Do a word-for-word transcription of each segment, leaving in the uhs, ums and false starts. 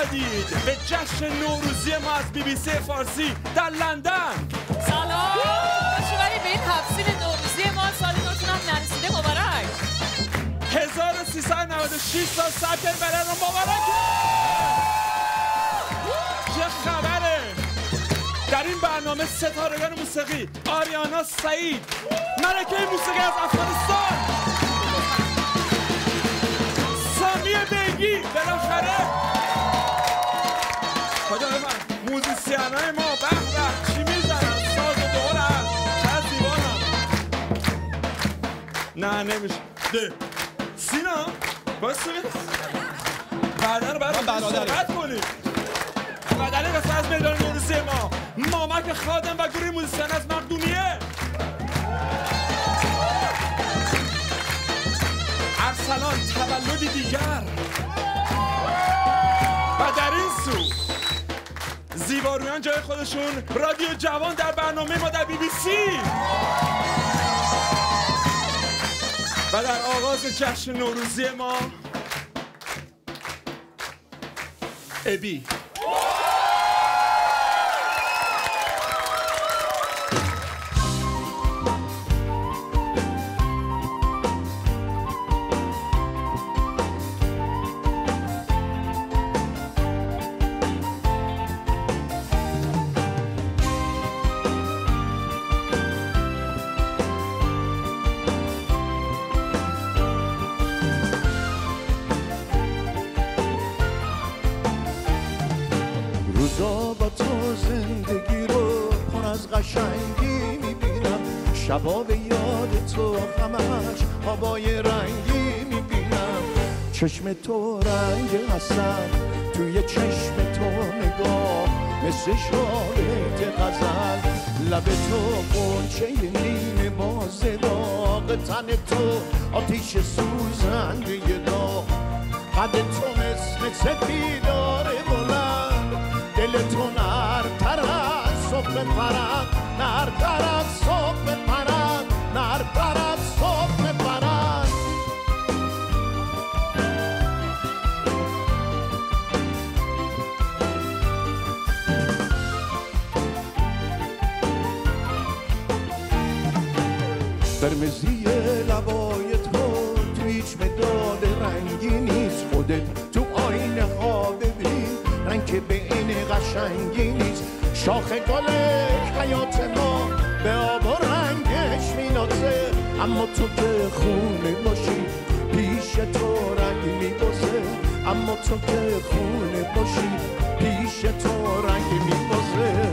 آمدید به جشن نوروزی ما از بی بی سی فارسی در لندن. سلام شما به این هفت‌سین نوروزی ما سال نوتون هم نرسیده مبارک. هزار و سیصد و نود و شش سال ثبت کردید برای ما مبارکه. چه خبره؟ در این برنامه ستارگان موسیقی آریانا سعید، ملکه موسیقی از افغانستان، سامی بیگی، بالاخره کجا بفرم موزیسیانای ما به به چی میزنن، ساز و دور هست، چه زیبانم. نه نمیشه ده سینا باسه بعدا رو برای صحبت کنید. و در این قسمت از میدان نوروزی ما مامک خادم و گروه موزیسین از مقدونیه، ارسلان تولدی دیگر، و در این سو زیبارویان جای خودشون رادیو جوان در برنامه ما در بی بی سی. و در آغاز جشن نوروزی ما ابی. شبا به یاد تو همش هوای رنگی میبینم، چشم تو رنگ حسن توی چشم تو نگاه مثل شاهد غزل، لب تو غنچه نیمه باز داغ، تن تو آتیش سوزنده داغ، قد تو مثل سپیدار بلند، دل تو نرتر از صبح پرند، نرتر از صبح پرند، نرتر از صبح پرند. قرمزی لبای تو تو هیچ مداد رنگی نیست، خودت تو آینه ها ببین رنگ به این قشنگی نیست، شاخ گل حیات ما به آب و رنگش مینازه، اما تو که خونه باشی پیش تو رنگ میبازه، اما تو که خونه باشی پیش تو رنگ میبازه.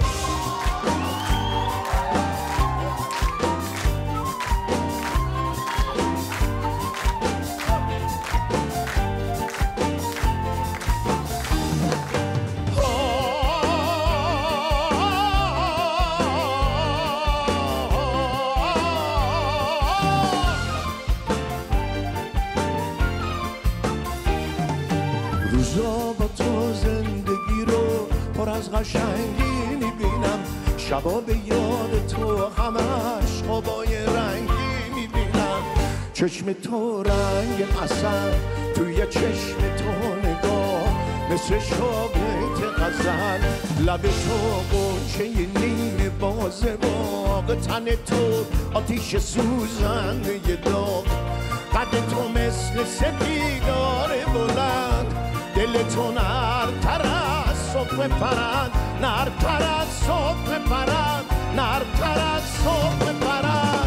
روزا با تو زندگی رو پر از قشنگی میبینم، شبا به یاد تو همش خوابای رنگی میبینم، چشم تو رنگ حسن توی چشم تو نگاه مثل شاهد غزل، لب تو غنچه نیمه باز باغ، تن تو آتیش سوزنده داغ، قد تو مثل سپیدار بلند، دل تو نرتر از صبح پرند، نرتر از صبح پرند، نرتر از صبح پرند.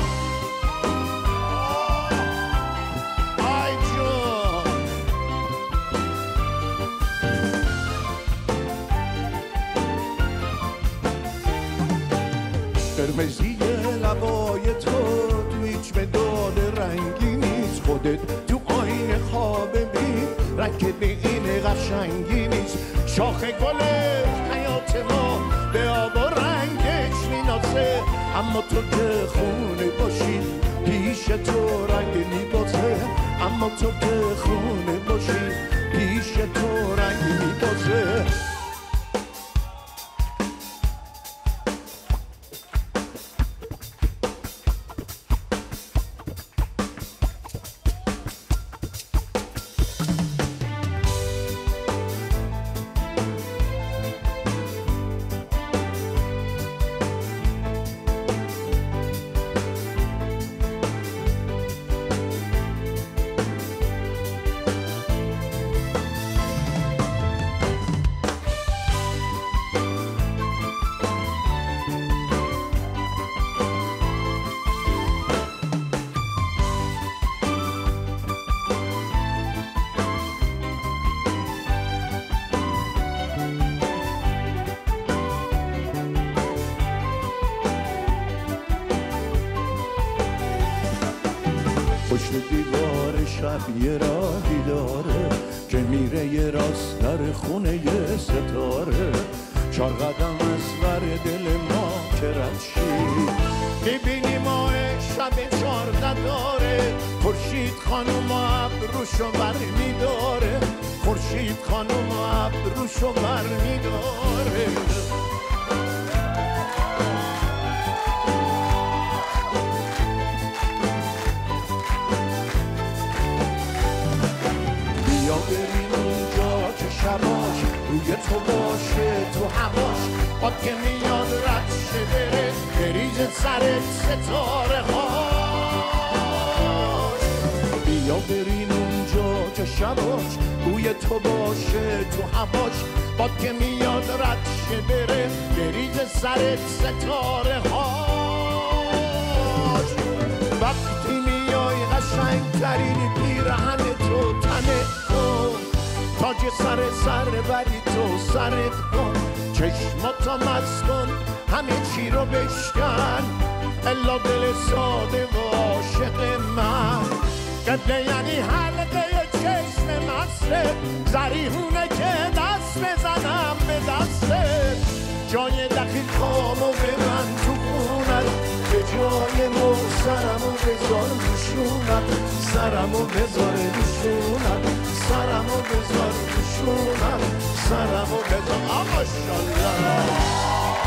آی جون قرمزی لبای تو تو هیچ مداد رنگی نیست، خودت تو آینه خواب ببین رنگ به این قشنگی نیست، شاخ گل حیات ما به آب و رنگش مینازه، اما تو که خونه باشی پیش تو رنگ میبازه، اما تو که خونه باشی پیش تو رنگ میبازه. پشت دیوار شب یه راهی داره که میره یه راست در خونه یه ستاره. چهار قدم از ور دل ما که رد شی میبینی ماه شب چارده داره. خورشید خانوم ابروشو بر میداره، خورشید خانوم ابروشو بر میداره. بیا بریم اونجا که شباش روی تو باشه، تو هواش باد که میاد رد شه بره بریز سر ستاره هاش. بیا بریم اونجا که شباش روی تو باشه، تو هواش باد که میاد رد شه بره بریز سر ستاره هاش. وقتی میای قشنگترین پیرهن تو تنه کن، تاج سر سر بری تو سرت کن، چشماتو مست کن همه چی رو بشکن، الا دل ساده و عاشق من. قبله یعنی حلقه چشم مسته، زریحونه که دست بزنم به دسته. جای دخیل کامو به من تو خونت، به جای مو سرمو بذار روشونت، سرمو بذار روشونت، سرمو بذار روشونت، سرمو بذار. ماشاءالله.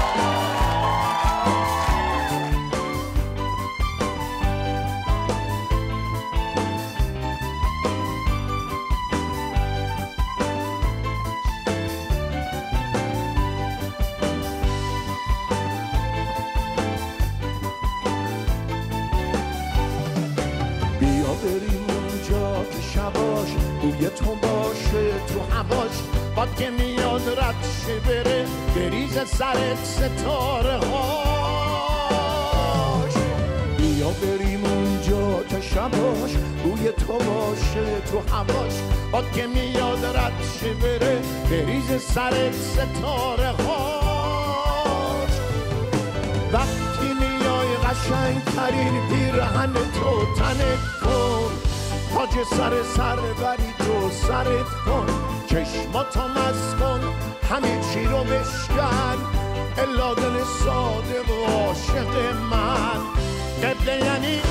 روی تو باشه، تو هواش باد که میاد رد شه بره بریز سرت ستاره هاش. بیا بریم اونجا که شباش روی تو باشه، تو هواش باد که میاد رد شه بره بریز سرت ستاره هاش. وقتی میای قشنگترین پیرهن تو تنه کن، تاج سر سر بری تو سرت کن، چشماتو مست کن همه چی رو بشکن، الا دل ساده و عاشق من. قبله یعنی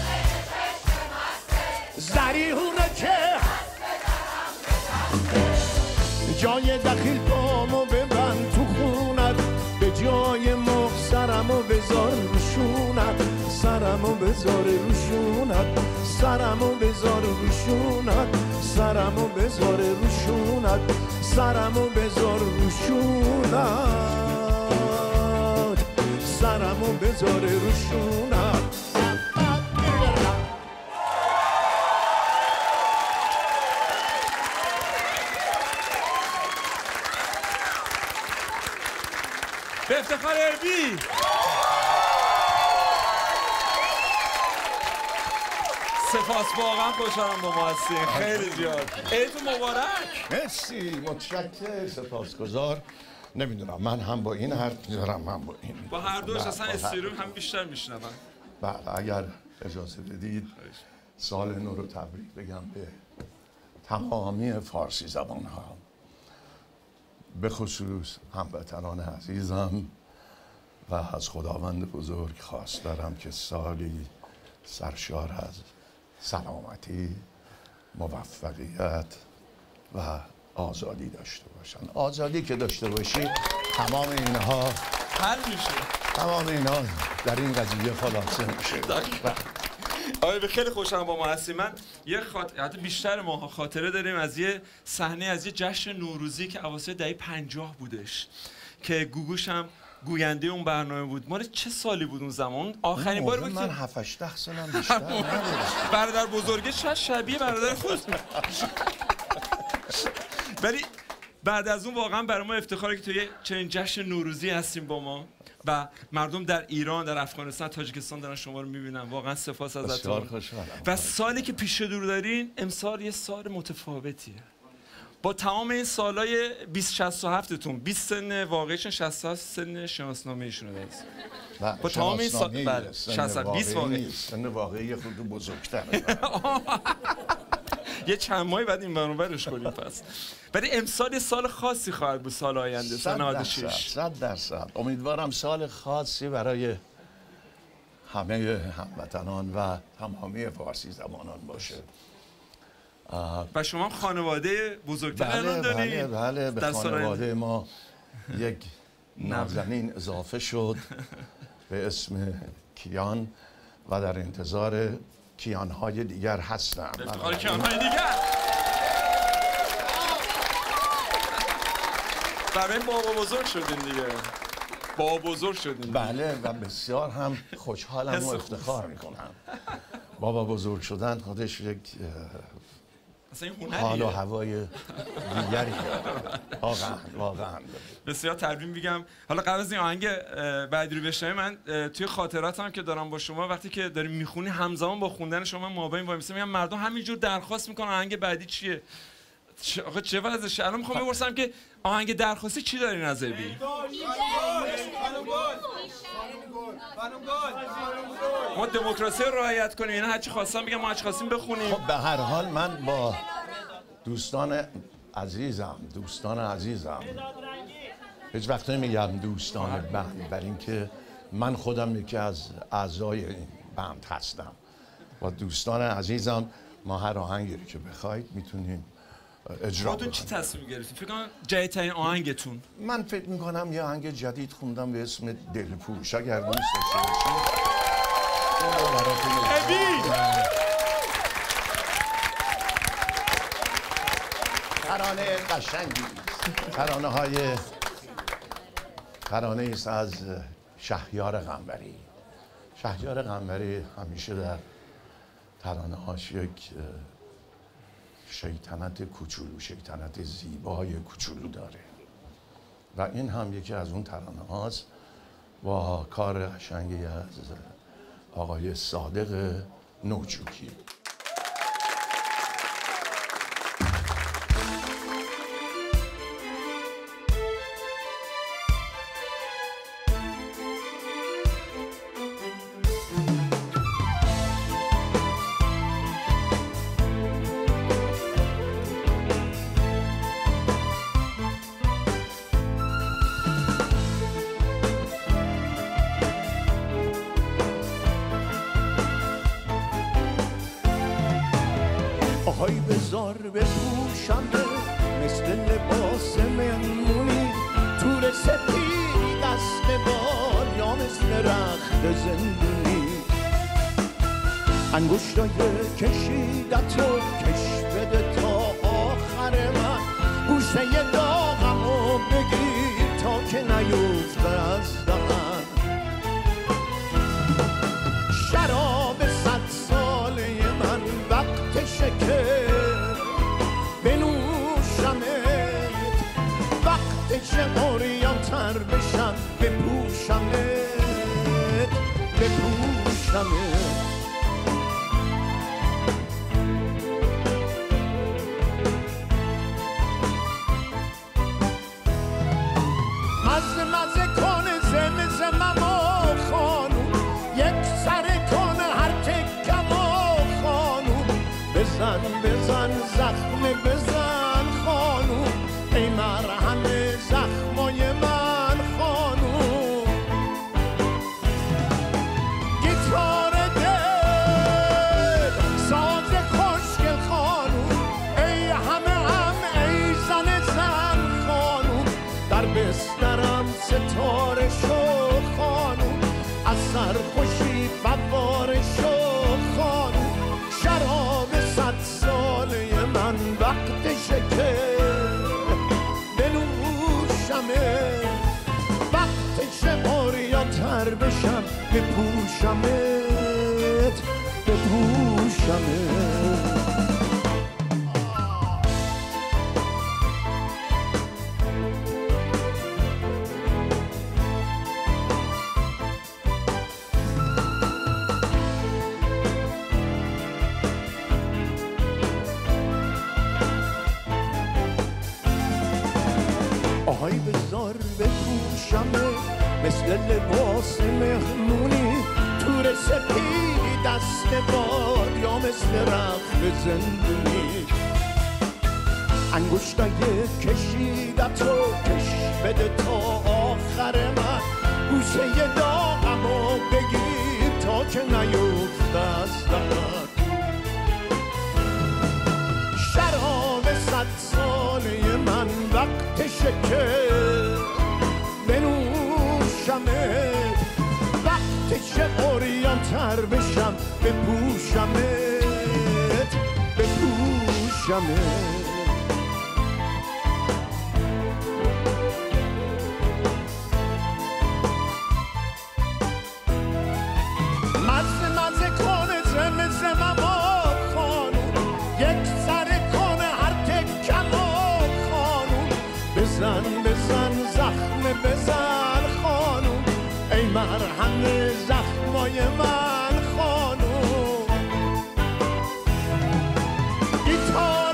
زریحونه که جای دخیل پامو ببند تو خونت، به جای مخ سرمو بذار روشونت، سرمو بذار روشونت، سرمو بذار روشونت، سرمو بذار روشونت، سرمو بذار روشونت، سرمو بذار روشونت. به افتخار اربی سپاس، واقعا خوشحالم با ما هستین، خیلی زیاد. عیدتون مبارک. مرسی، متشکرم، سپاسگزار. نمیدونم من هم با این حرف می‌زنم، من با این با هر دوش اصلا استریو هم بیشتر میشنوم. بله اگر اجازه بدید سال نو رو تبریک بگم به تمامی فارسی زبان ها، به خصوص هموطنان عزیزم، و از خداوند بزرگ خواست دارم که سالی سرشار از سلامتی، موفقیت و آزادی داشته باشن. آزادی که داشته باشی تمام اینها حل میشه، تمام اینها در این قضیه خلاصه میشه. آقای خیلی خوشحالم با ما هستی. من یه خاطره، حتی بیشتر ماها خاطره داریم از یه صحنه از یه جشن نوروزی که اواسط دهه پنجاه بودش که گوگوش هم گوینده اون برنامه بود. مال چه سالی بود اون زمان؟ آخرین بار بود من هفت هشت سالم بیشتر برادر بزرگه شاید شبیه برادر خود، ولی بعد از اون واقعا برای ما افتخاره که توی چنین جشن نوروزی هستیم با ما و مردم در ایران، در افغانستان، تاجیکستان دارن شما رو میبینن. واقعا سپاس ازتون. خوشحالم. و سالی که پیش دور دارین امسال یه سال متفاوتیه. با تمام این سالای بیست شصت و هفت تون بیست سن واقعیشون شصت و هفت سن شناسنامه ایشونه دست. با تمام این سال بله شصت بیست واقعی سن واقعی خود بزرگتره. یه چند ماهی بعد این برون برش کنیم پس. ولی امسال یه سال خاصی خواهد بود سال آینده سال نود و شش. صد درصد. امیدوارم سال خاصی برای همه هموطنان و تمامی فارسی زبانان باشه. و شما خانواده بزرگتر بله دارید؟ بله بله به خانواده ما یک نازنین اضافه شد به اسم کیان و در انتظار کیانهای دیگر هستم. افتخار کیانهای دیگر. برای بابا بزرگ شدین دیگه. بابا بزرگ شدین. بله و بسیار هم خوشحالم و افتخار میکنم. بابا بزرگ شدن خودش یک حال و هوای دیگری واقعا واقعا. بسیار تبریک میگم. حالا قبل از این آهنگ بعدی رو بشنویم، من توی خاطراتم که دارم با شما وقتی که داریم میخونی همزمان با خوندن شما مابین وایمیسم میگم مردم همینجور درخواست میکنن آهنگ بعدی چیه؟ آخه چه وضعشه؟ الان میخوام بپرسم که آهنگ درخواستی چی دارین از ابی؟ ما دموکراسی رو رعایت کنیم، اینا هر چی خواستم بگم ما هر چی خواستیم بخونیم. خب به هر حال من با دوستان عزیزم دوستان عزیزم هیچ وقت نمیگم دوستان بند، برای اینکه من خودم یکی از اعضای این بند هستم. با دوستان عزیزم ما هر آهنگی که بخواید میتونیم اجرا خودتون چی تصمیم گرفتین؟ فکر کنم جدیدترین آهنگتون. من فکر میکنم یه آهنگ جدید خوندم به اسم دلپوش، اگر دوست داشته باشید ابی ترانه قشنگی، ترانه های ترانه ایست از شهریار قنبری. شهریار قنبری همیشه در ترانه هاش یک شیطنت کوچولو، شیطنت زیبای کوچولو داره و این هم یکی از اون ترانه هاست با کار قشنگی از آقای صادق نوجوکی. آهای بزار بپوشنده مثل لباس مهمونی، تور سپید دست بار یا مثل رخت زندونی، انگشتای کشیدتو کش بده تا آخر من، گوشه داغمو بگیر تا که نیفته از دهن، شراب صد ساله من وقتشه که بنوشمت، وقتشه اوریان تر بشم بپوشمت بپوشمت. مزه مزه کنه زمزمم و خانوم، یک سر کنه هر تکم و خانوم، بزن بزن زخم بزن خانوم، ای مرهم زخمای من خانوم، گیتار دل ساز خوشگل خانوم، ای همه هم ای زن زن خانوم، در بسترم ستاره شو خانوم، از سرخوشی فواره شو خانوم، شراب صد ساله من وقتشه که بنوشمه، وقتشه اوریان تر بشم بپوشمت بپوشمت. های بزار بپوشمه مثل لباس مهمونی تور سپیدی دست باد یا مثل رخت زندونی انگشتای کشیدتو کش بده تا آخر من گوشه داغمو بگیر تا که نیفته از دهن شراب صد ساله من وقتشه که بنوشمه وقتشه عریان تر بشم بپوشمت بپوشمت بزن بزن زخم بزن خانوم ای مرهم زخمای من خانوم گیتار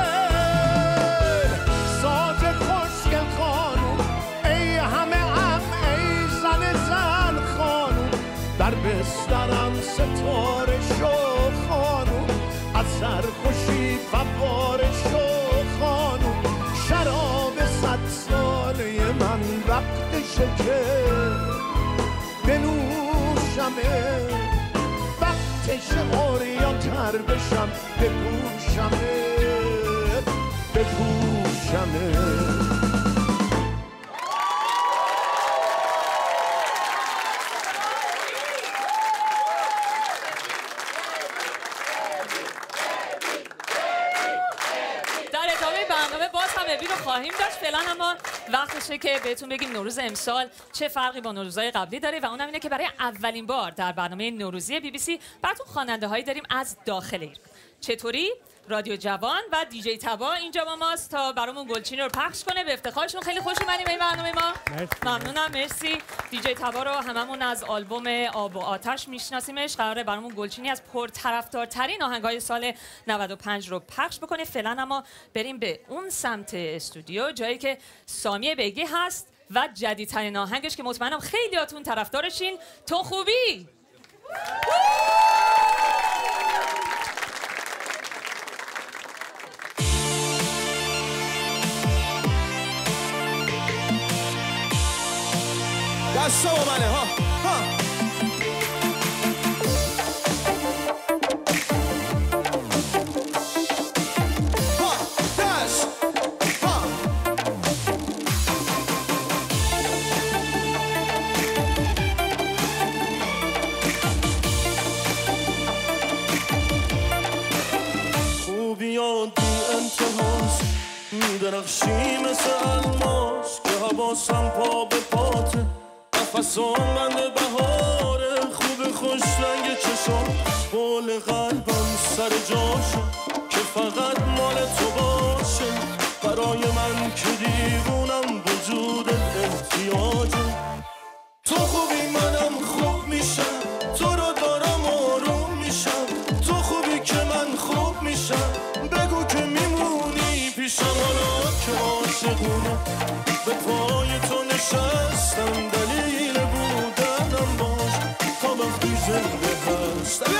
دل ساز خوشگل خانوم ای همه هم ای زن زن خانوم در بسترم ستاره شو خانوم از سرخوشی فواره شو خانوم شراب صد ساله من وقتشه که بنوشمه وقتشه عریان تر بشم بپوشمه بپوشمه رو خواهیم داشت. فعلا اما وقتشه که بهتون بگیم نوروز امسال چه فرقی با نوروزهای قبلی داره و اونم اینه که برای اولین بار در برنامه نوروزی بی بی سی براتون خواننده هایی داریم از داخل ایران. چطوری؟ رادیو جوان و دیجی تبا اینجا با ماست تا برامون گلچینی رو پخش کنه. به افتخارشون خیلی خوش اومدیم به این برنامه ما. ممنونم، مرسی. دیجی تبا رو هممون از آلبوم آب و آتش میشناسیمش. قراره برامون گلچینی از پرطرفدارترین آهنگای سال نود و پنج رو پخش بکنه. فعلا اما بریم به اون سمت استودیو، جایی که سامی بیگی هست و جدیدترین آهنگش که مطمئنم خیلیاتون طرفدارشین، تو خوبی. دستا با منه ها ها ها دست ها خوبیات بی انتهاست میدرخشی مثل الماس که حواسم پا به پاته نفسم بند بهاره خوب خوش رنگ چشم بول قلبم سر جاشو که فقط مال تو باشه برای من که دیوونم وجود احتیاجه تو خوبی منم خوب میشم تو رو دارم آروم میشم تو خوبی که من خوب میشم بگو که میمونی پیشم حالا که عاشقونه به پای تو نشستم دلیل بودنم باش تا وقتی زنده هستم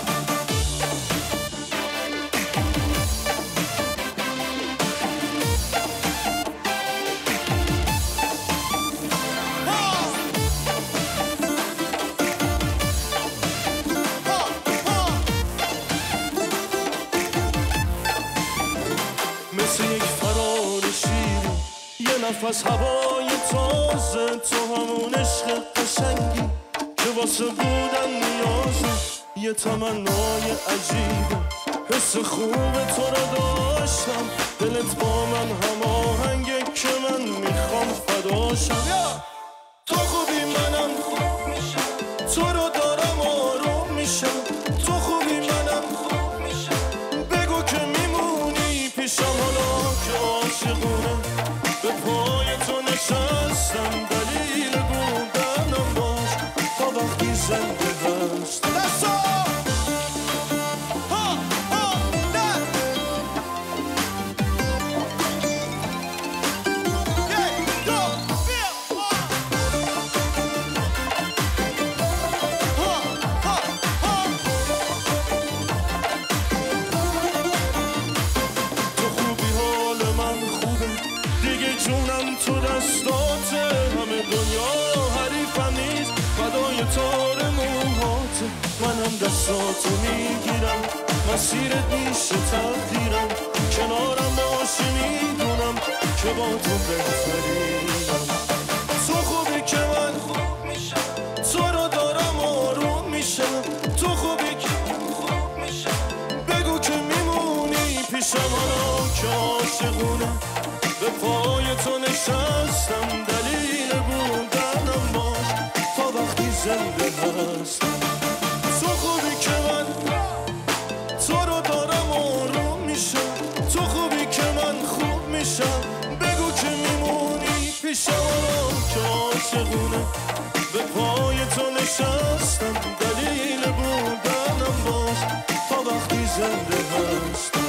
مثل یک فرار شیری یه نفس هوای تازه تو همون عشق قشنگی که واسه بودن نیازه یه تمنای عجیبه حس خوب تو رو داشتم دلت با من هماهنگه که من میخوام فداشم تو خوبی منم خوب میشم تو رو دارم آروم میشم تو خوبی منم خوب میشم بگو که میمونی پیشم حالا که عاشقونه به پای تو نشستم دلیل بودنم باش تا وقتی زنده هست دستا ها ها ده دستاتو میگیرم مسیرت میشه تقدیرم کنارم باشی میدونم که با تو بهترینم تو خوبی که من خوب میشم تو رو دارم آروم میشم تو خوبی که من خوب میشم بگو که میمونی پیشم آنو که عاشقونم به پای تو نشستم دلیل بودنم باش تا وقتی زنده هستم تو خوبی که من تو رو دارم آروم میشم تو خوبی که من خوب میشم بگو که میمونی پیشم که عاشقونه به پای تو نشستم دلیل بودنم باش تا وقتی زنده هستم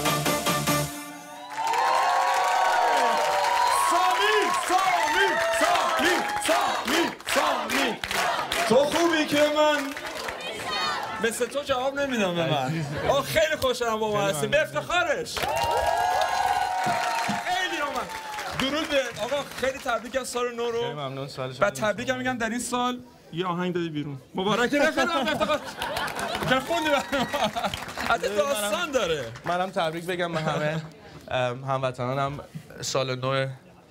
سامی سامی سامی سامی سامی تو خوبی که من مثل تو جواب نمیدم به من. آه خیلی خوشحالم با ما هستیم به افتخارش خیلی اومد درود به آقا خیلی تبریک از سال نو رو خیلی ممنون سال شما و تبریک هم میگم در این سال یه آهنگ دادی بیرون مبارک نخیرم افتخار که خوندی برای ما حتی داستان داره منم تبریک بگم به همه هموطنانم سال نو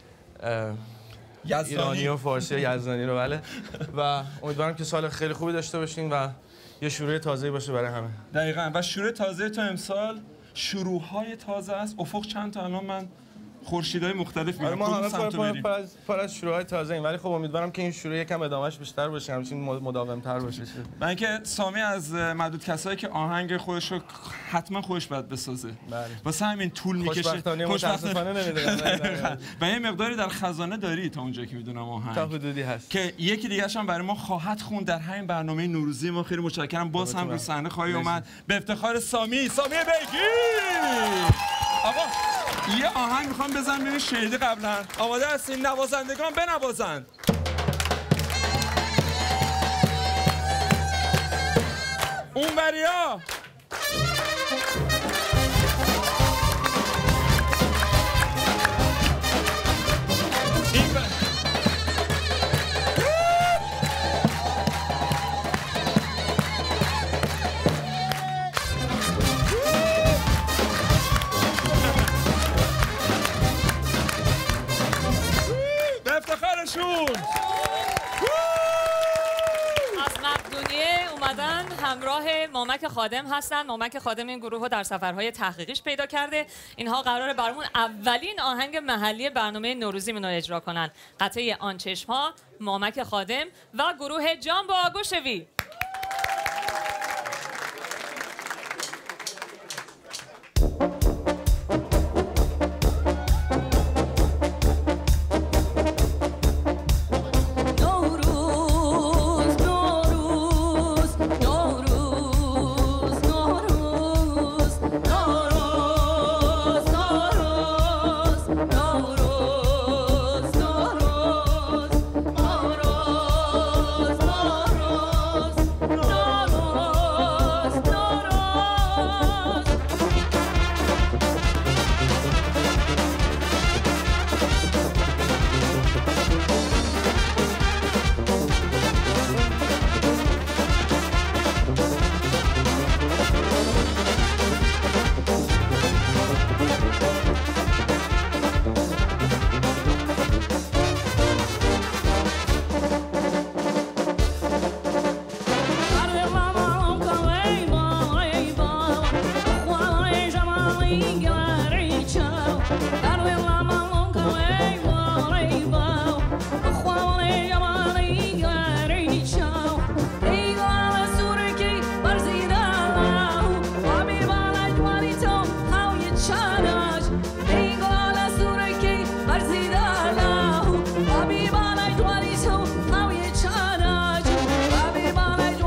ایرانی و فارسی یزدانی رو بله و امیدوارم که سال خیلی خوبی داشته باشین و یه شروع تازه‌ای باشه برای همه. دقیقاً و شروع تازه تو امسال شروع‌های تازه است. افق چند تا الان من خورشیدهای مختلف می‌بینم. ما همه پر, پر, پر از پر از شروع‌های تازه ایم ولی خب امیدوارم که این شروع یکم ادامهش بیشتر باشه همچین مداوم‌تر باشه. من اینکه سامی از معدود کسایی که آهنگ خودش رو حتما خودش باید بسازه. بله. واسه همین طول می‌کشه. خوشبختانه متأسفانه نمی‌ده. و یه مقداری در خزانه داری تا اونجایی که می‌دونم آهنگ. تا حدودی هست. که یکی دیگه‌ش هم برای ما خواهد خوند در همین برنامه نوروزی ما. خیلی متشکرم باز هم رو صحنه خواهی اومد. به افتخار سامی سامی بیگی. آقا یه آهنگ میخوام بزنم ببین شهیدی قبلا آماده هستین نوازندگان بنوازند اون بریا این بر... از مقدونیه اومدن همراه مامک خادم هستن. مامک خادم این گروه رو در سفرهای تحقیقیش پیدا کرده. اینها قراره برامون اولین آهنگ محلی برنامه نوروزی منو اجرا کنن. قطعه آن چشم‌ها، مامک خادم و گروه جامبو آگوشوی.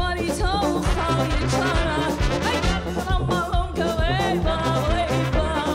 Bye.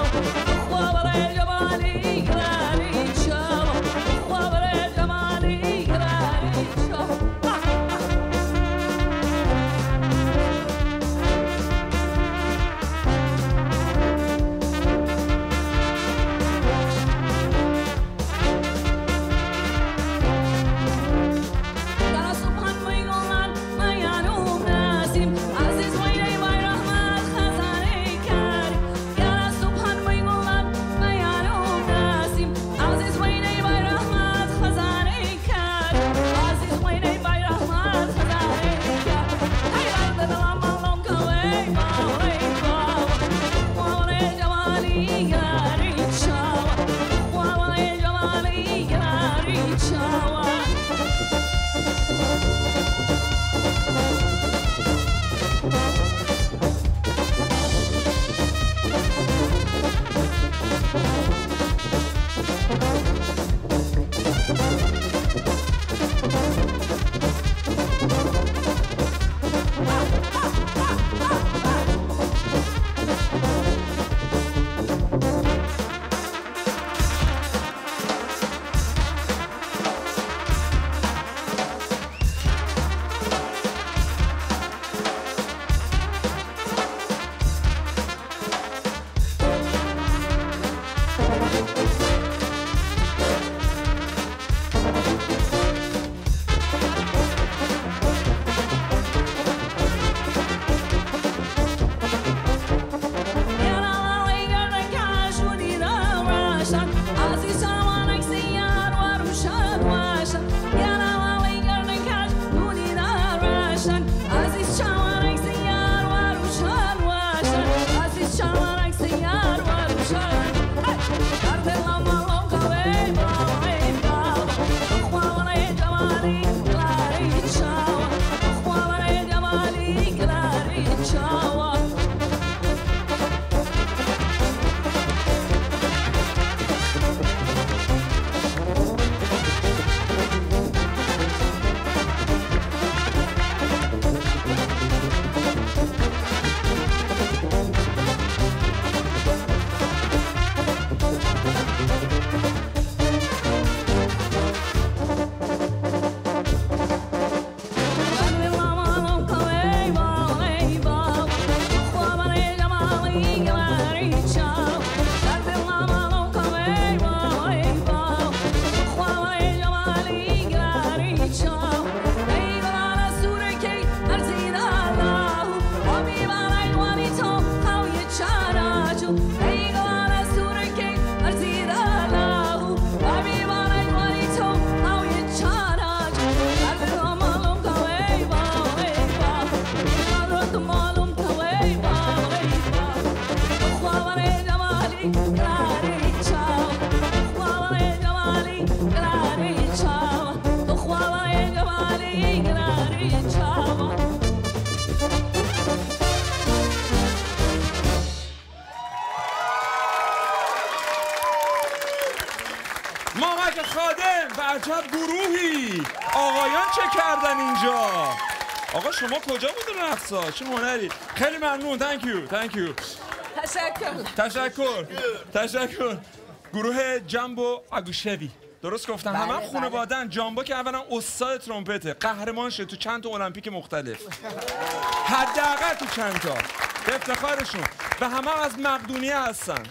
مامک خادم و عجب گروهی. آقایان چه کردن اینجا؟ آقا شما کجا بودین رقصا؟ چه هنری؟ خیلی ممنون. thank you thank you تشکر تشکر تشکر. گروه جامبو آگوشوی، درست گفتم؟ بله، همه بله. خانواده‌ان. جامبو که اولا استاد ترومپته، قهرمان شده تو چند تا المپیک مختلف، حداقل تو چند تا، به افتخارشون. و همه از مقدونیه هستن.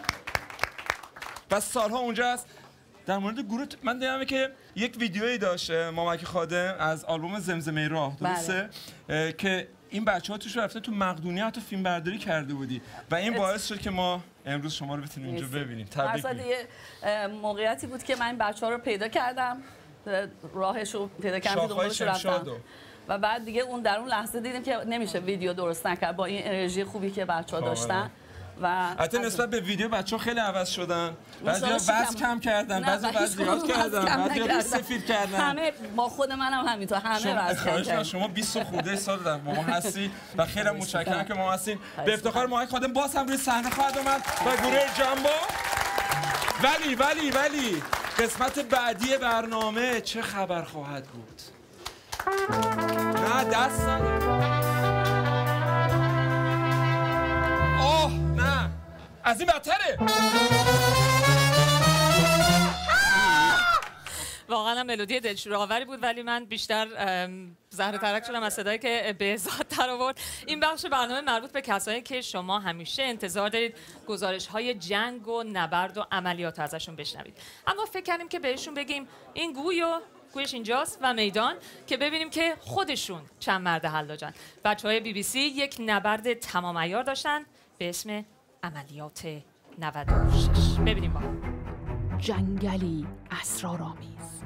بس سالها اونجا هست. در مورد گروه من دیدم که یک ویدیویی داشت مامک خادم از آلبوم زمزمه راه، درسته؟ بله. که این بچه‌ها توش رفته تو مقدونیه حتی فیلم برداری کرده بودی و این باعث شد که ما امروز شما رو بتونیم اینجا ببینیم. تبریک میگم. یه موقعیتی بود که من بچه‌ها رو پیدا کردم، راهش رو پیدا کردم، دنبالش رفتم و بعد دیگه اون در اون لحظه دیدیم که نمیشه ویدیو درست نکرد با این انرژی خوبی که بچه‌ها داشتن. و حتی نسبت به ویدیو بچه‌ها خیلی عوض شدن. بعضیا وزن کم کردن، بعضیا وزن زیاد کردن، بعضیا سفید کردن. همه با خود منم همینطور، همه وزن کم کردن. شما بیست خورده سال در با ما هستی و خیلی متشکرم که ما هستین. به افتخار مامک خادم باز هم روی صحنه خواهد اومد و گروه جامبو. ولی ولی ولی قسمت بعدی برنامه چه خبر خواهد بود؟ نه دست نده. آه نه، از این بدتره. واقعا هم ملودی دلشوراوری بود، ولی من بیشتر زهره ترک شدم از صدایی که بهزاد در آورد. این بخش برنامه مربوط به کسایی که شما همیشه انتظار دارید گزارش های جنگ و نبرد و عملیات ازشون بشنوید، اما فکر کردیم که بهشون بگیم این گوی و گویش اینجاست و میدان که ببینیم که خودشون چند مرد حلاجن. بچهای بی بی سی یک نبرد تمام عیار داشتن به اسم عملیات نود و شش. ببینیم با جنگلی اسرارآمیز،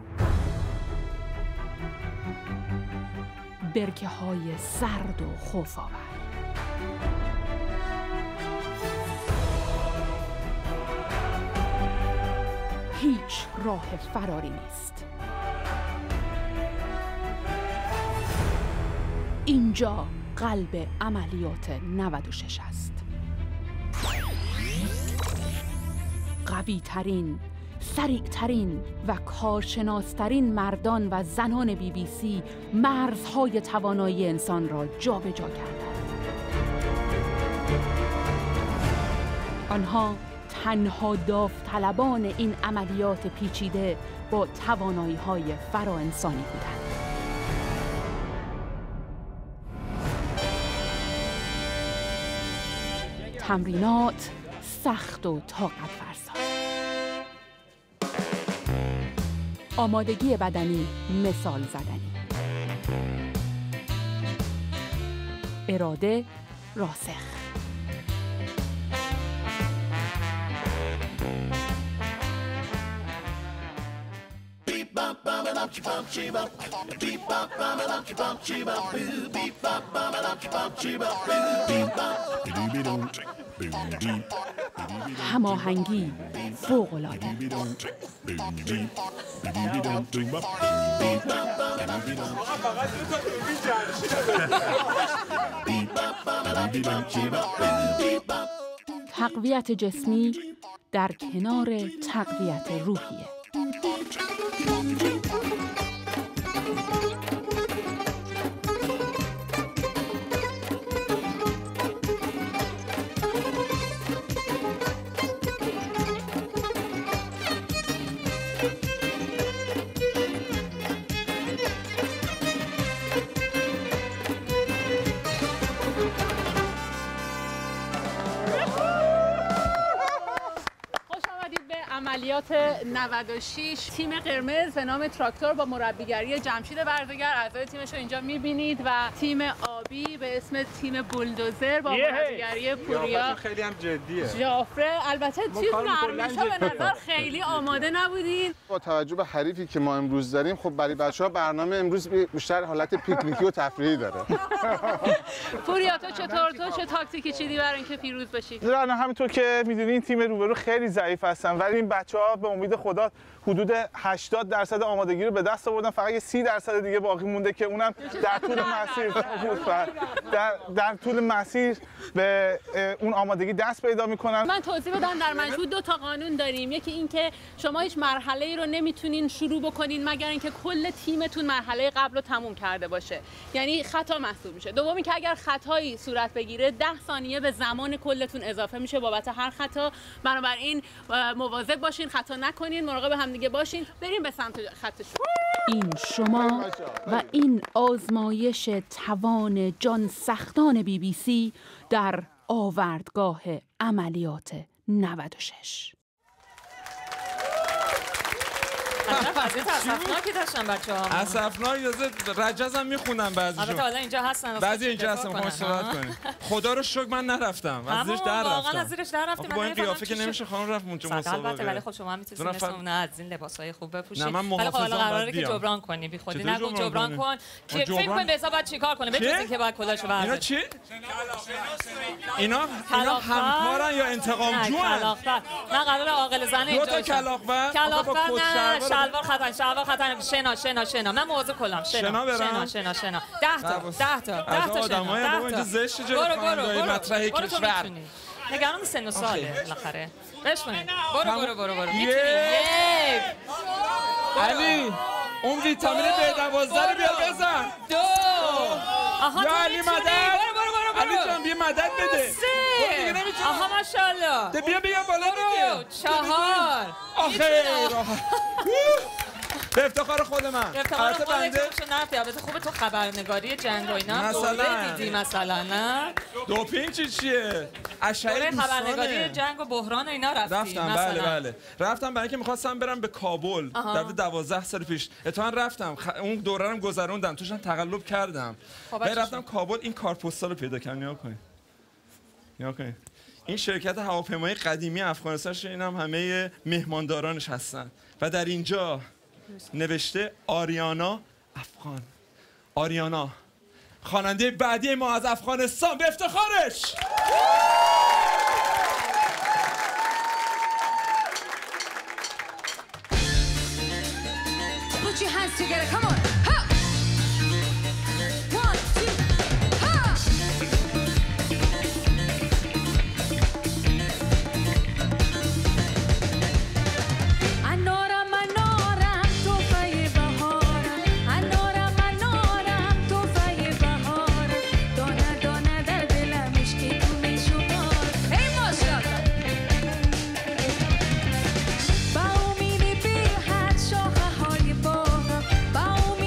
برکه های سرد و خوف‌آور، هیچ راه فراری نیست. اینجا قلب عملیات نود و شش است. قوی ترین، سریع ترین و کارشناسترین مردان و زنان بی بی سی مرزهای توانایی انسان را جابجا کردند. آنها تنها داوطلبان این عملیات پیچیده با توانایی‌های فراانسانی بودند. تمرینات سخت و طاقت فرسا. آمادگی بدنی مثال زدنی. اراده راسخ. هماهنگی فوق‌العاده. تقویت جسمی در کنار تقویت روحیه. عملیات نود و شش تیم قرمز به نام تراکتور با مربیگری جمشید بردهگر اعضای تیمش رو اینجا می‌بینید و تیم آبی به اسم تیم بولدوزر با مربیگری پوریا خیلی هم جدیه جعفره. البته تیم نرمیشا به نظر خیلی آماده نبودین. با توجه به حریفی که ما امروز داریم خب برای بچه‌ها برنامه امروز بیشتر حالت پیکنیکی و تفریحی داره. پوریا تو چطور تو چه تاکتیکی چیدی برای اینکه پیروز بشی؟ نه همینطور که میدونین تیم روبرو خیلی ضعیف هستن ولی این بچه‌ها به امید خدا حدود هشتاد درصد آمادگی رو به دست آوردن. فقط یه سی درصد دیگه باقی مونده که اونم در طول مسیر در, در طول مسیر به اون آمادگی دست پیدا میکنن. من توضیح بدم در مجموع دو تا قانون داریم. یکی این که شما هیچ مرحله‌ای رو نمیتونین شروع بکنین مگر اینکه کل تیمتون مرحله قبل رو تموم کرده باشه، یعنی خطا محسوب میشه. دومی که اگر خطایی صورت بگیره ده ثانیه به زمان کلتون اضافه میشه بابت هر خطا. بنابراین مواظب باشین خطا نکنین، مراقب همدیگه باشین. بریم به سمت خط شروع. این شما و این آزمایش توان جان سختان بی بی سی در آوردگاه عملیات نود و شش. وضعیت اسفناکی داشتن بچه‌ها. اسفناک رجزم میخونن بعضیشون. البته حالا اینجا هستن. بعضی اینجا هستن میخوام صحبت کنیم. خدا رو شکر من نرفتم. از زیرش در رفتم. واقعا از زیرش در رفتم. با این قیافه که نمیشه خانم رفت اونجا مسابقه. البته ولی خب شما هم میتونید مثل اون از این لباسای خوب بپوشید. ولی خب حالا قراره که جبران کنی بی خودی نگو جبران کن. که فکر کن بهزا باید چیکار کنه؟ بجز که باید کلاشو برداره. اینا چی؟ اینا اینا همکارن یا انتقام جوان؟ نه قراره عاقل زنه اینجا. دو تا کلاغبر. کلاغبر نه شلوار خطا شلوار خطا شنا شنا شنا من موضوع کلام شنا شنا شنا شنا ده تا ده تا ده تا آدمای بابا اینجا زشت جلوی خانواده مطرح کشور. نگران سن و ساله بالاخره. بشونید. برو برو برو برو. یک علی اون ویتامین بی دوازده رو بیا بزن. دو آها یا علی مدد. برو برو برو. علی جان بیا مدد بده. سه آها ماشاءالله. ده بیا بیا بالا دیگه. چهار آخه به افتخار خود من. به افتخار خودت خوشو نرفتی. البته خوبه تو خبرنگاری جنگ و اینا دوره دیدی مثلا نه؟ دوپینگ چی چیه؟ اشعه دوره خبرنگاری جنگ و بحران اینا رفتی رفتم مثلا. بله بله. رفتم برای اینکه می‌خواستم برم به کابل در دوازده سال پیش. اتفاقا رفتم خ... اون دوره رو گذروندم توش تقلب کردم. بعد رفتم کابل این کارپستال رو پیدا کردم. نگاه کنید. نگاه کنید. این شرکت هواپیمایی قدیمی افغانستان اینم همه مهماندارانش هستن و در اینجا نوشته آریانا افغان. آریانا خواننده بعدی ما از افغانستان به افتخارش. Put your hands together, come on. با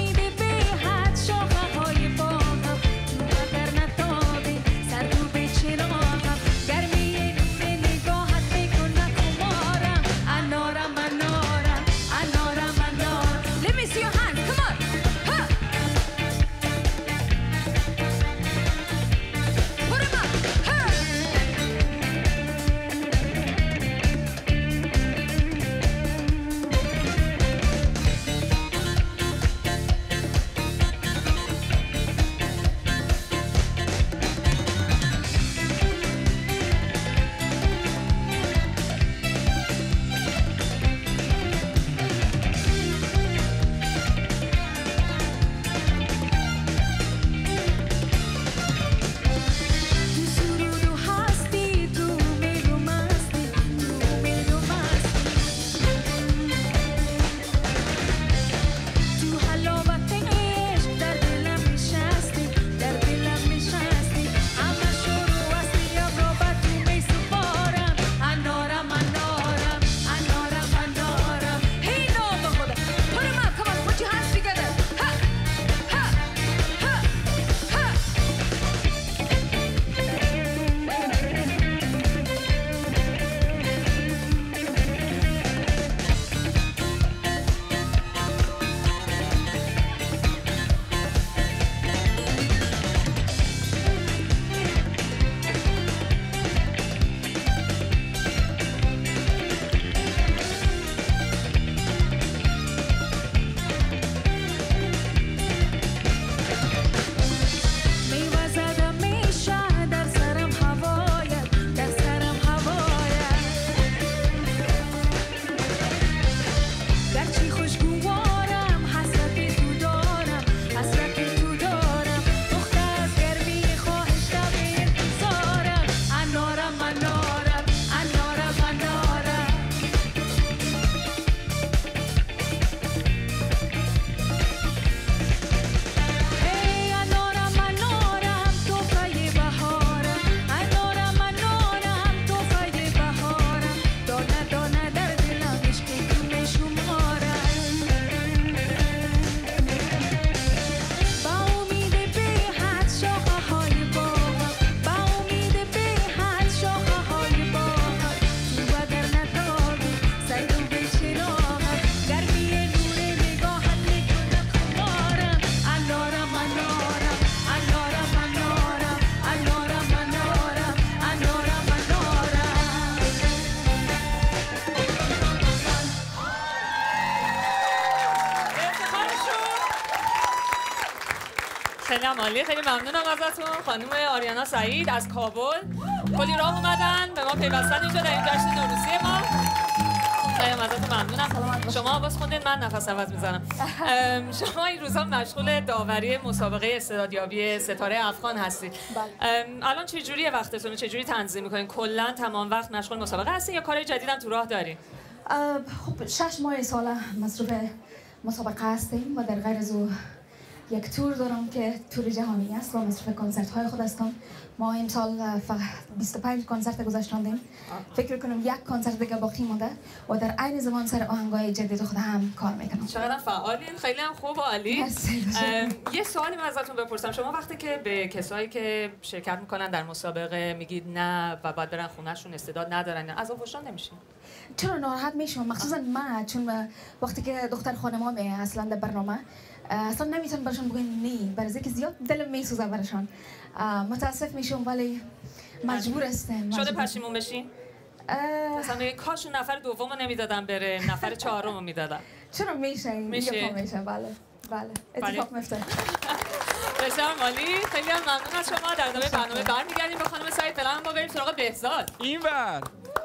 خیلی عالی، خیلی ممنونم ازتون. خانم آریانا سعید از کابل کلی راه اومدن به ما پیوستن اینجا در این جشن نوروزی ما. خیلی ازتون ممنونم. شما آواز خوندین، من نفس عوض میزنم. شما این روزا مشغول داوری مسابقه استعدادیابی ستاره افغان هستید. الان چه جوریه وقتتون؟ چه جوری تنظیم میکنین؟ کلا تمام وقت مشغول مسابقه هستین یا کار جدیدم تو راه دارین؟ خب شش ماه ساله مصروف مسابقه هستیم و در غیر از او یک تور دارم که تور جهانی است و مصروف کنسرت های خود هستم. ما امسال بیست و پنج کنسرت گذاشتیم. فکر کنم یک کنسرت دیگه باقی مونده و در عین زمان سر آهنگای جدید خود هم کار میکنم. چقدر فعالین، خیلی هم خوب و عالی. یه سوالی من ازتون بپرسم، شما وقتی که به کسایی که شرکت میکنن در مسابقه میگید نه و بعد برن خونهشون استعداد ندارن، از وجدان نمیشین؟ چرا ناراحت میشم؟ مخصوصا من، چون وقتی که دختر خانم‌ها می اصلا در برنامه اصلا نمیتونم برشون بگم نه، برای اینکه زیاد دلم میسوزه برشون. متاسف میشم ولی مجبور هستم. شده پشیمون بشین؟ مثلا میگه کاش نفر دومو نمیدادم بره، نفر چهارمو میدادم. چرا میشه؟ میشه. میشه بله. بله. اتفاق میفته. بسیار عالی، خیلی هم ممنون از شما. در ادامه برنامه برمیگردیم به خانم سعید. فعلا ما بریم سراغ بهزاد. اینور.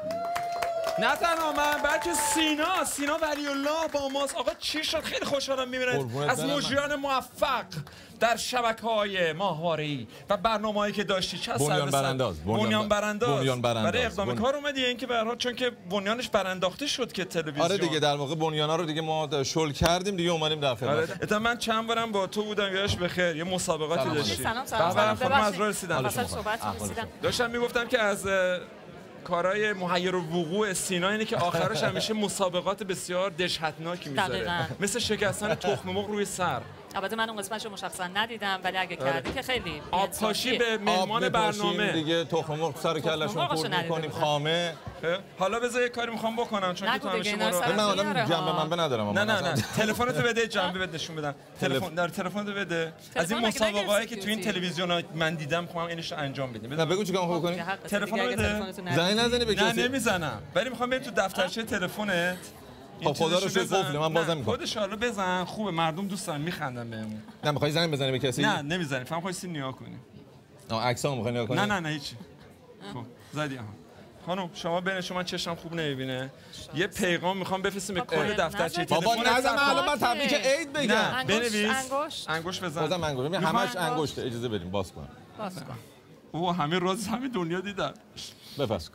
نه تنها من بلکه سینا سینا ولی الله با ماست. آقا چی شد؟ خیلی خوشحالم میبینید از مجریان موفق در شبکه‌های ماهواره‌ای و برنامه‌ای که داشتی. چه بنیان برانداز بنیان برانداز بنیان برانداز برای اقدام بن... کار اومدی اینکه به هر حال چون که بنیانش برانداخته شد که تلویزیون. آره دیگه در واقع بنیانا رو دیگه ما شل کردیم دیگه اومدیم در خدمت. آره من چند بارم با تو بودم یادش بخیر یه مسابقاتی داشتی. سلام سلام سلام. خانم از راه رسیدم. واسه صحبت رسیدم. داشتم میگفتم که از کارهای محیر الوقوع سینا اینه که آخرش همیشه مسابقات بسیار دهشتناکی میذاره، مثل شکستن تخم مرغ روی سر. البته من اون قسمتشو مشخصا ندیدم ولی اگه کردی که خیلی آبپاشی به مهمان برنامه دیگه تخم مرغ سر کلهشون خورد می‌کنیم خامه. حالا بذار یه کاری می‌خوام بکنم چون که تو همیشه ما رو من آدم جنبه منبع ندارم. نه نه نه تلفنتو بده جنبه بده نشون بدم. تلفن در تلفنتو بده. از این مسابقه‌ای که تو این تلویزیونا من دیدم می‌خوام اینش انجام بدیم. نه بگو چیکار می‌خوای بکنی؟ تلفن بده. زنگ نزنی به کسی. نه نمیزنم. ولی می‌خوام بریم تو دفترچه تلفنت. خب خدا رو شکر قفله من بازم می‌کنم. خودش حالا بزن، خوبه مردم دوست دارن میخندن بهمون. نه می‌خوای زنگ بزنی به کسی؟ نه نمیزنی، فقط خواستی نیا کنی. آ عکسامو می‌خوای نیا کنی؟ نه نه نه هیچی. خب زدی ها. خانم شما بین شما چشم خوب نمیبینه. یه پیغام میخوام بفرستم به کل دفترچه تلفن. بابا نزن الان من تبریک عید بگم. نه بنویس. انگشت بزن. بازم انگشت. ببین همش انگشته. اجازه بدیم باز کن. باز کن. او همه راز همه دنیا دیدن. بفرست.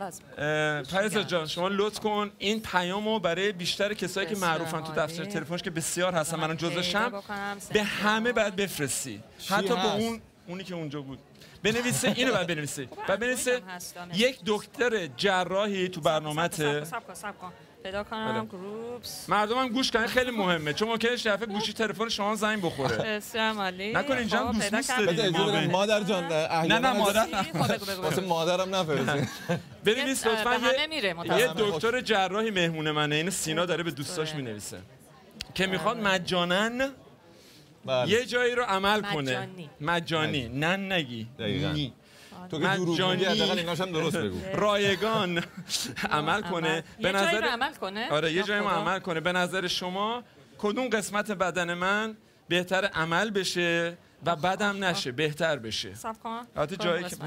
پریزا جان شما لطف کن این پیامو برای بیشتر کسایی که معروفن تو دفتر تلفنش که بسیار هستن منم جزشم به همه بعد بفرستی. حتی با اون اونی که اونجا بود. بنویسه اینو بعد بنویسه. بعد بنویسه یک دکتر جراحی تو برنامه‌ته. پیدا کنم گروپس. مردمم گوش کنن خیلی مهمه چون ممکنه شفه گوشی تلفن شما زنگ بخوره. بسیار عالی. نکن اینجا دوست دوست دارید. مادر جان نه نه مادر واسه مادرم نفرستین. بنویس لطفاً یه دکتر جراحی مهمون منه. اینو سینا داره به دوستاش مینویسه که میخواد مجانا یه جایی رو عمل کنه. مجانی. نه نگی. نی. تو که دروغ میگی حداقل ایناش هم درست بگو. رایگان عمل کنه. به نظر عمل کنه. آره یه جایی عمل کنه. به نظر شما کدوم قسمت بدن من بهتر عمل بشه و بدم نشه بهتر بشه؟ صبر کن. البته جایی که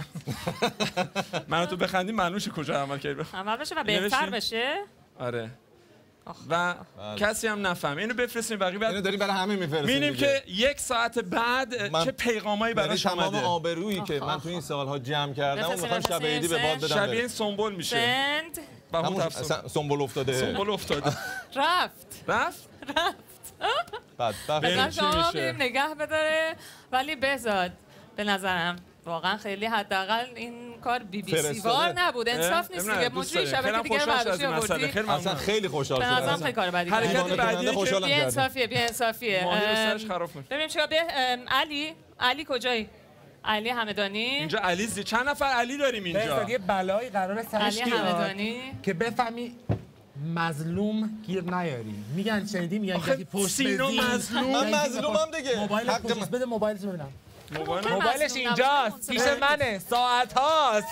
من تو بخندیم معلوم شه کجا عمل کردی. عمل بشه و بهتر بشه. آره. و کسی هم نفهمه. اینو بفرستیم بقیه بعد اینو داریم برای همه میفرستیم. می‌بینیم که یک ساعت بعد چه پیغامایی براش اومده. تمام آبرویی که من تو این سال‌ها جمع کردم و می‌خوام شب عیدی به باد بدم. شبیه این سنبل میشه. سند. همون سنبل افتاده. سنبل افتاده. رفت. رفت؟ رفت. بعد بعد شما بریم نگه بداره ولی بهزاد به نظرم واقعا خیلی حداقل این کار بی بی سی وار نبود. انصاف نیست دیگه. مجری شبکه دیگه برداشتی آوردی. اصلا خیلی خوشحال شدم. به نظرم خیلی کار بدی کردی. حرکت بعدی خوشحالم بی انصافیه بی انصافیه. ماهی سرش خراب کنه. ببینیم چیکار به علی علی کجایی؟ علی همدانی. اینجا علی زی چند نفر علی داریم اینجا؟ یه بلایی قراره سرش علی همدانی که بفهمی مظلوم گیر نیاری. میگن شنیدی میگن کسی پشت بدی. مظلوم من مظلومم دیگه. موبایل پشت بده موبایلش ببینم. موبایلش اینجاست پیش منه ساعت هاست.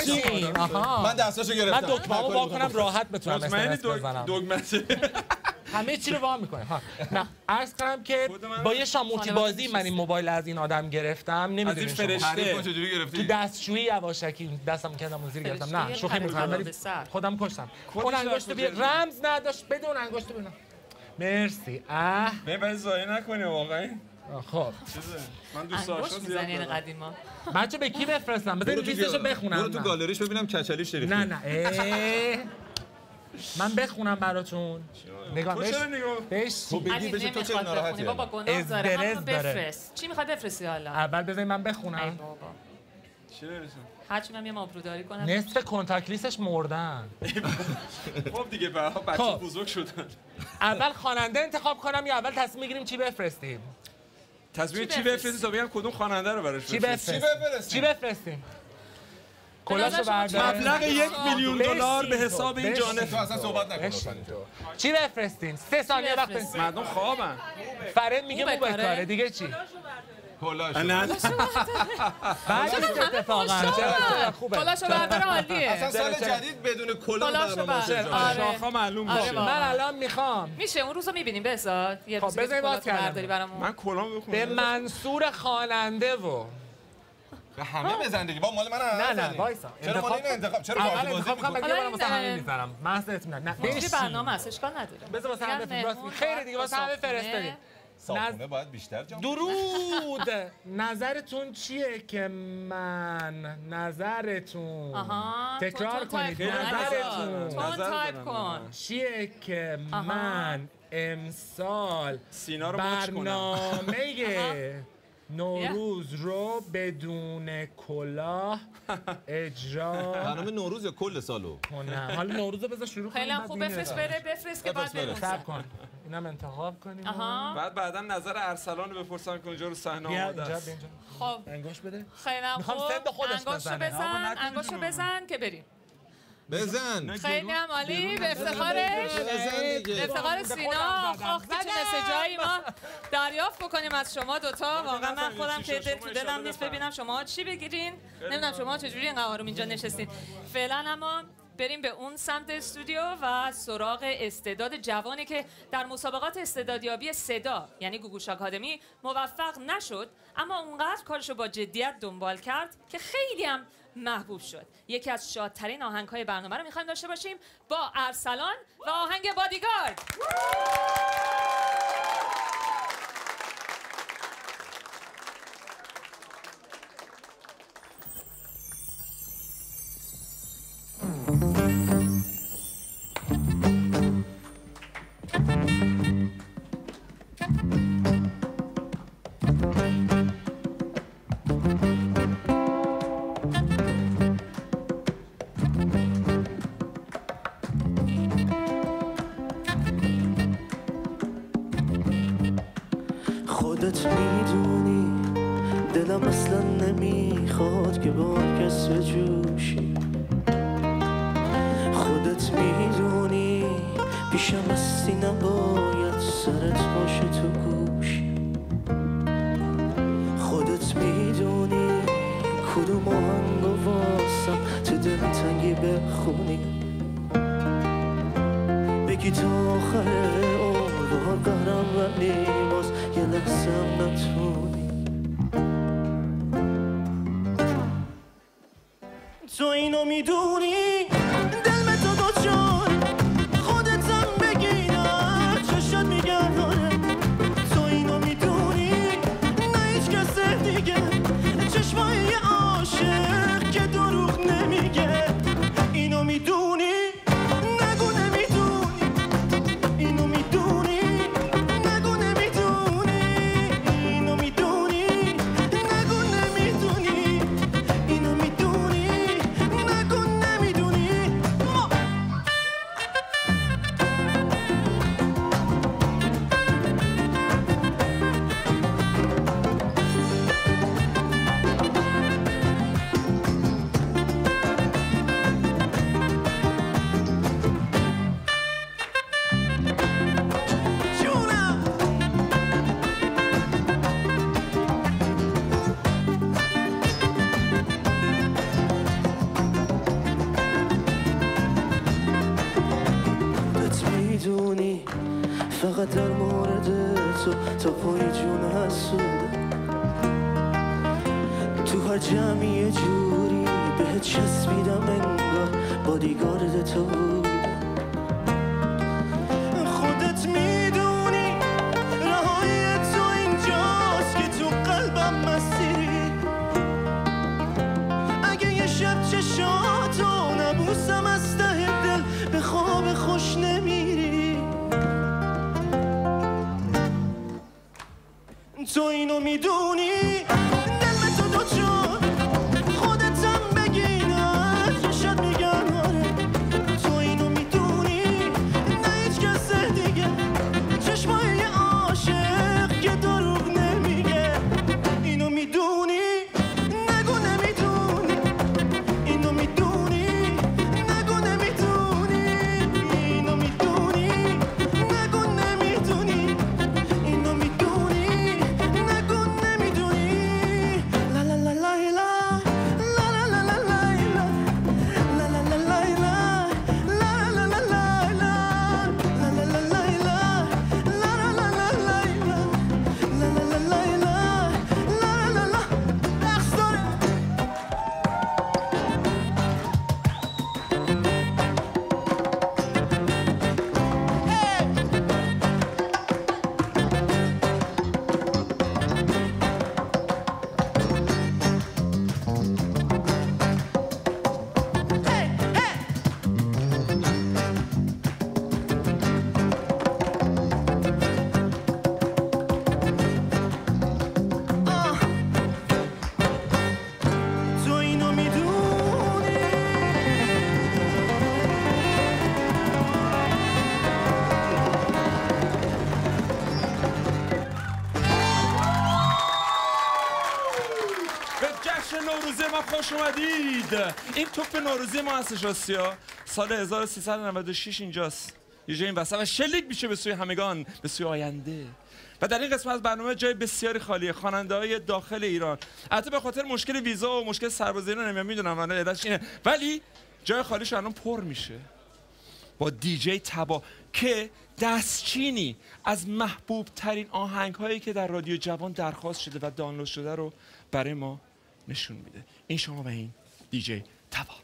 من دستاشو گرفتم. من دکمه‌مو وا کنم راحت بتونم اسمس بزنم. دکمه همه چی رو وا میکنه. ها نه عرض کنم که با یه شامورتی بازی من این موبایل از این آدم گرفتم. نمیدونی فرشته چجوری گرفتی؟ تو دستشویی یواشکی دستم کردم زیر گرفتم. نه شوخی میکنم ولی خودم کشتم. اون انگشت بیا رمز نداشت بدون انگشت ببینم. مرسی. اه نه باید زایه نکنی واقعا. خب من دوست داشتم زیاد قدیما. بچه به کی بفرستم؟ بذار لیستشو بخونم. برو تو گالریش ببینم کچلیش ریختی. نه نه من بخونم براتون. نگاه بش. بش. تو بگی بشه تو چه ناراحتی؟ بابا گناه داره. همون بفرست. چی میخواد بفرستی حالا؟ اول بذار من بخونم. ای بابا. چی نمی‌رسم؟ هرچی من میام آبروداری کنم. نصف کنتاکت لیستش مردن. خب دیگه بچه بزرگ شدن. اول خواننده انتخاب کنم یا اول تصمیم میگیریم چی بفرستیم؟ تصمیم چی بفرستیم تا بگم کدوم خواننده رو براش بفرستیم؟ چی بفرستیم؟ کلاشو بردار. مبلغ یک میلیون دلار به حساب این جانب. تو اصلا صحبت نکن. چی بفرستین؟ سه ثانیه وقت. مردم خوابن. فرید میگه مو بکاره دیگه چی؟ کلاشو. نه. بعد اتفاقا خوبه. کلاشو بردار عالیه. اصلا سال جدید بدون کلاه برنامه شاخا معلوم میشه. من الان میخوام. میشه اون روزو میبینیم بهزاد. یه خب بذار باز کردم. من کلاه بخونم. به منصور خواننده و به همه بزن دیگه با مال من نه نه وایسا چرا مال اینو انتخاب چرا اول انتخاب کنم بگم من مثلا همین میذارم محض اطمینان نه بهش برنامه است اشکال نداره بذار واسه همه بفرست خیلی دیگه واسه همه فرستادیم صاحبونه باید بیشتر جام درود نظرتون چیه که من نظرتون تکرار کنید نظرتون تون تایپ کن چیه که من امسال برنامه نوروز رو بدون کلاه اجرا برنامه نوروز یا کل سالو کنم حالا نوروز رو بذار شروع کنیم خیلی خوب بفرست بره بفرست که بعد بریم صبر کن اینم انتخاب کنیم بعد بعدا نظر ارسلان رو بپرسن که اونجا رو صحنه آماده است خب انگوش بده خیلی خوب انگوشو بزن انگوشو بزن که بریم بزن خیلی هم عالی به افتخارش به افتخار سینا خب که چه مسیجایی ما دریافت بکنیم از شما دوتا واقعا من خودم که دل تو دلم نیست ببینم شما چی بگیرین نمیدونم شما چجوری این آروم اینجا نشستین فعلا اما بریم به اون سمت استودیو و سراغ استعداد جوانی که در مسابقات استعدادیابی صدا یعنی گوگوش آکادمی موفق نشد اما اونقدر کارشو با جدیت دنبال کرد که خیلی هم محبوب شد. یکی از شادترین آهنگ‌های برنامه رو می‌خوایم داشته باشیم با ارسلان و آهنگ بادیگارد. خودت میدونی دلم اصلا نمیخواد که با کس بجوشی خودت میدونی پیشم هستی نباید سرت باشه تو گوشی خودت میدونی کدوم آهنگو واسم تو دلتنگی بخونی بگی تا آخر عمر قهرم ولی باز یه لحظه هم نتونی تو اینو میدونی دل به تو دوچاره خودتم بگی نه چشات میگن آره تو اینو میدونی نه هیچ کس دیگه چشمای یه عاشق که دروغ نمیگه اینو میدونی نگو نمیدونی اینو میدونی نگو نمیدونی اینو میدونی نگو نمیدونی اینو میدونی نگو نمیدونی فقط در مورد تو تا پای جون حسودم تو هر جمعی یه جوری بهت چسبیدم انگار بادیگارد تو بودم خودت میدونی رهایی تو اینجاست که تو قلبم مسیری اگه یه شب چشاتو نبوسم از ته دل به خواب خوش نمیری تو اینو میدونی دل به تو دو جان خودتم بگی نه چشت میگن آره تو اینو میدونی نه هیچ کس دیگه چشمای یه عاشق که دروغ نمیگه اینو میدونی نگو نمیدونی اینو میدونی نگو نمیدونی اینو میدونی نگو نمیدونی اینو میدونی نگو نمیدونی لا لا لا لا لا لا لا لا لا لا لا لا لا لا لا لا تو اینو میدونی به جشن نوروزی ما خوش اومدید. این توپ نوروزی ما هستش آسیا سال هزار و سیصد و نود و شش اینجاست یه جای این وسط و شلیک میشه به سوی همگان به سوی آینده و در این قسمت از برنامه جای بسیاری خالیه خواننده های داخل ایران البته به خاطر مشکل ویزا و مشکل سربازی رو نمیدونم میدونم الان علتش اینه ولی جای خالیش الان پر میشه با دیجی تبا که دستچینی از محبوب ترین آهنگ هایی که در رادیو جوان درخواست شده و دانلود شده رو برای ما نشون میده این شما و این دیجی تبا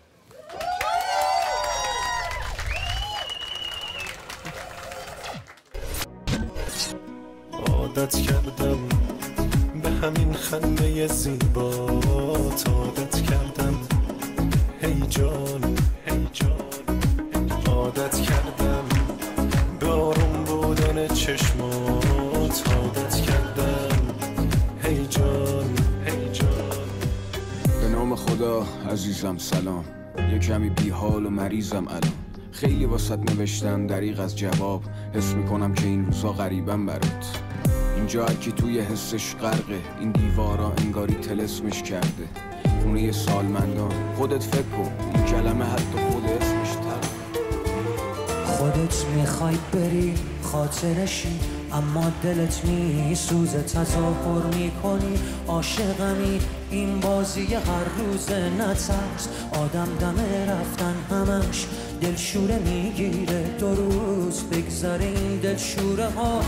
عادت کردم به همین خنده زیبات عادت کردم هی جان هی جان عادت کردم به آروم بودن چشمات عادت کردم هی جان هی جان به نام خدا عزیزم سلام یه کمی بی حال و مریضم الان خیلی واسط نوشتم دریغ از جواب حس میکنم که این روزا غریبم برات اینجا هرکی توی حسش غرقه این دیوارا انگاری تلسمش کرده خونه سالمندان خودت فکر کن این کلمه حتی خود اسمش تر خودت میخوای بری خاطرشی اما دلت میسوزه تظاهر میکنی عاشقمی این بازی هر روز نترس آدم دم رفتن همش دلشوره میگیره دو روز بگذره این دلشوره ها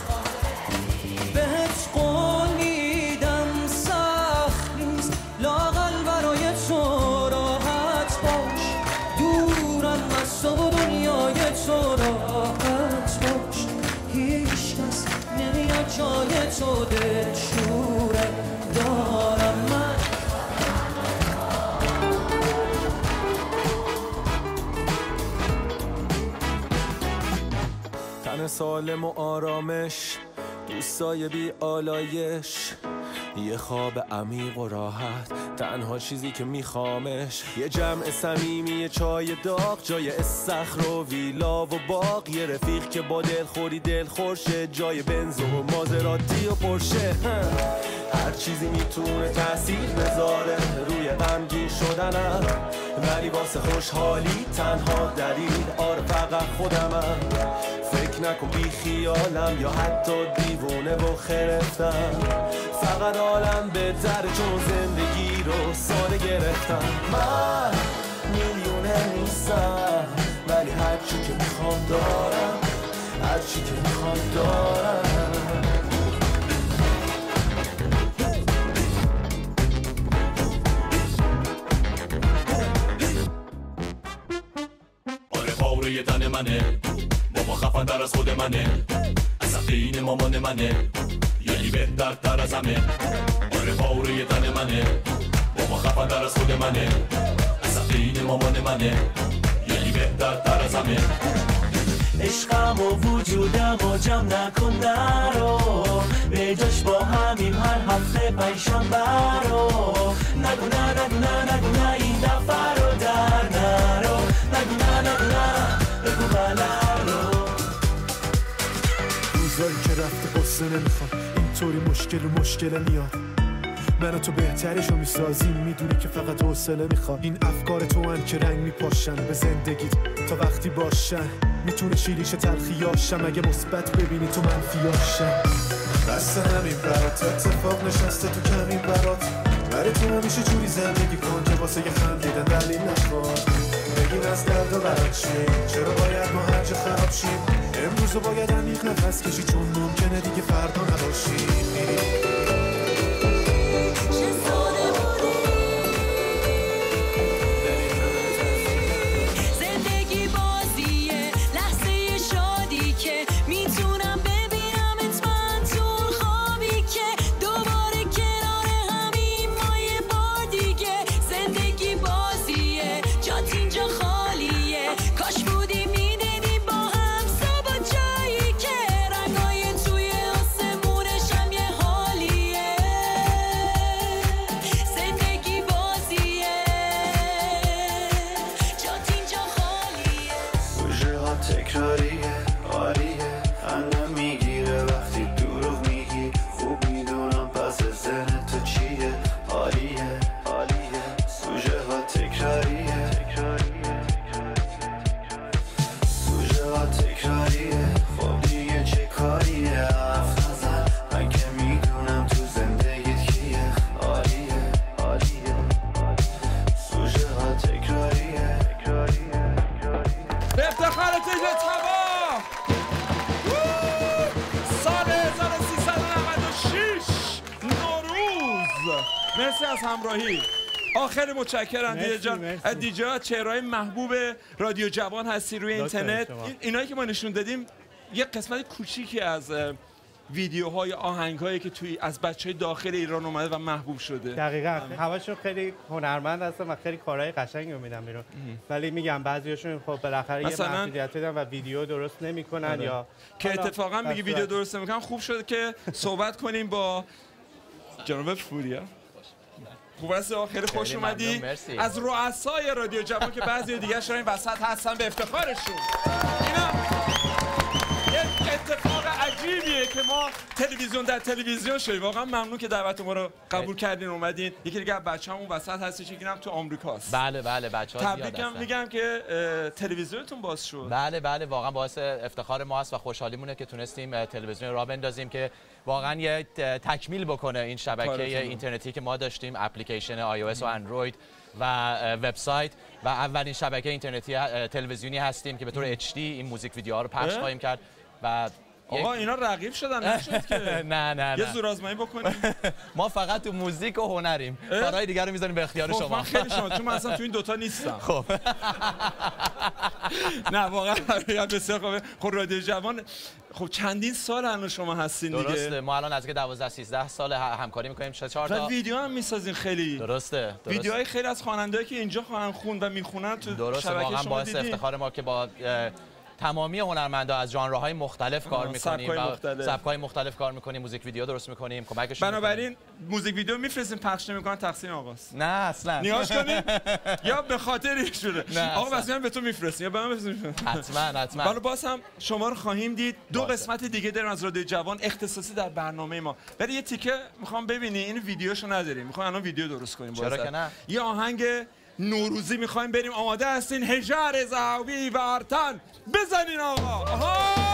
بهت قول میدم سخت نیست لااقل برای تو راحت باش دورم از تو و دنیای تو راحت باش هیچ کس نمیاد جای تو دلشوره دارم من تن سالم و آرامش دوستای بی آلایش یه خواب عمیق و راحت تنها چیزی که میخوامش یه جمع صمیمی یه چای داغ جای استخر و ویلا و باغ یه رفیق که با دلخوری دلخورشه جای بنز و مازراتی و پرشه هر چیزی میتونه تأثیر بذاره روی غمگین شدنم ولی واسه خوشحالی تنها دلیل آره فقط خودمم فکر نکن بی خیالم یا حتی دیوونه و خرفتم فقط عالم بهتره چون زندگی رو ساده گرفتم من میلیونه نیستم ولی هرچی که میخوام دارم هرچی چی که میخواد دارم. آره پاره تن منه، بابا خفن در از خود منه، از سختین مامان منه، یعنی بهتر تر از همه. آره پاره تن منه، بابا خفن در از خود منه، از سختین مامان منه، یعنی بهتر تر از همه. عشقم و وجودم و جمع نکن نرو، به جاش با همیم هر هفته پنجشنبه رو. نگو نه نگو نه نگو نه این دفعه رو در نرو، نگو نه نگو نه بگو بله رو. روزایی که رفته قصه نمیخوام، اینطوری مشکل و مشکل میاد، من و تو بهترشو میسازیم، میدونی که فقط حوصله میخواد. این افکار تو هن که رنگ میپاشن به زندگیت تا وقتی باشن، میتونه شیریش تلخیاشم اگه مثبت ببینی تو منفیاشم. بس همین برات اتفاق نشسته تو کمین برات، برای تو همیشه جوری زندگی کن که واسه یه خندیدن دلیل نخواد. بگین از درد و برات چی، چرا باید ما هر جا خراب شیم، امروزو باید عمیق نفس کشی چون ممکنه دیگه فردا نباشی. مرسی از همراهی. آخر متشکرم دیجا جان. دیجا چهرهای محبوب رادیو جوان هستی روی اینترنت. این اینایی که ما نشون دادیم یه قسمت کوچیکی از ویدیوهای آهنگایی که توی از بچهای داخل ایران اومده و محبوب شده. دقیقاً همشون خیلی هنرمند هستن و خیلی کارهای قشنگی رو میدن بیرون. ولی میگم بعضیاشون خب بالاخره یه محدودیت دارن و ویدیو درست نمیکنن یا که اتفاقا میگه ویدیو درست نمیکنن. خوب شده که صحبت کنیم با جناب فوریا. خوب است، خیلی خوش اومدی. از رؤسای رادیو جوان که بعضی دیگه شاید این وسط هستن به افتخارشون. اینا یک اتفاق عجیبیه که ما تلویزیون در تلویزیون شدیم. واقعا ممنون که دعوت ما رو قبول کردین اومدین. یکی دیگه بچه‌مون وسط هستش، یکی هم تو آمریکاست. بله بله بچه‌ها زیاد هستن. تبریکم میگم که تلویزیونتون باز شد. بله بله واقعا باعث افتخار ما است و خوشحالیمونه که تونستیم تلویزیون راه بندازیم که واقعا یه تکمیل بکنه این شبکه اینترنتی که ما داشتیم، اپلیکیشن آی او اس و اندروید و وبسایت و اولین شبکه اینترنتی تلویزیونی هستیم که به طور اچ دی این موزیک ویدیوها رو پخش خواهیم کرد. و آقا اینا رقیب شدن نشد که نه نه نه یه زورآزمایی بکنیم. ما فقط تو موزیک و هنریم، کارهای دیگه رو میذاریم به اختیار خب شما. من خیلی شما چون من اصلا تو این دوتا نیستم. خب نه واقعا بسیار خوبه. خب رادیو جوان خب چندین سال الان شما هستین دیگه. درسته، ما الان از که دوازده سیزده سال همکاری میکنیم. چهار تا ویدیو هم میسازین. خیلی درسته, درسته. ویدیوهای خیلی از خواننده‌ای که اینجا خواهند خوند و میخونن تو درسته. شبکه واقعا شما باعث دیدین. افتخار ما که با تمامی هنرمندا از ژانرهای مختلف کار میکنیم و سبک‌های مختلف کار میکنیم، موزیک ویدیو درست میکنیم، کمکش میکنیم. بنابراین موزیک ویدیو میفرستیم پخش نمیکنن، تقصیر آقاست. نه اصلا نیاز کنیم یا به خاطر ایشونه. آقا واسه به تو میفرستیم یا به من بفرستیم. حتما حتما. حالا باز هم شما رو خواهیم دید. دو قسمت دیگه داریم از رادیو جوان اختصاصی در برنامه ما. ولی یه تیکه میخوام ببینی، این ویدیوشو نداریم. میخوام الان ویدیو درست کنیم. چرا که نه؟ یه آهنگ نوروزی میخوایم بریم. آماده هستین؟ هجر زاوی ورتن بزنین آقا. آها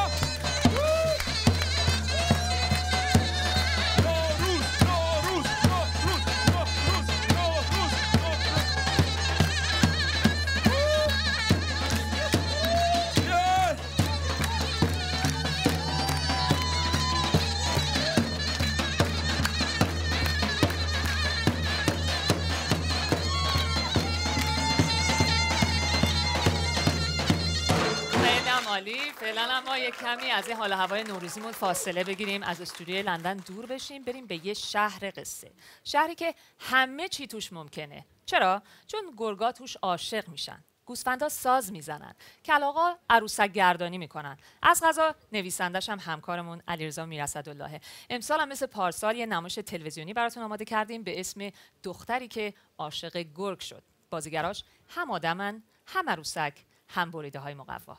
عالی. فعلا ما یک کمی از این حال و هوای نوروزیمون فاصله بگیریم، از استودیوی لندن دور بشیم، بریم به یه شهر قصه. شهری که همه چی توش ممکنه. چرا؟ چون گرگا توش عاشق میشن. گوسفندا ساز میزنن، کلاغا عروسک گردانی میکنن. از قضا نویسندش هم همکارمون علیرضا میراسداللهه. امسال هم مثل پارسال یه نمایش تلویزیونی براتون آماده کردیم به اسم دختری که عاشق گرگ شد. بازیگراش هم آدمن، هم عروسک، هم بریده های مقوا.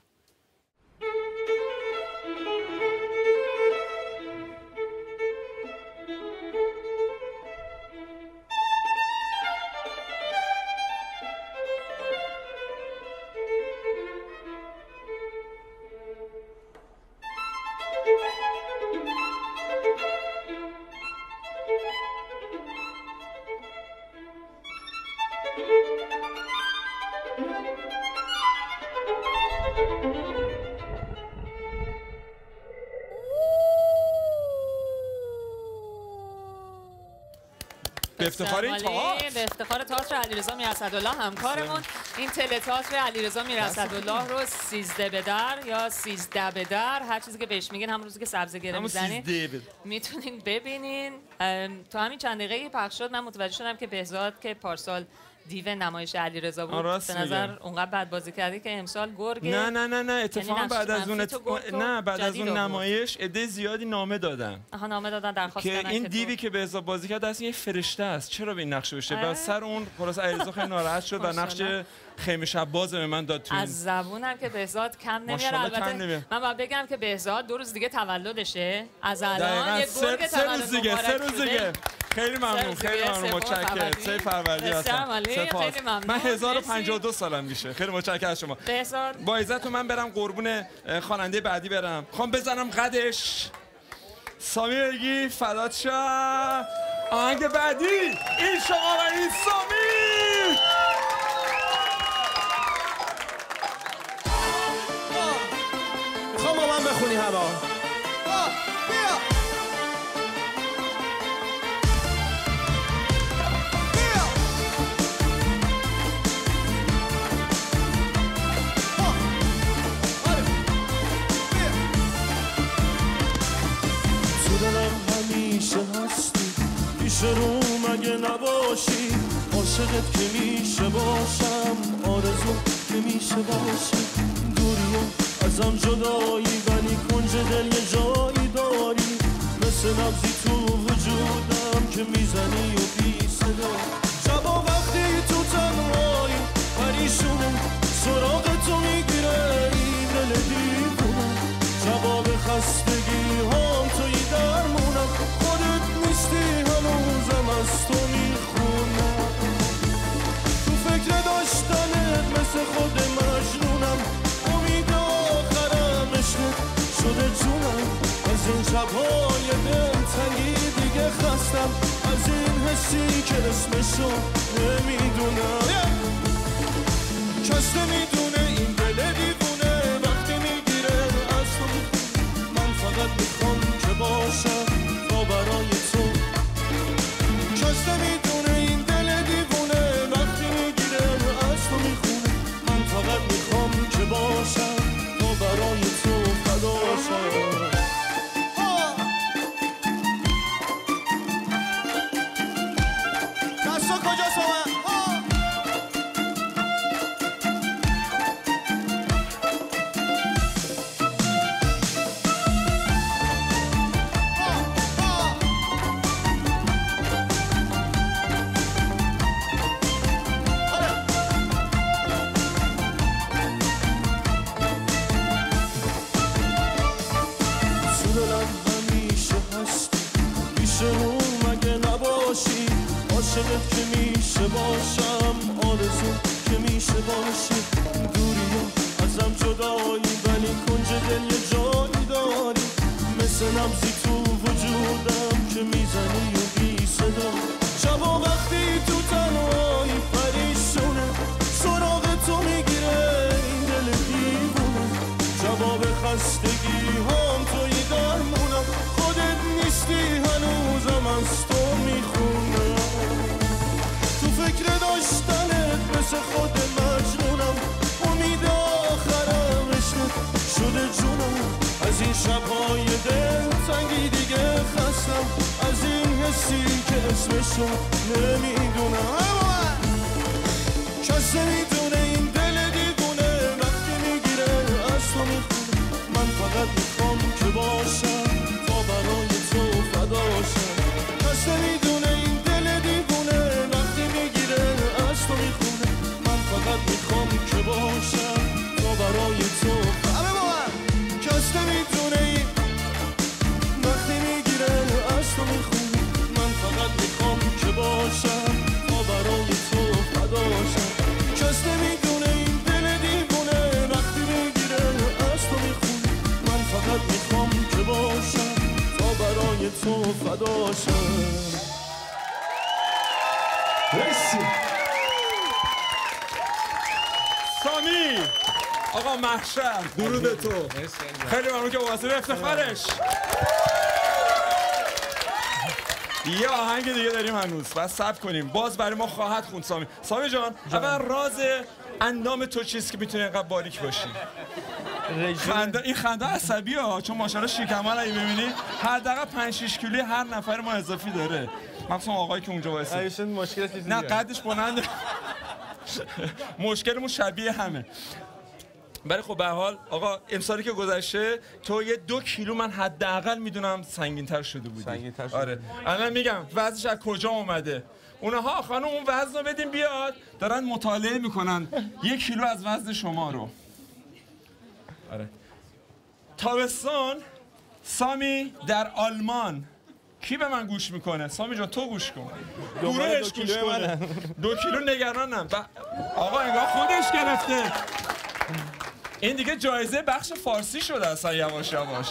به افتخار این تئاتر، به افتخار تئاتر علیرضا میراسدالله همکارمون، این تله تئاتر علیرضا میراسدالله رو سیزده به در یا سیزده به در، هر چیزی که بهش میگن، همون روزی که سبزه گره میزنین میتونین ببینین. تو همین چند دقیقه پخش شد من متوجه شدم که بهزاد که پارسال دیو نمایش علیرضا بود، به نظر اونقدر بد بازی کردی که امسال گرگ. نه نه نه نه اتفاقا بعد از اون ات... نه بعد از اون نمایش عده زیادی نامه دادن. آها نامه دادن درخواست که این دیوی که بهزاد بازی کرد اصلا یه فرشته است، چرا به این نقش بشه؟ بعد سر اون خلاص علیرضا خیلی ناراحت شد و نقش خیمه شب باز به من داد تو. از زبونم که بهزاد کم نمیاره. البته من باید بگم که بهزاد دو روز دیگه تولدشه، از الان یه گرگ تولد مبارک سه روز دیگه. خیلی ممنون، خیلی ممنون، متشکرم. سه فروردین هستم. خیلی ممنون. من هزار و پنجاه و دو سالم میشه. خیلی متشکرم از شما. بهزاد با عزتون من برم قربون خواننده بعدی برم. خوام بزنم قدش. سامی بگی فدات شم. آهنگ بعدی این شما و این سامی. میخوام با من بخونی هوا. پیش رو مگه نباشی، عاشقت که میشه باشم، آرزو که میشه باشی، دوری ازم جدایی ولی کنج دل یه جایی داری، مثل نبضی تو وجودم که میزنی و بی صدا، شبا وقتی تو تنهایی پریشونم سراغ تو میگیره این دل دیوونم، جواب خستگی هم توی درمونم، خودت نیستی هنوزم از تو میخونم، تو فکر داشتنت مثل خود مجنونم، امید آخرم عشقت شده جونم، از این شبهای دلتنگی دیگه خستم، از این حسی که اسمشو نمیدونم، کس نمیدونه این دل دیوونه وقتی میگیره از تو، من فقط میخوام که باشم تا برای تو، کس نمیدونه این دل دیوونه وقتی میگیره از تو میخونه، من فقط میخوام که باشم تا برای تو فدا شم. دستا کجاست من؟ عاشقت که میشه باشم، آرزو که میشه باشی، دوری ازم جدایی ولی کنج دل یه جایی داری، مثل نبضی تو وجودم که میزنی و بی صدا، شبا وقتی تو تنهایی پریشونه سراغ تو میگیره این دل دیوونه، جواب خستگی هم توی درمونم، خودت نیستی هنوزم از تو میخونم، فکر داشتنت مثل خود مجنونم، امید آخرم عشقت شده شبهای دل تنگی دیگه خستم از این حسی که اسمشو نمیدونم کس نمیدونه این دل دیوونه وقتی میگیره از تو میخونه من فقط میخوام که باشم تا برای تو فداشم کس نمیدونه این دل دیوونه وقتی میگیره از تو میخونه من فقط میخوام که باشم تا برای تو همه با من کس نمیدونه این وقتی میگیره از تو میخونه من فقط میخوام که باشم تا برای تو فداشم کس نمیدونه این دل دیوونه وقتی میگیره از تو میخونه من فقط میخوام که باشم تا برای تو فداشم مرسی سامی آقا محشر درود تو خیلی ممنون که واسه افتخارش یه آهنگ دیگه داریم هنوز بس صبر کنیم باز برای ما خواهد خوند سامی سامی جان اول راز اندام تو چیست که میتونه اینقدر باریک باشی خنده این خنده عصبی ها چون ماشاءالله شکم‌ها رو ببینی حداقل پنج شش کیلویی هر نفر ما اضافی داره مخصوصا آقایی که اونجا وایسه ایشون مشکل چیزی نه قدش بلنده مشکلمون شبیه همه ولی خب به هر حال آقا امسالی که گذشته تو یه دو کیلو من حداقل میدونم سنگین‌تر شده بودی سنگین‌تر شده آره الان میگم وزنش از کجا اومده اونها خانم اون وزن رو بدیم بیاد دارن مطالعه میکنن یک کیلو از وزن شما رو آره تابستان سامی در آلمان کی به من گوش میکنه؟ سامی جان تو گوش کن گروهش گوش کنه دو کیلو نگرانم ب... آقا انگار خودش گرفته این دیگه جایزه بخش فارسی شده اصلا یواش یواش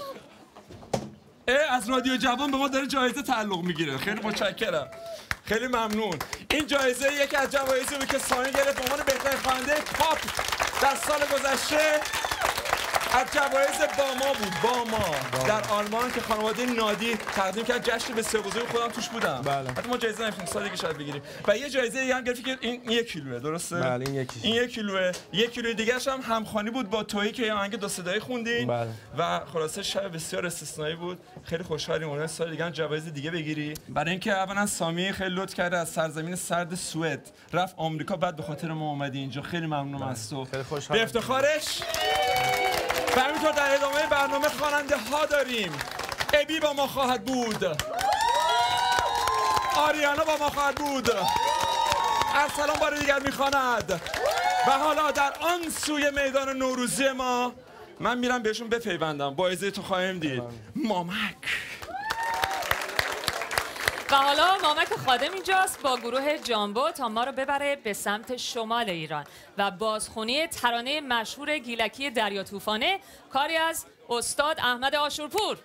از رادیو جوان به ما داره جایزه تعلق میگیره خیلی متشکرم خیلی ممنون این جایزه یکی از جوایزی بود که سامی گرفت به عنوان بهترین خواننده پاپ در سال گذشته از جوایز با ما بود با ما در آلمان که خانواده نادی تقدیم کرد جشن بسیار بزرگ خودم توش بودم بله. حتی ما جایزه نمی‌تونیم سال دیگه شاید بگیریم و یه جایزه دیگه هم گرفتیم که این یک کیلوه درسته بله این یکی این یک کیلوه یک کیلو دیگه هم همخوانی بود با تویی که یه آهنگ دو صدایی خوندین بله. و خلاصه شب بسیار استثنایی بود خیلی خوشحالیم امیدوارم سال دیگه هم جوایز دیگه بگیری برای اینکه اولا سامی خیلی لطف کرده از سرزمین سرد سوئد رفت آمریکا بعد به خاطر ما اومدی اینجا خیلی ممنونم از تو خیلی خوشحالم به افتخارش و همینطور در ادامه برنامه خواننده ها داریم ابی با ما خواهد بود آریانا با ما خواهد بود ارسلان بار دیگر میخواند و حالا در آن سوی میدان نوروزی ما من میرم بهشون بپیوندم با اجازه تو خواهیم دید مامک و حالا مامک خادم اینجاست با گروه جامبو تا ما رو ببره به سمت شمال ایران و بازخونی ترانه مشهور گیلکی دریا طوفانه کاری از استاد احمد آشورپور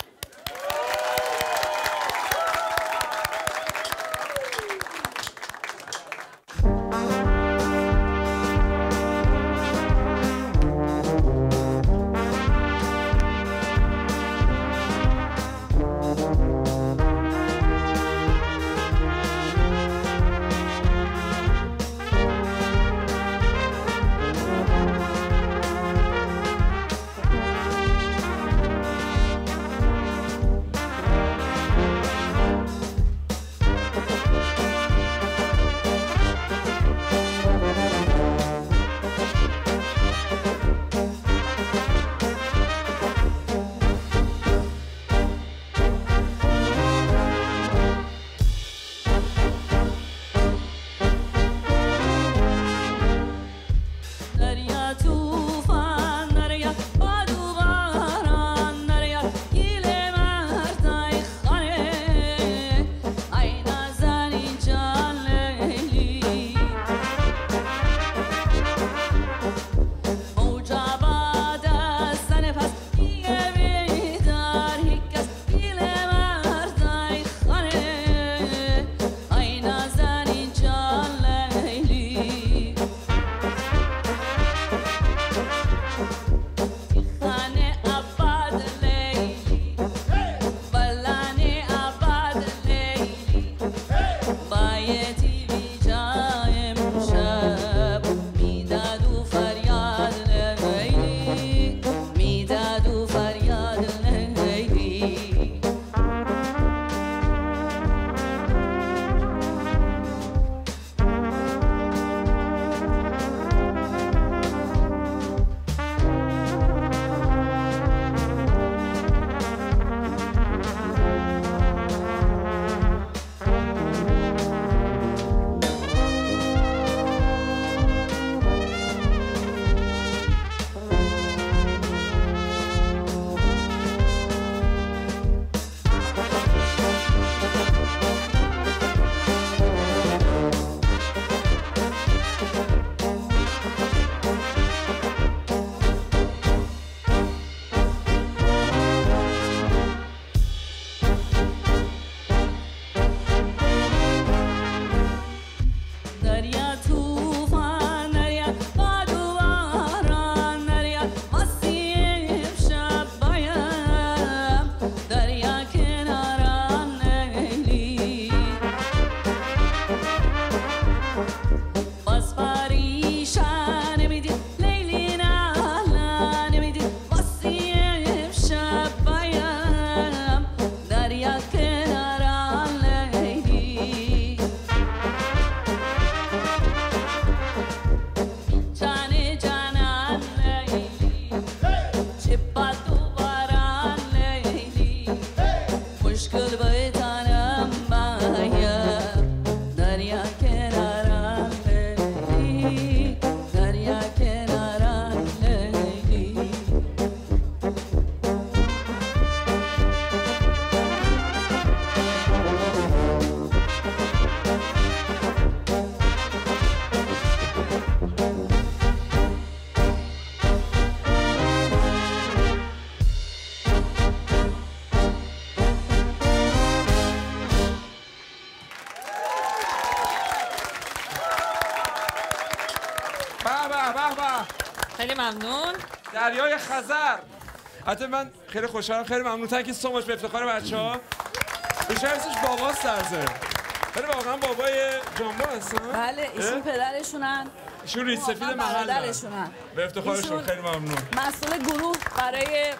خیلی ممنون. دریای خزر. حتی من خیلی خوشحالم، خیلی ممنون. تانکی سو ماچ به افتخار بچه‌ها. بیشتر اسمش بابا سرزه. خیلی واقعا بابای جانبا هستن. بله ایشون پدرشونن. ایشون ریش سفید محل. به افتخارشون خیلی ممنون. مسئول گروه برای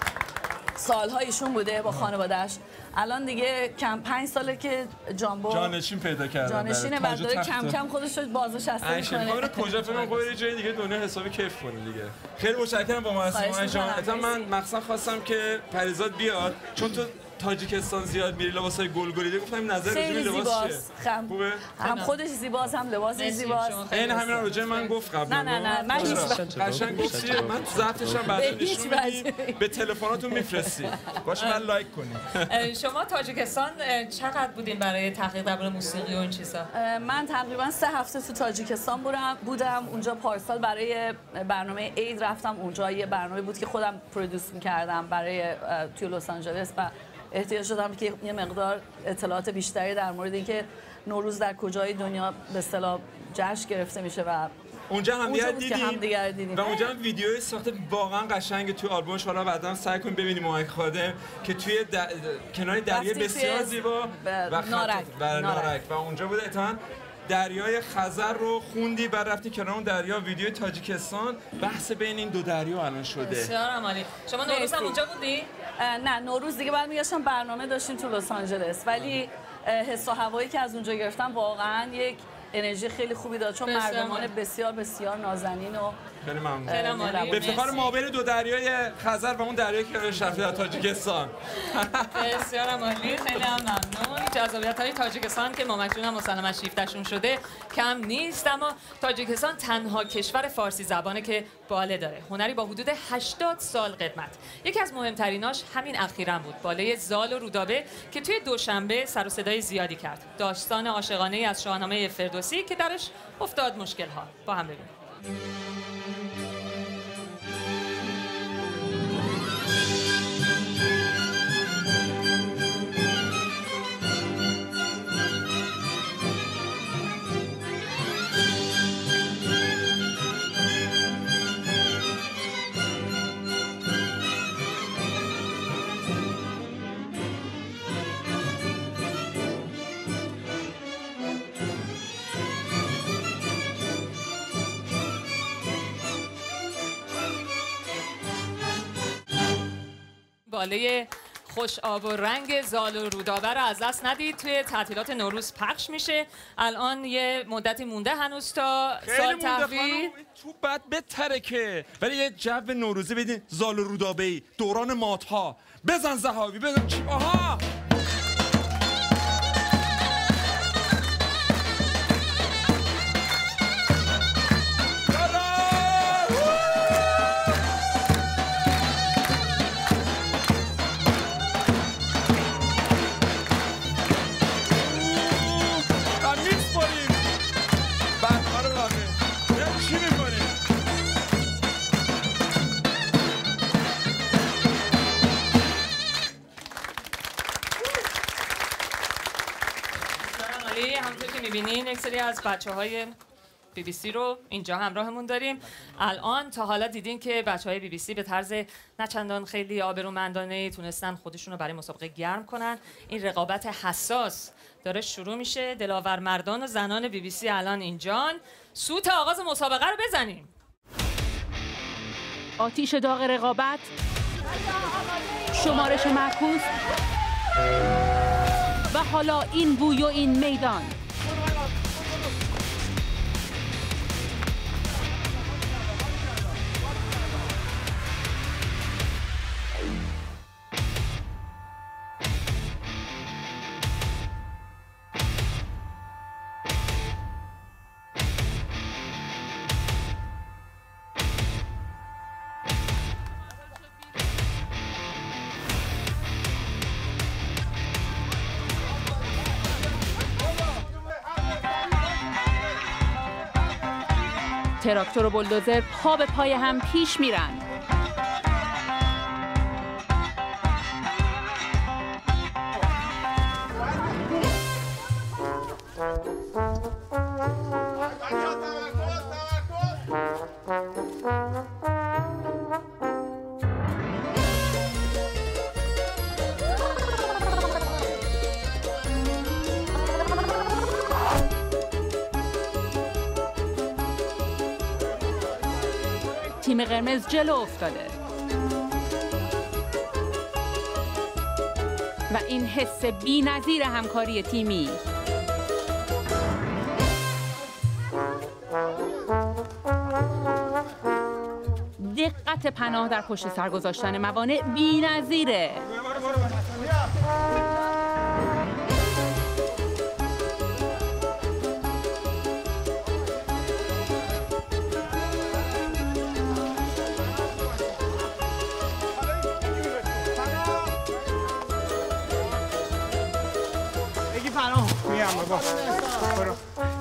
سال‌ها ایشون بوده با خانواده‌اش. الان دیگه کم پنج ساله که جانبو جانشین پیدا کرده. جانشینه و داره کم کم خودش رو بازنشسته می‌کنه. آره کجا فکر کنم یه جای دیگه دنیا حسابی کیف کنه دیگه. خیلی متشکرم با ما هستید جان. من مخصوصا خواستم که پریزاد بیاد چون تو تاجیکستان زیاد میری لباسای گلگلیده، گفتم نظر راجع به لباس چیه؟ خم. خوبه؟ هم خودش زیباست هم لباس زیباست. این همینا راجع من گفت قبلا. نه نه نه من هیچ قشنگ گفتی من تو ضبطش هم بعد نشون میدی به تلفناتون میفرستی. باشه من لایک کنید. شما تاجیکستان چقدر بودین برای تحقیق درباره موسیقی و این چیزا؟ من تقریبا سه هفته تو تاجیکستان بودم بودم اونجا پارسال برای برنامه عید رفتم اونجا. یه برنامه بود که خودم پرودوس می‌کردم برای توی لس آنجلس و احتیاج داشتم که یه مقدار اطلاعات بیشتری در مورد اینکه نوروز در کجای دنیا به اصطلاح جشن گرفته میشه و اونجا هم دیگه دیدیم. دیدیم و اونجا هم ویدیوی ساخته واقعا قشنگ توی آلبومش. حالا بعداً سعی کنیم ببینیم مایک خادم که توی د... کنار دریا بسیار زیبا و نارک و نارک و اونجا بوده اتفاقاً دریای خزر رو خوندی بعد رفتی کنار اون دریا ویدیو تاجیکستان. بحث بین این دو دریا الان شده. بسیار عالی. شما نوروز هم اونجا بودی؟ نه نوروز دیگه بعد میگشتم برنامه داشتیم تو لس آنجلس ولی حس و هوایی که از اونجا گرفتم واقعا یک انرژی خیلی خوبی داد چون مردمان بسیار بسیار نازنین و خیلی ممنون. به افتخار مابین دو دریای خزر و اون دریایی که رفته در تاجیکستان. بسیار عالی. خیلی ممنون. جذابیت‌های تاجیکستان که مامک جون هم مسلماً شیفتشون شده کم نیست، اما تاجیکستان تنها کشور فارسی زبانه که باله داره. هنری با حدود هشتاد سال قدمت. یکی از مهمتریناش همین اخیراً بود، باله زال و رودابه که توی دوشنبه سر و صدای زیادی کرد. داستان عاشقانه ای از شاهنامه فردوسی که درش افتاد مشکل‌ها. با هم ببینیم. باله خوش آب و رنگ زال و رودابه رو از دست ندید. توی تعطیلات نوروز پخش میشه. الان یه مدتی مونده هنوز تا سال تحویل. تو بعد بهتره که ولی یه جو نوروزی بدین. زال و رودابه دوران ماتها. بزن زهاوی بزن. آها همونطور که می‌بینین یک سری از بچه‌های بی بی سی رو اینجا همراهمون داریم. الان تا حالا دیدین که بچه‌های بی بی سی به طرز نه چندان خیلی آبرومندانه‌ای تونستن خودشون رو برای مسابقه گرم کنن. این رقابت حساس داره شروع میشه. دلاور مردان و زنان بی بی سی الان اینجان. سوت آغاز مسابقه رو بزنیم. آتیش داغ رقابت، شمارش معکوس و حالا این بوی و این میدان. تراکتور و بلدوزر پا به پای هم پیش میرن. تیم قرمز جلو افتاده و این حس بی‌نظیر همکاری تیمی دقت پناه در پشت سر گذاشتن موانع بی‌نظیره. بگی پناه میام بابا برو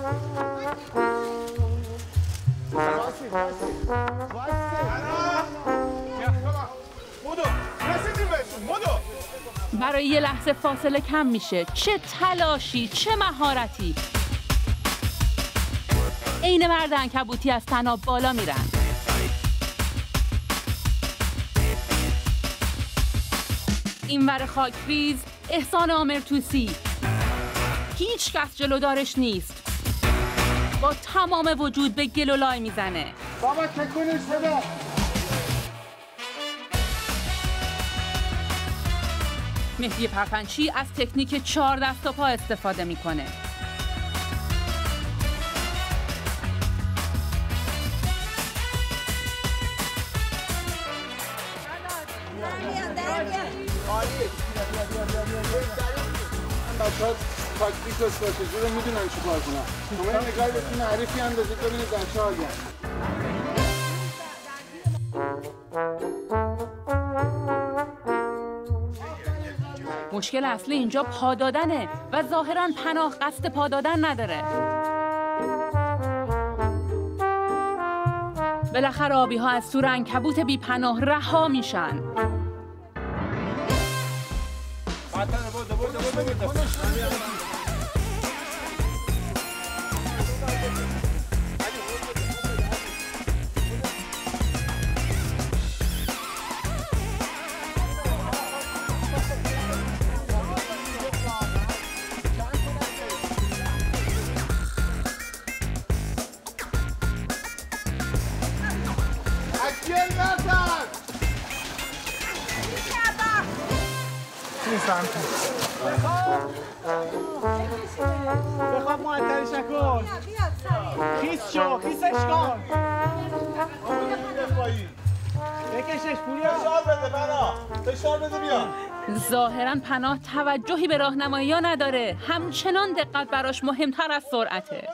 برای یه لحظه فاصله کم میشه. چه تلاشی، چه مهارتی. عین مرد عنکبوتی از طناب بالا میرن. اینور خاکریز احسان آمرتوسی، هیچ کس جلودارش نیست. با تمام وجود به گل و لای میزنه. بابا تکونش بده. مهدی پرپنچی از تکنیک چهار دست و پا استفاده میکنه. بچه‌ها تاکتیک و استراتژی رو میدونن چیکار کنن. شما یه نگاهی بهتون معرفی اندازید ببینید در چه حالی‌اند. مشکل اصلی اینجا پا دادنه و ظاهراً پناه قصد پا دادن نداره. بالاخره آبی‌ها از تور عنکبوت بی پناه رها میشن. بخواب معطلش نکن. خیس شو، خیسش کن. بکشش پولیا. فشار بده بنا. فشار بده بیا. ظاهراً پناه توجهی به راهنمایی ها نداره. همچنان دقت براش مهمتر از سرعته.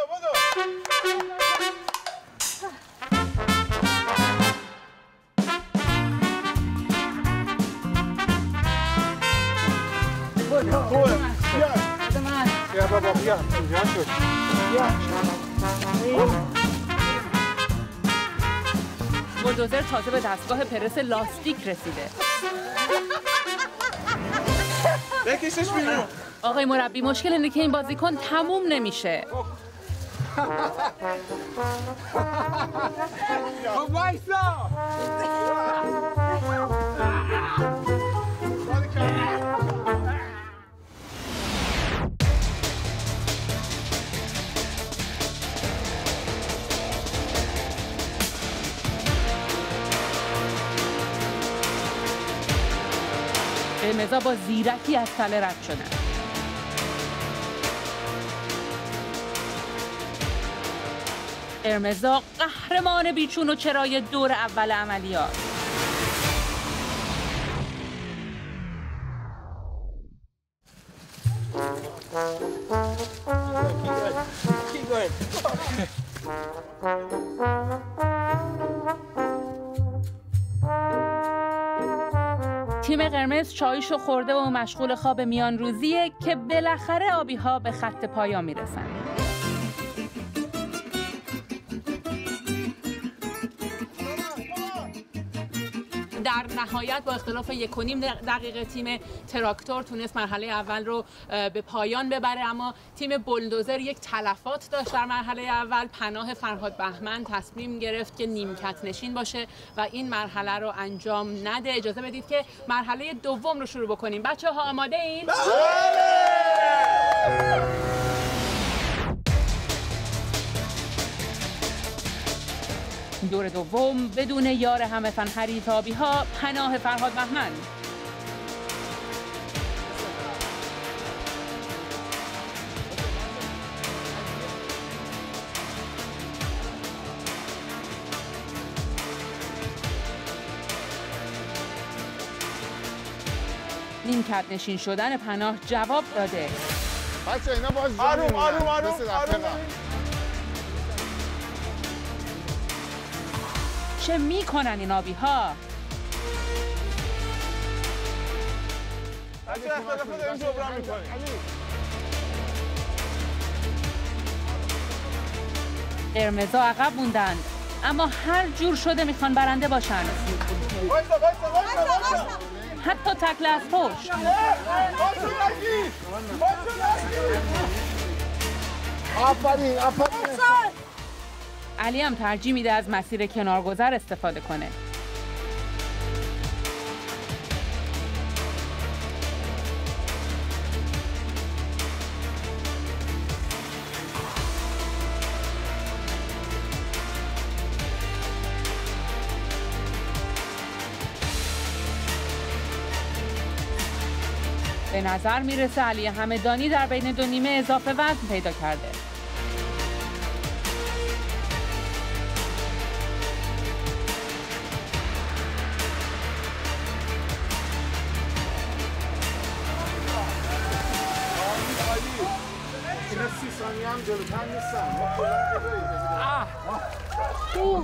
خوبه بیا بیا بابا بیا اینجا شد بیا بولدوزر تازه به دستگاه پرس لاستیک رسیده. بکشش بیرون. آقای مربی مشکل اینه که این بازیکن تموم نمیشه. وایسا قرمزا با زیرکی از تله رد شدن. قرمزا قهرمان بیچون و چرای دور اول عملیات. تیم قرمز چایشو خورده و مشغول خواب میان روزیه که بالاخره آبی‌ها به خط پایان میرسن. در نهایت با اختلاف یک و نیم دقیقه تیم تراکتور تونست مرحله اول رو به پایان ببره، اما تیم بولدوزر یک تلفات داشت در مرحله اول. پناه فرهاد بهمن تصمیم گرفت که نیمکت نشین باشه و این مرحله رو انجام نده. اجازه بدید که مرحله دوم رو شروع بکنیم. بچه ها آماده این؟ دور دوم بدون یار همه فن حریفابی ها پناه فرهاد بهمن. نیمکت نشین شدن پناه جواب داده. بچه اینا باز جا آروم آروم آروم آروم. چه میکنن این آبی ها؟ بچه اختلاف رو داریم جبران میکنیم. قرمزا عقب موندند اما هر جور شده میخوان برنده باشن. وایسا وایسا وایسا وایسا. حتی تکل از پشت. آفرین آفرین. علی هم ترجیح میده از مسیر کنارگذر استفاده کنه. به نظر میرسه علی همدانی در بین دو نیمه اضافه وزن پیدا کرده. اینا سی ثانیه هم جلوتر نیستن. ما کلا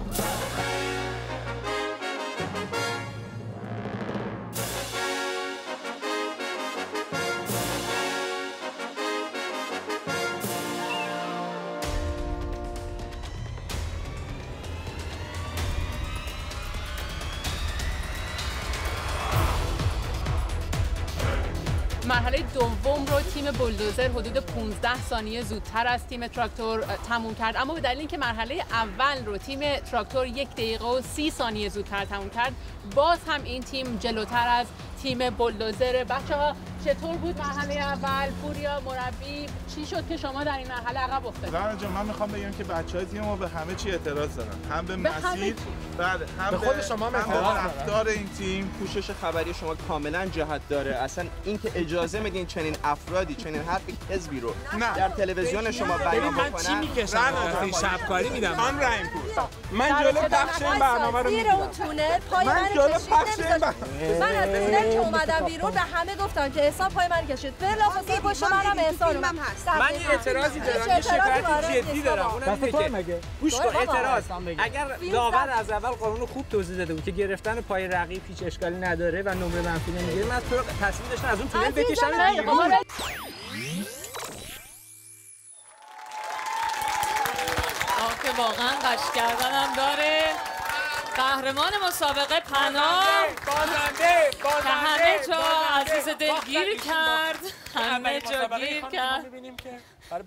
مرحله دوم رو تیم بولدوزر حدود پانزده ثانیه زودتر از تیم تراکتور تموم کرد، اما به دلیل اینکه مرحله اول رو تیم تراکتور یک دقیقه و سی ثانیه زودتر تموم کرد، باز هم این تیم جلوتر از تیم بولدوزر. بچه‌ها چطور بود مرحله اول؟ پوریا مربی چی شد که شما در این مرحله عقب افتادید؟ زهرا جان من میخوام بگم که بچه‌های تیم ما به همه چی اعتراض دارن. هم به مسیر، بله، هم به خود شما هم اعتراض دارن. رفتار این تیم. پوشش خبری شما کاملا جهت داره. اصلا اینکه اجازه میدین چنین افرادی چنین حرف کذبی رو در تلویزیون شما بیان بکنن. من چی میکشم؟ این شبکاری میدم. خان رحیم پور من جلو پخش این برنامه رو میگیرم. اون تونل پای من جلو پخش این من از تونل که اومدم بیرون به همه گفتم که احسان پای من کشید. بلافاصله پشت منم احسان هست. من یه اعتراضی دارم، یه شکایت جدی دارم. اونم اینه که گوش کن اعتراض. اگر داور از اول قانون خوب توضیح داده بود که گرفتن پای رقیب هیچ اشکالی نداره و نمره منفی نمیگیره، من تو تصمیم داشتم از اون تونل بکشم بیرون. آخه واقعا قش کردنم داره. قهرمان مسابقه پناه بازنده که همه جا عزیز دل گیر کرد، همه جا گیر کرد. می‌بینیم که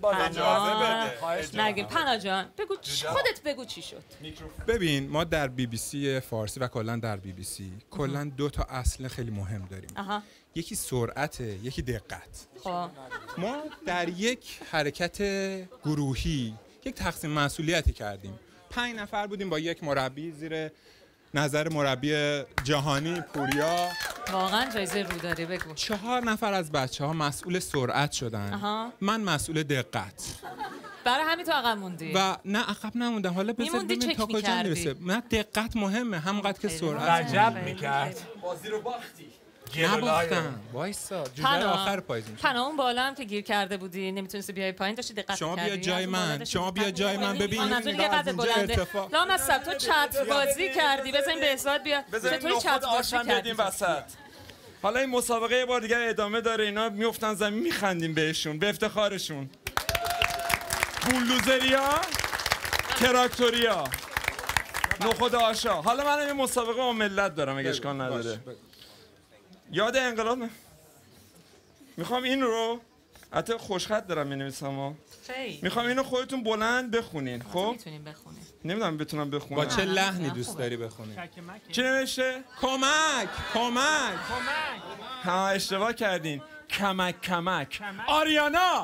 نگیم پناه جان بگو خودت بگو چی شد. ببین ما در بی بی سی فارسی و کلا در بی بی سی کلا دو تا اصل خیلی مهم داریم. آها. یکی سرعت، یکی دقت. خب ما در یک حرکت گروهی یک تقسیم مسئولیتی کردیم. پنج نفر بودیم با یک مربی زیر نظر مربی جهانی پوریا. واقعا جایزه رو داری بگو. چهار نفر از بچه‌ها مسئول سرعت شدن. آها. من مسئول دقت. برای همین تو عقب موندی. و نه عقب نموندم. حالا بذار ببینیم تا کجا میرسه. نه دقت مهمه همونقدر که سرعت. عجب میکرد. بازی رو باختی. نباختم. وایسا جوجه آخر پاییز میشه. پناه اون بالا هم که گیر کرده بودی نمیتونستی بیای پایین، داشتی دقت شما می‌کردی. بیا جای من. شما بیا جای من ببین از اون قد بلنده. لامصب تو چت بازی کردی. بزن بهزاد بیا. چطوری چت بازی کردی وسط؟ حالا این مسابقه یه بار دیگه ادامه داره. اینا میافتن زمین میخندیم بهشون به افتخارشون. بولدوزریا، تراکتوریا، نخود آشا. حالا من این مسابقه با ملت دارم اگه اشکال نداره. یاد انقلاب نه. میخوام این رو حتی خوشخط دارم می‌نویسم. میخوام اینو خودتون بلند بخونین. خب میتونیم بخونیم. نمیدونم بتونم بخونم. با چه لحنی دوست داری بخونی؟ چی نوشته؟ کمک کمک ها اشتباه کردین. کمک کمک آریانا.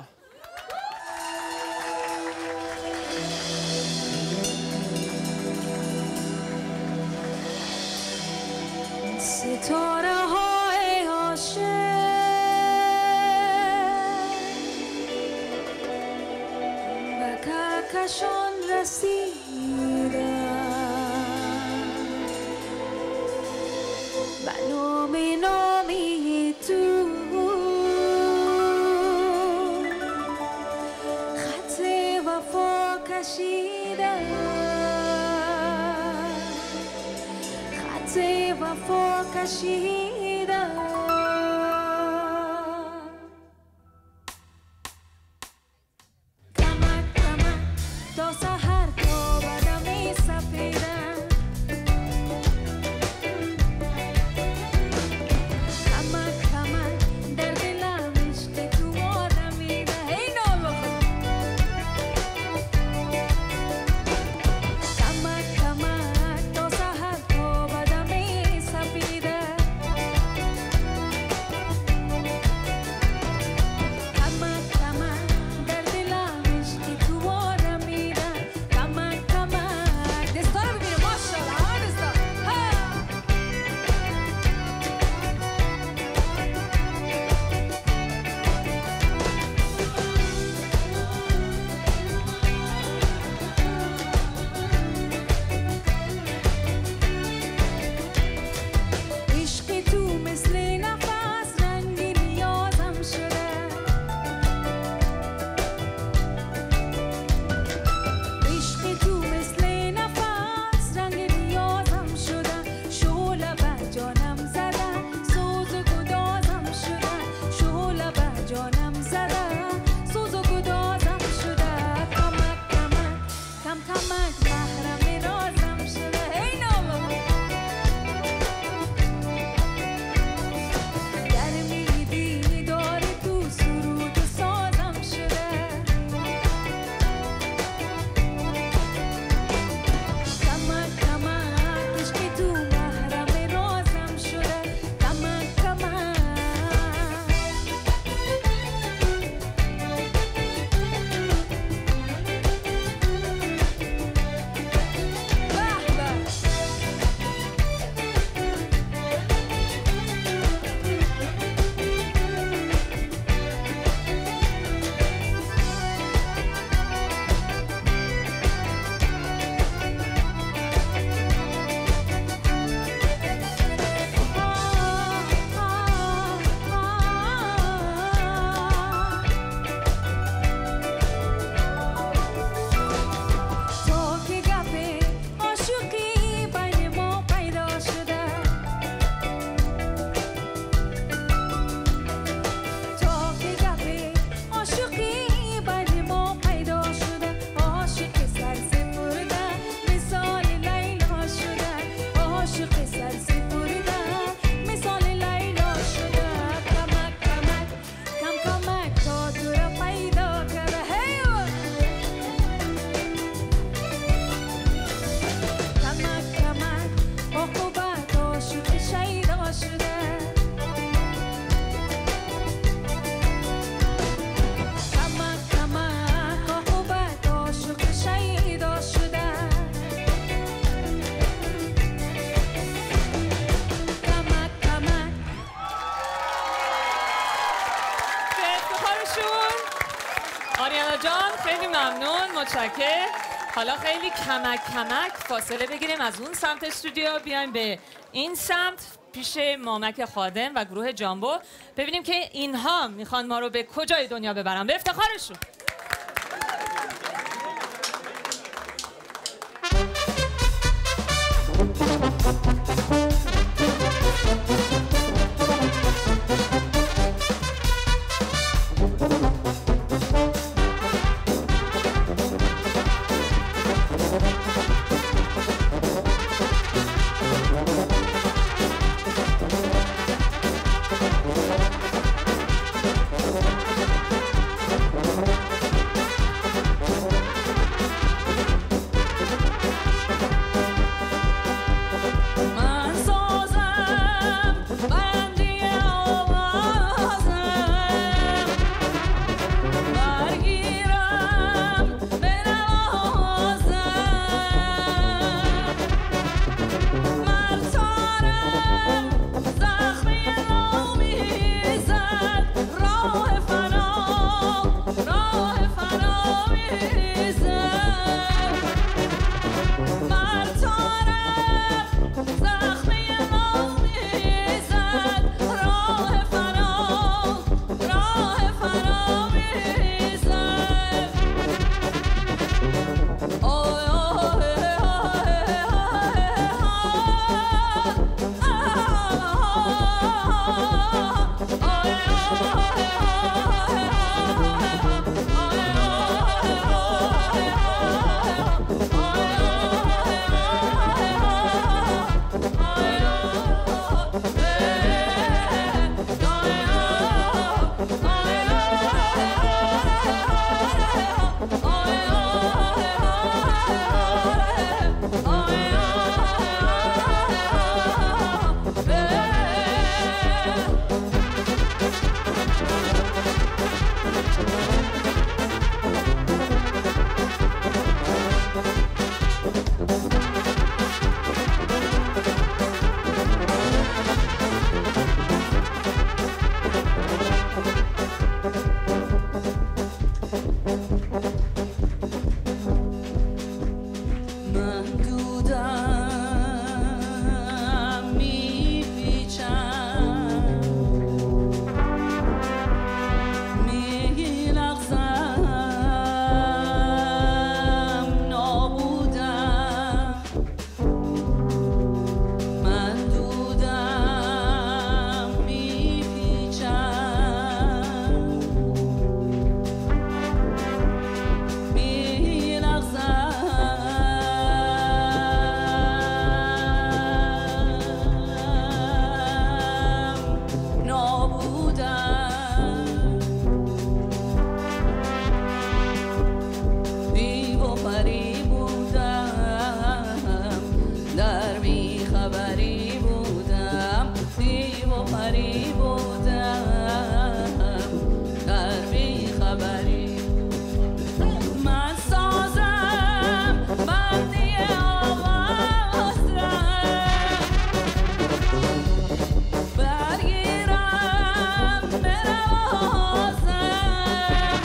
ستاره های عاشق به کهکشان رسیدن به نامی نامی تو خط وفا کشیدن خط وفا کشیدن کمک کمک تا سحر تا بدم سپیدن کمک کمک در دلم عشق تو آدمیده هی نالو کمک کمک تا سحر تا بدم سپیده کمک کمک در دلم عشق تو آدمیده کمک کمک دستا رو ببینیم ماشاءالله همه دستا عشق تو مثل نفس رنگ نیازم شده عشق تو مثل نفس رنگ نیازم شده شعله بر جانم زده سوز و گدازم شده شعله بر جانم زده سوز و گدازم شده کمک کمک کم کمک محرم رازم شده هی نالو گرمی دیدار تو سرود و سازم شده کمک کمک عشق تو محرم رازم شده کمک کمک به به تو که گپ عاشقی بین ما پیدا شده تو که گپ عاشقی بین ما پیدا شده عاشق سرسپرده مثال لیلا شده عاشق سرسپرده مثال لیلا شده کمک کمک کم کمک تا تو را پیدا کرده هی کمک کمک عقوبت عاشق شیدا شده کمک کمک عقوبت عاشق شیدا شده کمک کمک به افتخارشون آریانا جان خیلی ممنون متشکر. حالا خیلی کمک کمک فاصله بگیریم از اون سمت استودیو بیایم به این سمت پیش مامک خادم و گروه جامبو ببینیم که اینها میخوان ما رو به کجای دنیا ببرن. به افتخارشون. خبری بودم در بی خبری من سازم بندی آواز را برگیرم بنوازم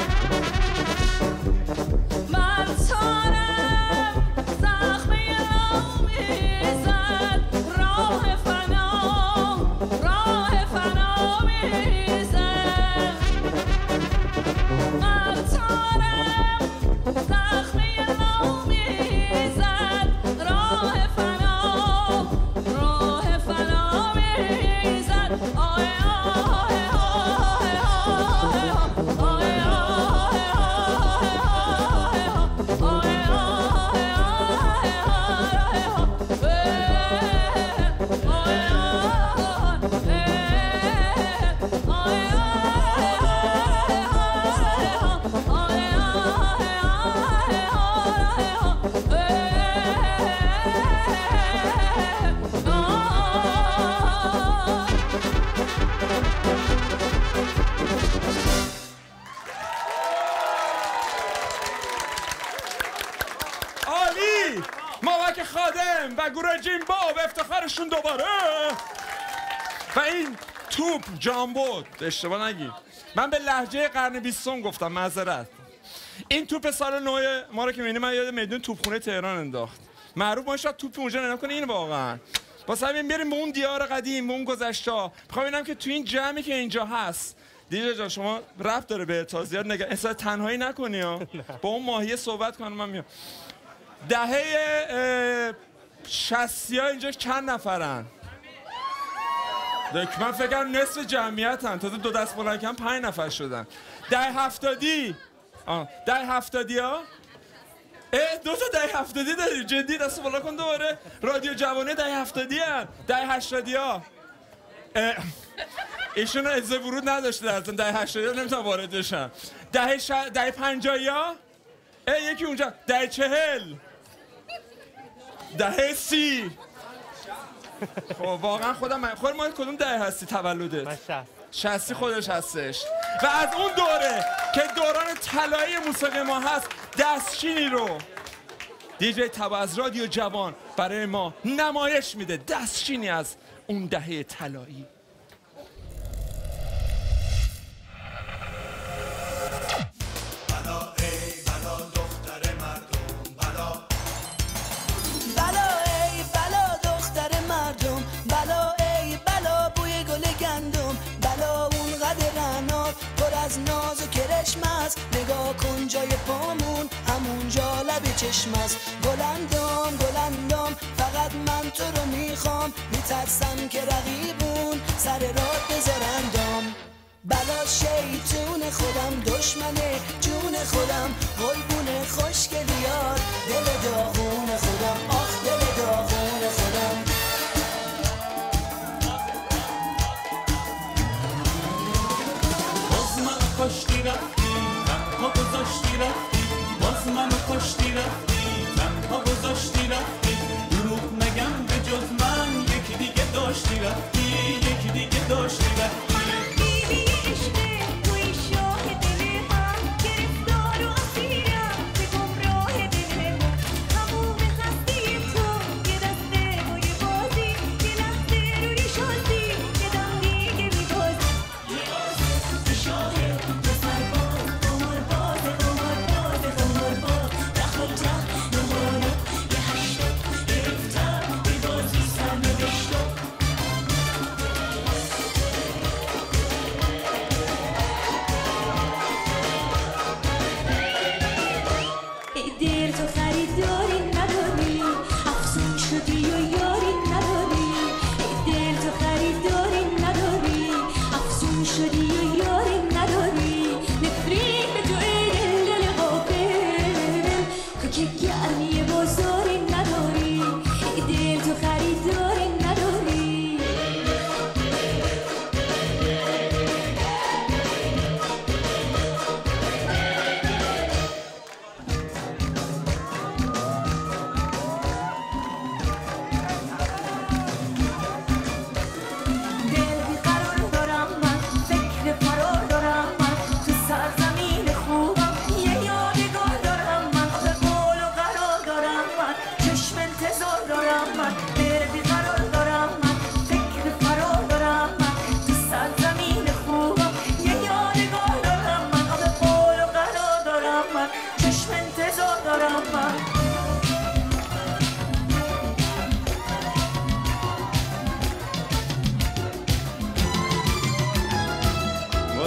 من تارم زخمی آمیزد راه فنا راه فنا میزد من تارم زخمی آمیزد راه فنا راه فنا میزد آه آه عالی! مامک خادم و گروه جیمبا و افتخارشون دوباره و این توپ جامبو اشتباه نگید من به لهجه قرن بیستم گفتم معذرت این توپ سال نو ما رو که می‌بینیم من یاد میدون توپخونه تهران انداخت معروف ما شاید توپ اونجا نگاه کنه این واقعا واسه همین بریم به اون دیار قدیم به اون گذشته می‌خوام ببینم که تو این جمعی که اینجا هست دیجا جان شما رفت داره به تازیات نگاه احساس تنهایی نکنی ها با اون ماهیه صحبت کنم من میام دهه شصتی ها اینجا چند نفرن؟ من فکر نصف جمعیتن تازه دو دست بلند کردن پنج نفر شدن دهه هفتادی آه دهه هفتادی ها اه دو تا دهه هفتادی داری جدی دست بالا کن دوباره رادیو جوانه دهه هفتادی هن دهه هشتادی ها ایشون اجازه ورود نداشته در اصلا دهه هشتادی ها نمیتونم وارد بشن دهه ش... دهه پنجاهی ها اه یکی اونجا دهه چهل دهه سی خب واقعا خودم خود ما کدوم دهه هستی تولدت؟ من شصت شصتی خودش هستش و از اون دوره که دوران طلایی موسیقی ما هست دستچینی رو دیجی تبا از رادیو جوان برای ما نمایش میده دستچینی از اون دهه طلایی ناز و کرشم است نگاه کن جای پامون همونجا لب چشم است گلندام گلندام فقط من تو رو میخوام میترسم که رقیبون سر راه بذارندام بلا شیطون خودم دشمنه جون خودم قلبون خوشگلیار دل داغون خودم آخ دل داغون خودم کشتی رفتی تنها گذاشتی رفتی باز منو کشتی رفتی تنها گذاشتی رفتی دروغ نگم به جز من یکی دیگه داشتی رفتی یکی دیگه داشتی رفتی بیبی عشقه توی شاه دل من گرفتار و اسیرم به گمراه دل من همون خسته تو یه دسته و یه بازی یه لحظه روی شازی یه دم دیگه میبازی یه آسه شاه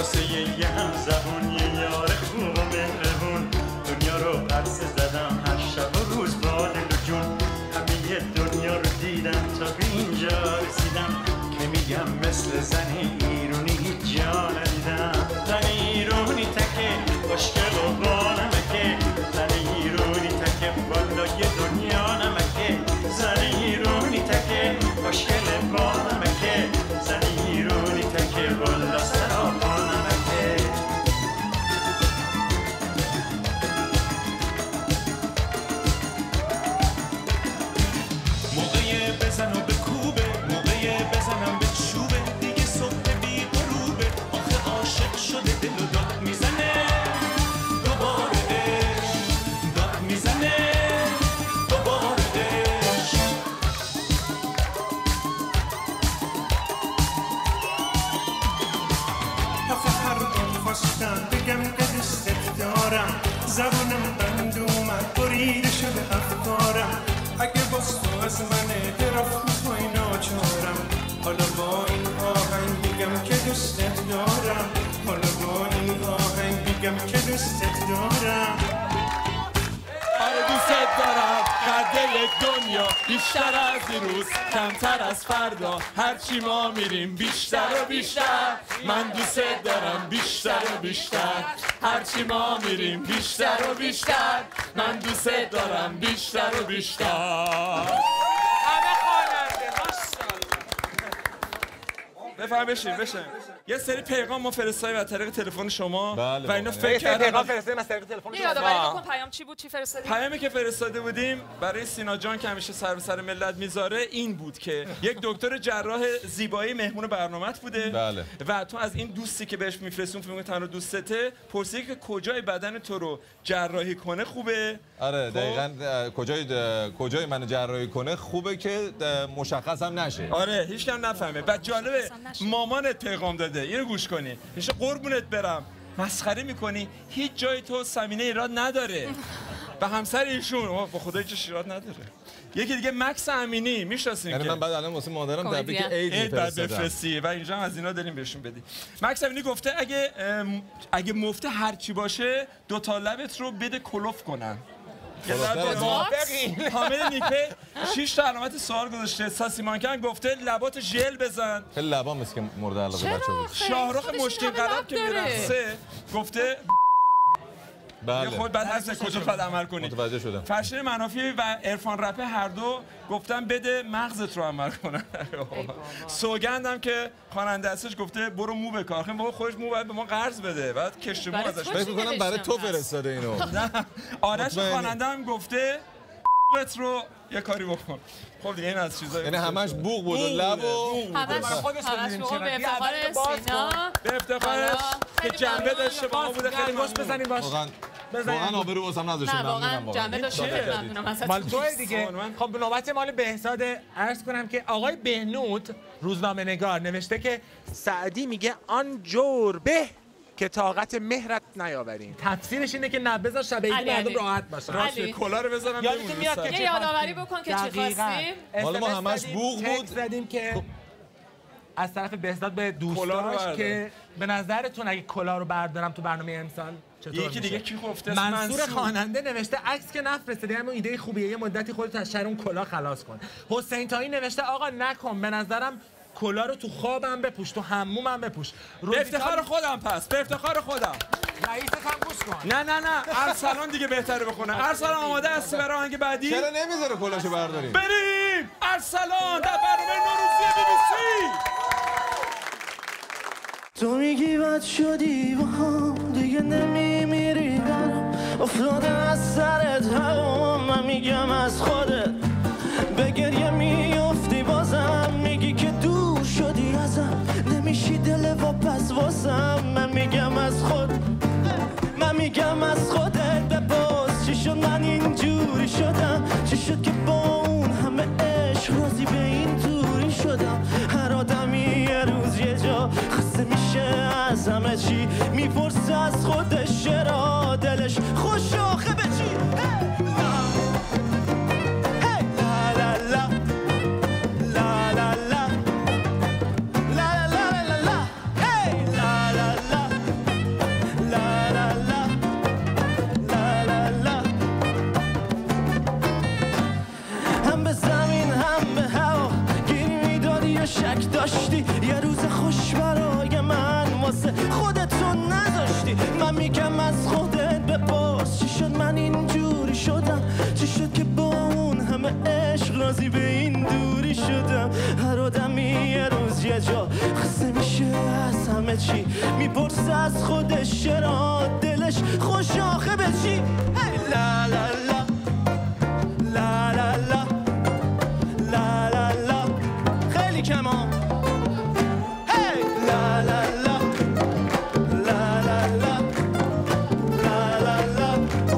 واسه یه هم زبون یه یار خوب و مهربون دنیا رو عرصه زدم هر شب و روز با دل و جون همه دنیا رو دیدم تا به اینجا رسیدم که میگم مثل زن ایرونی هیچ جا ندیدم زن ایرونی تکه خوشگل و با نمکه زن ایرونی تکه والا یه دنیا نمکه زن ایرونی تکه خوشگل با نمکه زن ایرونی تکه والا سرا با نمکه موقع بزن و بکوبه موقع بزنم به چوبه دیگه صبح بی غروبه آخه عاشق شده دل و داد میزنه دوباره عشق داد میزنه دوباره عشق آخه هر بار خواستم بگم که دوستت دارم زبانم بند اومد بریده شده افکارم اگه باز تو از منه طرف میخوای ناچارم حالا با این آهنگ میگم که دوستت دارم حالا با این آهنگ میگم که دوستت دارم آره دوستت دارم دل دنیا بیشتر از دیروز کمتر از فردا هرچی ما میریم بیشتر و بیشتر من دوستت دارم بیشتر و بیشتر هرچی ما میریم بیشتر و بیشتر من دوستت دارم بیشتر و بیشتر همه خواننده بفهم بشین بشین یه سری پیغام ما فرستادیم از طریق تلفن شما بله و اینا بله. فکر کردم پیغام فرستادیم از طریق تلفن شما یادآوری بکن پیام چی بود چی فرستادیم پیامی که فرستاده بودیم برای سینا جان که همیشه سر به سر ملت میذاره این بود که یک دکتر جراح زیبایی مهمون برنامه‌ات بوده بله. و تو از این دوستی که بهش میفرستون فکر می‌کنی تنها دوستته پرسیدی که کجای بدن تو رو جراحی کنه خوبه آره دقیقاً کجای کجای منو جراحی کنه خوبه که مشخص هم نشه آره هیچ کم نفهمه بعد جالبه مامانت پیغام داده اینو گوش کنی میشه قربونت برم مسخره میکنی هیچ جای تو سمینه ایراد نداره و همسر ایشون با خدا هیچ ایراد نداره یکی دیگه مکس امینی میشناسین یعنی که من بعد الان واسه مادرم تبریک عید بعد بفرستی و اینجا هم از اینا داریم بهشون بدی مکس امینی گفته اگه اگه مفته هر چی باشه دو تا لبت رو بده کلوف کنن حامد نیکه شش تا علامت سوال گذاشته ساسی مانکن گفته لبات ژل بزن خیلی لبام است که مورد علاقه بچه‌ها بود شاهرخ مشکین قلب که میرقصه گفته بله خود بعد هست کجا باید عمل کنی متوجه شدم فرشین منافی و عرفان رپه هر دو گفتن بده مغزت رو عمل کنن سوگندم که خواننده هستش گفته برو مو بکار خیلی بابا خودش مو باید به ما قرض بده بعد کشت مو ازش فکر می‌کنم برای تو فرستاده اینو نه آرش خواننده هم گفته بت رو یه کاری بکن خب دیگه این از چیزایی یعنی همش بوق بود و لب و همش خودش رو به افتخار سینا به افتخارش که جنبه داشته با ما بوده خیلی گوش بزنیم باش واقعا آبرو واسم نذاشتین نه واقعا جنبه داشته ممنونم ازت مال توه دیگه خب نوبت مال بهزاد عرض کنم که آقای بهنود روزنامه نگار نوشته که سعدی میگه آن جور به که طاقت مهرت نیاوریم تفسیرش اینه که نه بذار شب عید مردم راحت باشن راست کلا رو بذارم یادتون میاد که یه یادآوری بکن که چی خواستیم حالا ما همش بوق بود زدیم که از طرف بهزاد به دوستاش که به نظرتون اگه کلا رو بردارم تو برنامه امسال چطور یکی دیگه کی گفته منصور خواننده نوشته عکس که نفرستادی اما ایده خوبیه یه مدتی خودت از شر اون کلا خلاص کن حسین تایی نوشته آقا نکن به نظرم کلا رو تو خوابم بپوش تو حمومم بپوش به افتخار خودم پس به افتخار خودم رئیست هم گوش کن نه نه نه ارسلان دیگه بهتره بخونه ارسلان آماده است برای آهنگ بعدی چرا نمیذاره کلاشو برداریم بریم ارسلان در برنامه نوروزی بی بی سی تو میگی بد شدی با هم دیگه نمیمیری برم افتاده از سرت هوا من میگم از خودت به گریه میافتی بازم میگی که دور شدی ازم نمیشی دل واپس واسم من میگم از خود من میگم از خودت بپرس چی شد من اینجوری شدم چی شد که با اون همه عشق راضی به این توری شدم هر آدمی یه روز یه جا خسته میشه از همه چی میپرسه از خودش چرا دلش خوش آخه به چی منو شک داشتی یه روز خوش برای من واسه خودتون نذاشتی من میگم از خودت بپرس چی شد من اینجوری شدم چی شد که با اون همه عشق راضی به این دوری شدم هر آدمی یه روز یه جا خسته میشه از همه چی میپرسه از خودش چرا دلش خوش آخه به چی لا لا لا لا لا لا لا لا لا خیلی کمان هی لا لا لا لا لا لا لا لا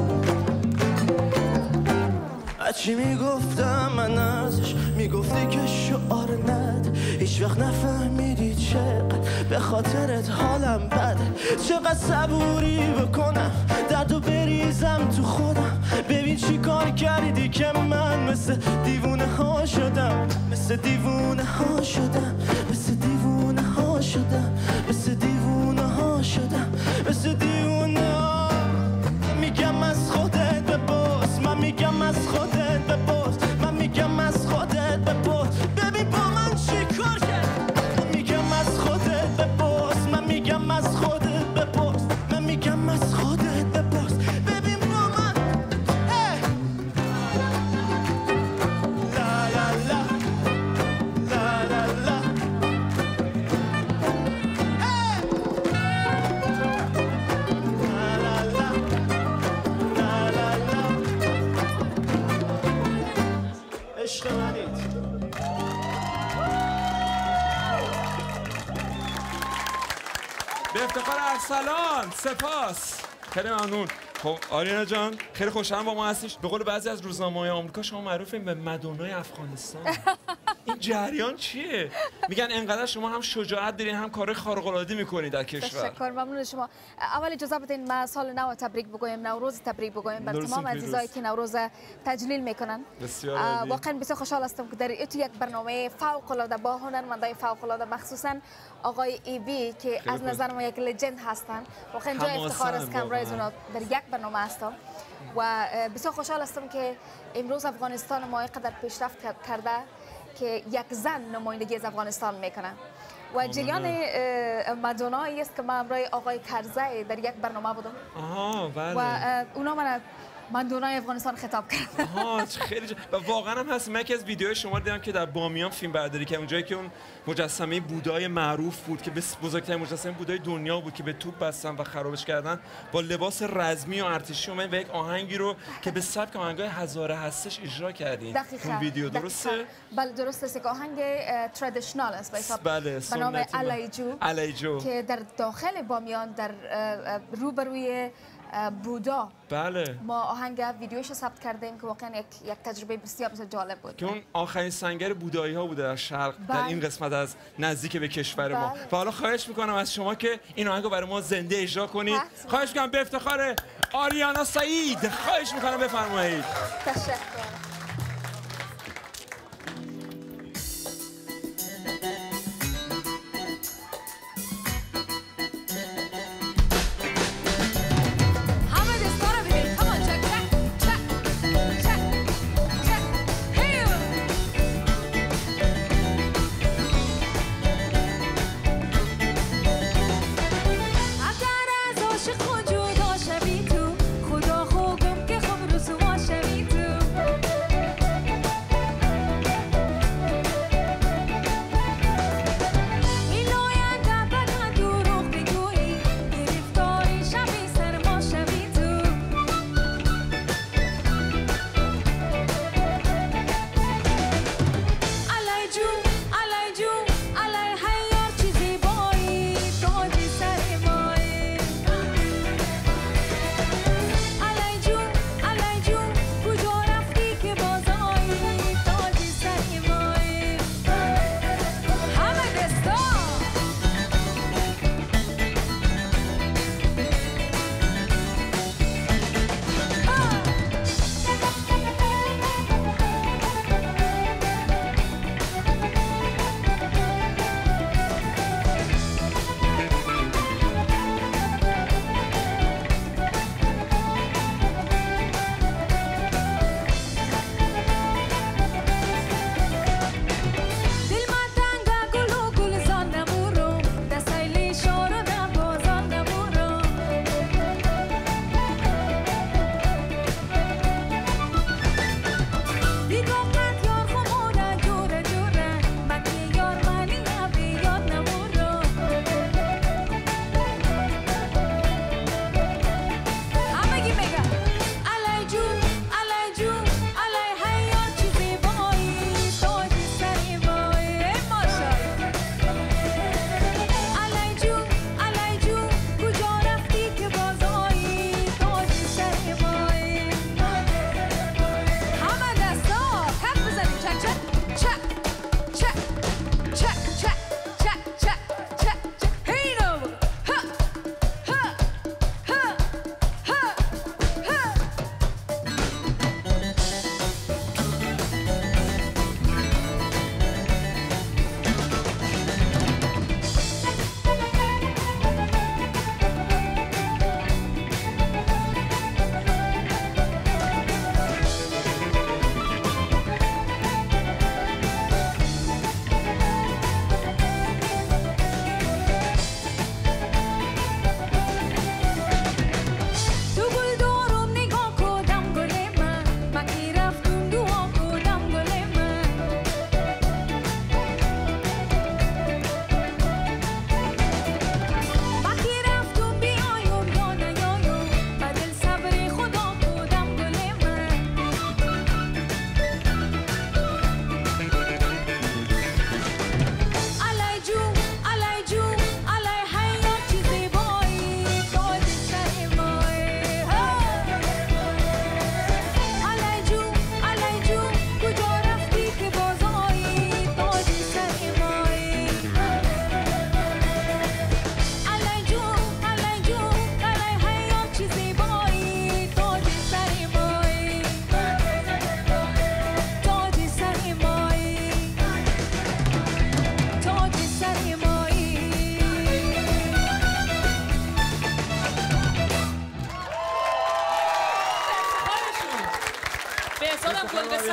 لا چی میگفتم من ازش میگفتی که شعار ند هیچ وقت نفهمیدی چقدر به خاطرت حالم بده چقدر صبوری بکنم دردو بریزم تو خودم ببین چی کار کردی که من مثل دیوونه ها شدم مثل دیوونه ها شدم مثل دیوونه ها شدم مثل دیوونه ها شدم مثل دیوونه ها میگم از خودت بپرس من میگم از خودت بپرس من میگم از خودت بپرس ببین با من چی کار کرد من میگم از خودت بپرس من میگم از خودت بپرس من میگم از خودت بپرس ببین با من لا لا لا لا لا لا عشق منید به افتخار ارسلان سپاس خیلی ممنون. خب آریانا جان خیلی خوشحالم با ما هستیش. به قول بعضی از روزنامه‌های آمریکا شما معروفین به مدونای افغانستان. این جریان چیه؟ میگن انقدر شما هم شجاعت دارین هم کار خارق‌العاده میکنید در کشور. تشکر ممنون شما. اول اجازه بدین ما سال نو تبریک بگویم، نوروز تبریک بگویم بر تمام عزیزایی که نوروز تجلیل میکنن. بسیار واقعا بسیار خوشحال هستم که در این یک برنامه فوق العاده با هنرمندای فوق العاده مخصوصا آقای ای بی که از نظر ما یک لجند هستن. واقعا جای افتخار است که امروز اونا در یک برنامه هستم و بسیار خوشحال هستم که امروز افغانستان ما اینقدر پیشرفت کرده که یک زن نمایندگی از افغانستان میکنه و جریان مدونایی است که من امروز آقای کرزی در یک برنامه بودم. آها بله. و اونا من مدونای افغانستان خطاب کرد. آها خیلی جا... و واقعا هم هست. من که از ویدیوهای شما دیدم که در بامیان فیلم برداری که اونجایی که اون مجسمه بودای معروف بود که بزرگترین مجسمه بودای دنیا بود که به توپ بستن و خرابش کردن با لباس رزمی و ارتشی اومدن و یک آهنگی رو که به سبک آهنگای هزاره هستش اجرا کردین. اون ویدیو درسته؟ بله درست است که آهنگ ترادیشنال است به حساب بله به نام الیجو الیجو که در داخل بامیان در روبروی بودا بله ما آهنگ ویدیوش ثبت کردیم که واقعا یک یک تجربه بسیار بسیار جالب بود که اون آخرین سنگر بودایی ها بوده در شرق بله. در این قسمت از نزدیک به کشور بله. ما و حالا خواهش میکنم از شما که این آهنگو برای ما زنده اجرا کنید. خواهش میکنم به افتخار آریانا سعید خواهش میکنم بفرمایید. تشکر. خدا خوبم که خب رسوا شوی تو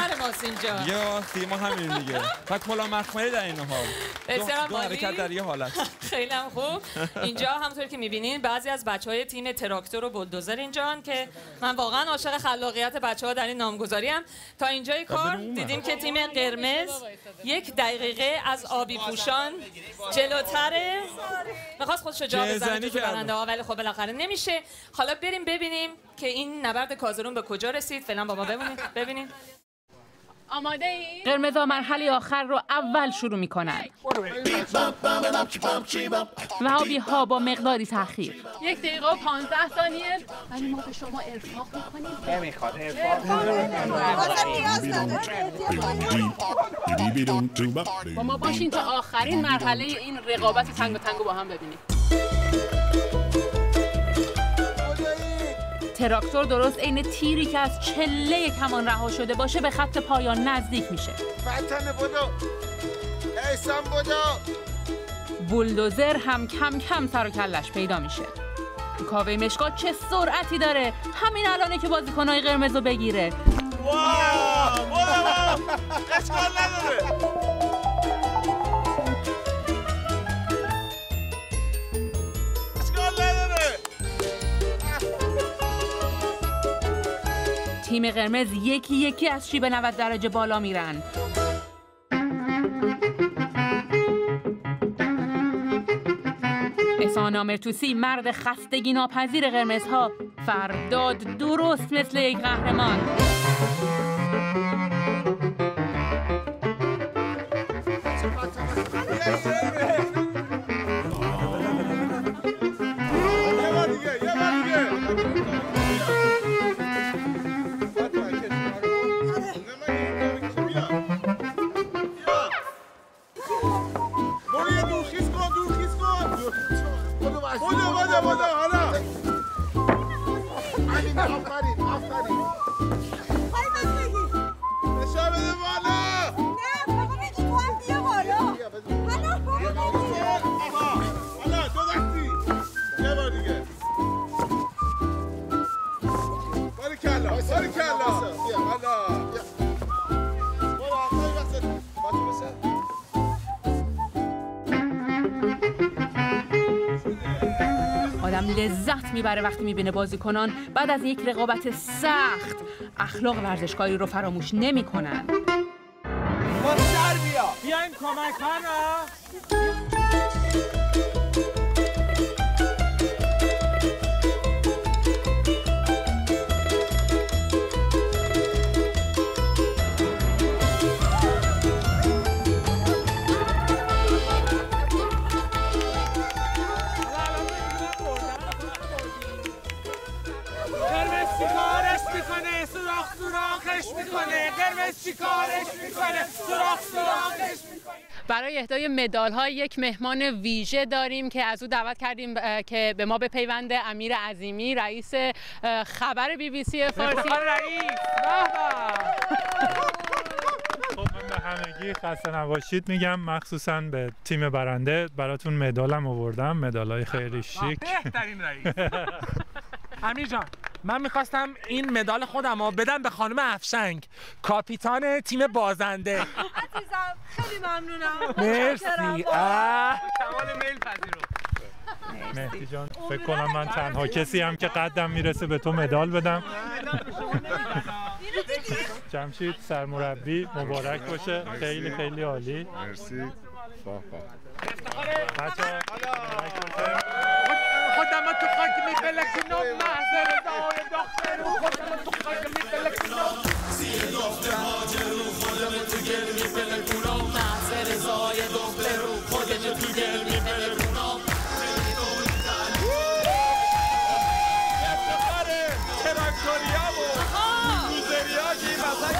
همسر ماست اینجا. یا سیما همین دیگه. و کلا مخملی در این حال. بسیار دو حرکت در یه حالت. خیلی هم خوب. اینجا همونطور که می‌بینین بعضی از بچه‌های تیم تراکتور و بولدوزر اینجان که من واقعا عاشق خلاقیت بچه‌ها در این نامگذاری ام. تا اینجای کار دیدیم که تیم قرمز یک دقیقه از آبی پوشان جلوتره. می‌خواست خودش رو جا بزنه تو برنده ها ولی خب بالاخره نمیشه. حالا بریم ببینیم که این نبرد کازرون به کجا رسید. فعلا بابا ببینید ببینید. آماده ای؟ قرمزا مرحله آخر رو اول شروع میکنن و آبی ها با مقداری تأخیر. یک دقیقه و پانزده ثانیه ولی ما به شما ارفاق میکنیم. نمیخواد ارفاق. با ما باشین تا آخرین مرحله این رقابت تنگ و تنگ با هم ببینیم. تراکتور درست عین تیری که از چله کمان رها شده باشه به خط پایان نزدیک میشه. فتن بودو ایسان بودو. بولدوزر هم کم کم سر و کلش پیدا میشه. کاوه مشکات چه سرعتی داره، همین الانه که بازیکن‌های قرمز رو بگیره. واو واو اشکال نداره. تیم قرمز یکی یکی از شیب نود درجه بالا میرن. احسان آمرتوسی مرد خستگی ناپذیر قرمزها فرداد درست مثل یک قهرمان. آدم لذت میبره وقتی میبینه بازیکنان بعد از یک رقابت سخت اخلاق ورزشکاری رو فراموش نمیکنن. ما سر بیا. بیاین کمک کنم. برای اهدای مدال ها یک مهمان ویژه داریم که از او دعوت کردیم که به ما بپیونده. امیر عظیمی رئیس خبر بی بی سی فارسی. رئیس خب من به همگی خسته نباشید میگم، مخصوصا به تیم برنده. براتون مدالم آوردم، مدالای خیلی شیک. بهترین رئیس. امیر جان من میخواستم این مدال خودم رو بدم به خانم افشنگ، کاپیتان تیم بازنده. عزیزم خیلی ممنونم. مرسی. کمال میل پذیرو. مهدی جان فکر کنم من تنها کسی هم که قدم میرسه به تو مدال بدم. جمشید سرمربی مبارک باشه، خیلی خیلی عالی. مرسی. باه باه. خودم تو خاک میفلکنم محضر دای دختر و خودم تو خاک میفلکنم زیر دختر هاجر و خودم تو گل میفلکنم محضر دای دختر و خودم تو گل میفلکنم افتخاره تراکتوریا و بولدوزریا که این وسط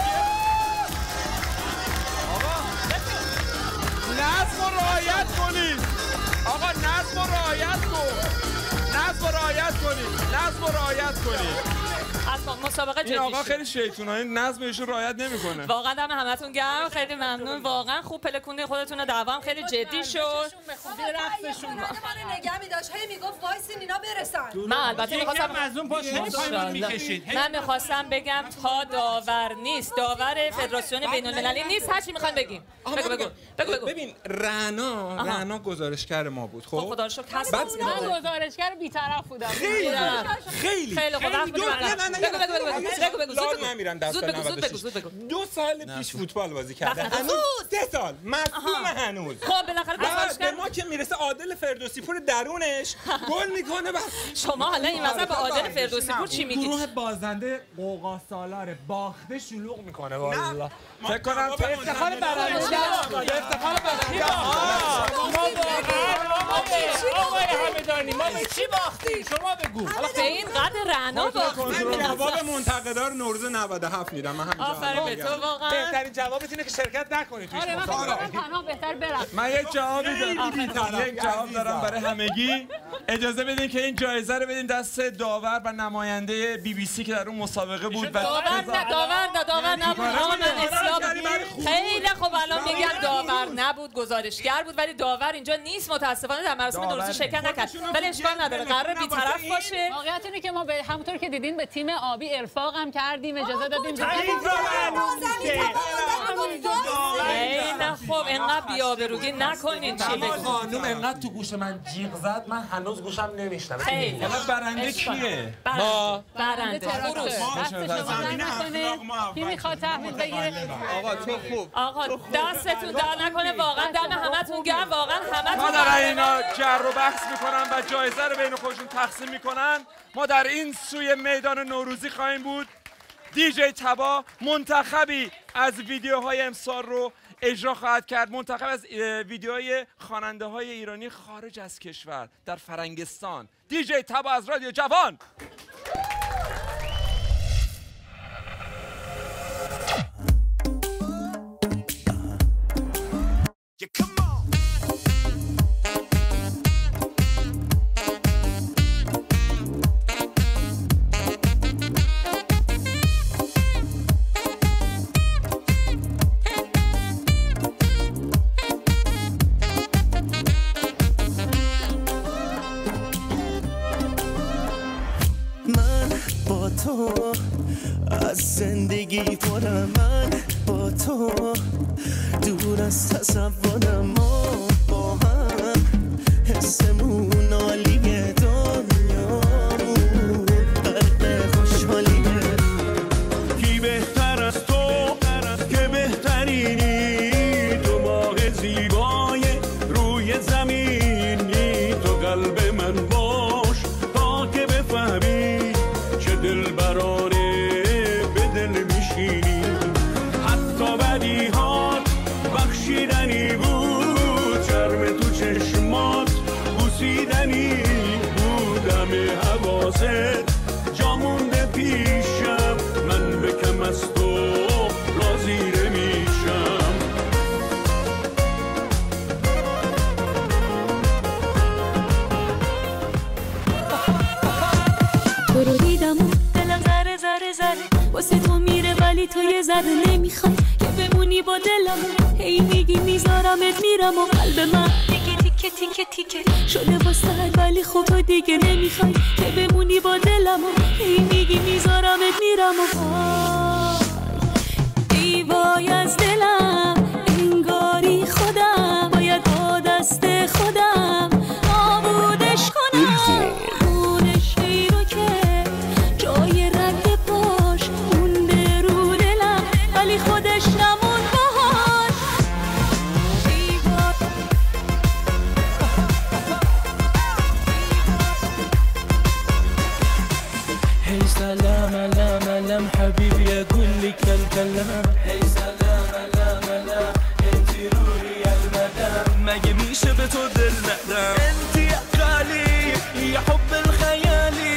آقا نظم و رعایت کنید. آقا نظم و رعایت کن. نظم و رعایت کنید. نظم و رعایت کنید. پس مسابقه جدی این آقا شد. خیلی شیطونه، این نظمش رو رعایت نمیکنه. واقعا دم همتون گرم، خیلی ممنون، واقعا خوب پلکونده خودتون رو. دعوام خیلی جدی شد. رقصشون من نگه می‌داشت، هی میگفت وایسین اینا برسن. من البته می‌خواستم مظلوم پاشو می‌کشید. من می‌خواستم بگم تا داور نیست، داور فدراسیون بین‌المللی نیست، هر چی می‌خواید بگیم. بگو بگو. بگو بگو. ببین رعنا رعنا گزارشگر ما بود. خب خدا رو شکر هست. من گزارشگر بی‌طرف بودم. خیلی خیلی خیلی خوب. نه نه بگو بگو بگو بگو. زود نمیرن دست نود و شش. دو سال پیش فوتبال بازی کرده. هنوز سه سال مصدوم هنوز. خب بالاخره به ما که میرسه عادل فردوسی پور درونش گل میکنه. بس شما حالا این واسه به عادل فردوسی پور چی میگید؟ گروه بازنده قوقا سالار باخته شلوغ میکنه والله. فکر کنم به افتخار برنده به افتخار برنده ما آقای همدانی ما به چی باختیم شما بگو. حالا به این قدر رعنا باختیم. جواب منتقدار نوروز نود و هفت میدم. من همینجا آفرین به تو واقعا. بهترین جوابت اینه که شرکت نکنید توش. آره من تنها بهتر برم. من یک جوابی دارم. یک جواب دارم برای همگی. اجازه بدین که این جایزه رو بدین دست داور و نماینده بی بی سی که در اون مسابقه بود. داور نه داور نه داور نبود. آقا من اصلاح خیلی خوب الان میگم داور نبود، گزارشگر بود، ولی داور اینجا نیست متاسفانه در مراسم نوروزی شرکت نکرد. ولی اشکال نداره، قراره بی‌طرف باشه. واقعیت اینه که ما به همونطور که دیدین به تیم آبی ارفاق هم کردیم، اجازه دادیم. نه خب اینقدر بی‌آبروگی نکنین. چی بگم خانم اینقدر تو گوش من جیغ زد من هنوز گوشم نمیشنوه. خیلی برنده کیه؟ ما برنده خروس. کی میخواد تحویل بگیره؟ آقا تو خوب. آقا دستتون در نکنه، واقعا دم همتون گرم، واقعا همتون. ما در اینا جر و بحث میکنن و جایزه رو بین خودشون تقسیم میکنن. ما در این سوی میدان نوروزی خواهیم بود. دیجی تبا منتخبی از ویدیوهای امسال رو اجرا خواهد کرد. منتخب از ویدیوهای خواننده های ایرانی خارج از کشور در فرنگستان. دیجی تبا از رادیو جوان. از زندگی پرم، من با تو دور از تصورم، ما با هم حسمون عالیه، دنیامون غرق خوشحالیه. کی بهتر از تو که بهترینی، تو ماه زیبای روی زمینی، تو قلب من باش تا که بفهمی چه دل براره به دل میشینی. حتی بدیهات بخشیدنی بود، چرم تو چشمات بوسیدنی بود، همه حواست جا مونده پیشم، من به کم از تو راضی نمیشم. تو رو دیدم و دلم ذره ذره ذره واسه تو میره، ولی تو یه ذره نمیخوای که بمونی با دلم. هی میگی میذارمت میرم و قلب من دیگه تیکه تیکه تیکه شده واسه، ولی خب تو دیگه نمیخوای که بمونی با دلم. هی میگی میذارمت میرم و دیوای از دلم، انگاری خودم باید با دست خودم نابودش کنم. خودش نمون باهاش. هی سلام علام علام حبيبي اقول لك الكلام. هی سلام علام علام انتي روحي المدام. مگه میشه به تو دل ندم؟ انتي غالي يا حب الخيالي.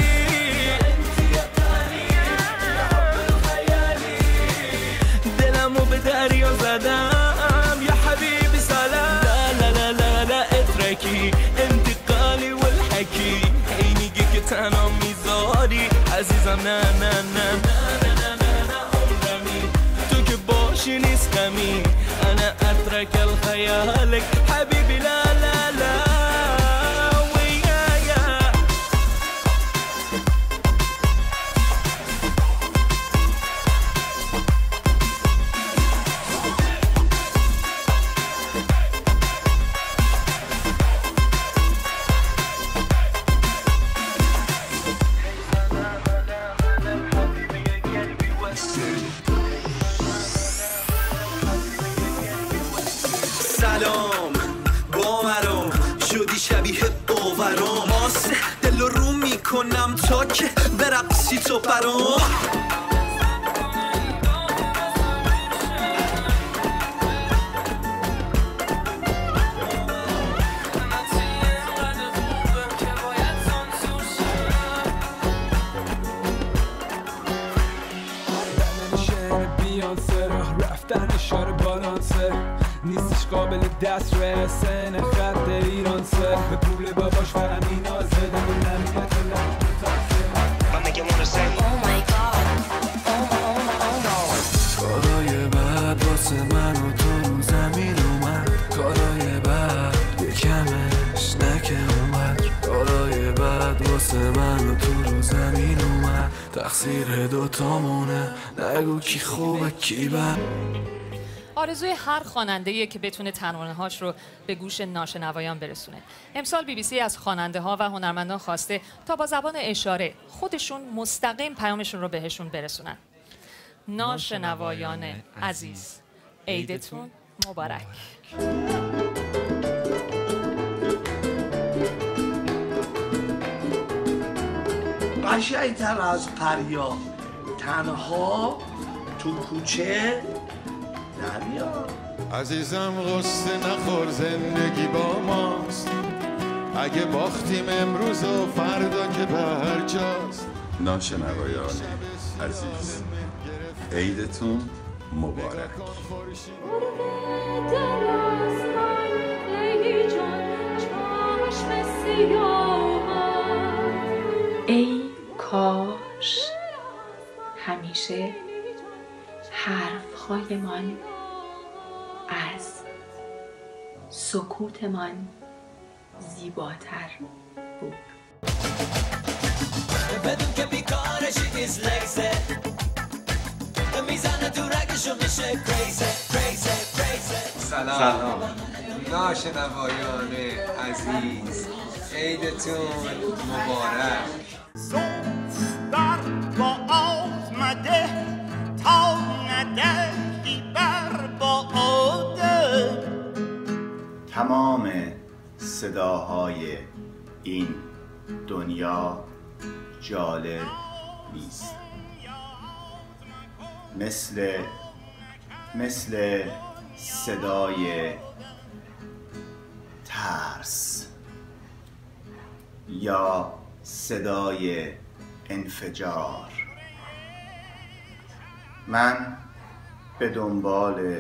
دریا زدم يا حبيبي سلام. لا لا لا لا لا اتركي انتقالي والحكي، هي میگه که تنها میذاری داری عزیزم نه نه نه نه نه نه نه عمرمی تو که باشی نیست غمی انا اترك الخيالك حبيبي لا لا لا سلام باورم شدی شبیه باورم آسه دل رو میکنم تا که برقصی تو برام رفتن اشاره بالانسه نیستش قابل دست رسن خط ایران سه به پول باباش فقط مینازه دم نمیده تو لحظه تازه من میگه مونسه Oh my god کارای بعد واسه من و تو رو زمین اومد کارای بعد یکمش نکه اومد کارای بعد واسه من و تو رو زمین اومد تقصیر دوتامونه نگو کی خوبه کی بد آرزوی هر خواننده‌ایه که بتونه ترانه‌هاش رو به گوش ناشنوایان برسونه. امسال بی بی سی از خواننده‌ها و هنرمندان خواسته تا با زبان اشاره خودشون مستقیم پیامشون رو بهشون برسونن. ناشنوایان عزیز، عیدتون مبارک. قشنگ‌تر از پریا تنها تو کوچه نبیا عزیزم غصه نخور زندگی با ماست اگه باختیم امروز و فردا که برجاست ناشنوایان عزیز عیدتون مبارک ای کاش همیشه حرفهایمان از سکوتمان زیباتر بود. بدون که بیکارشی نیز لیزه میزنه تو رگشو میشه کریزه کریزه کریزه سلام ناشنوایان عزیز عیدتون مبارک در با آمده تا ندهی بر باده تمام صداهای این دنیا جالب نیست مثل مثل صدای ترس یا صدای انفجار من به دنبال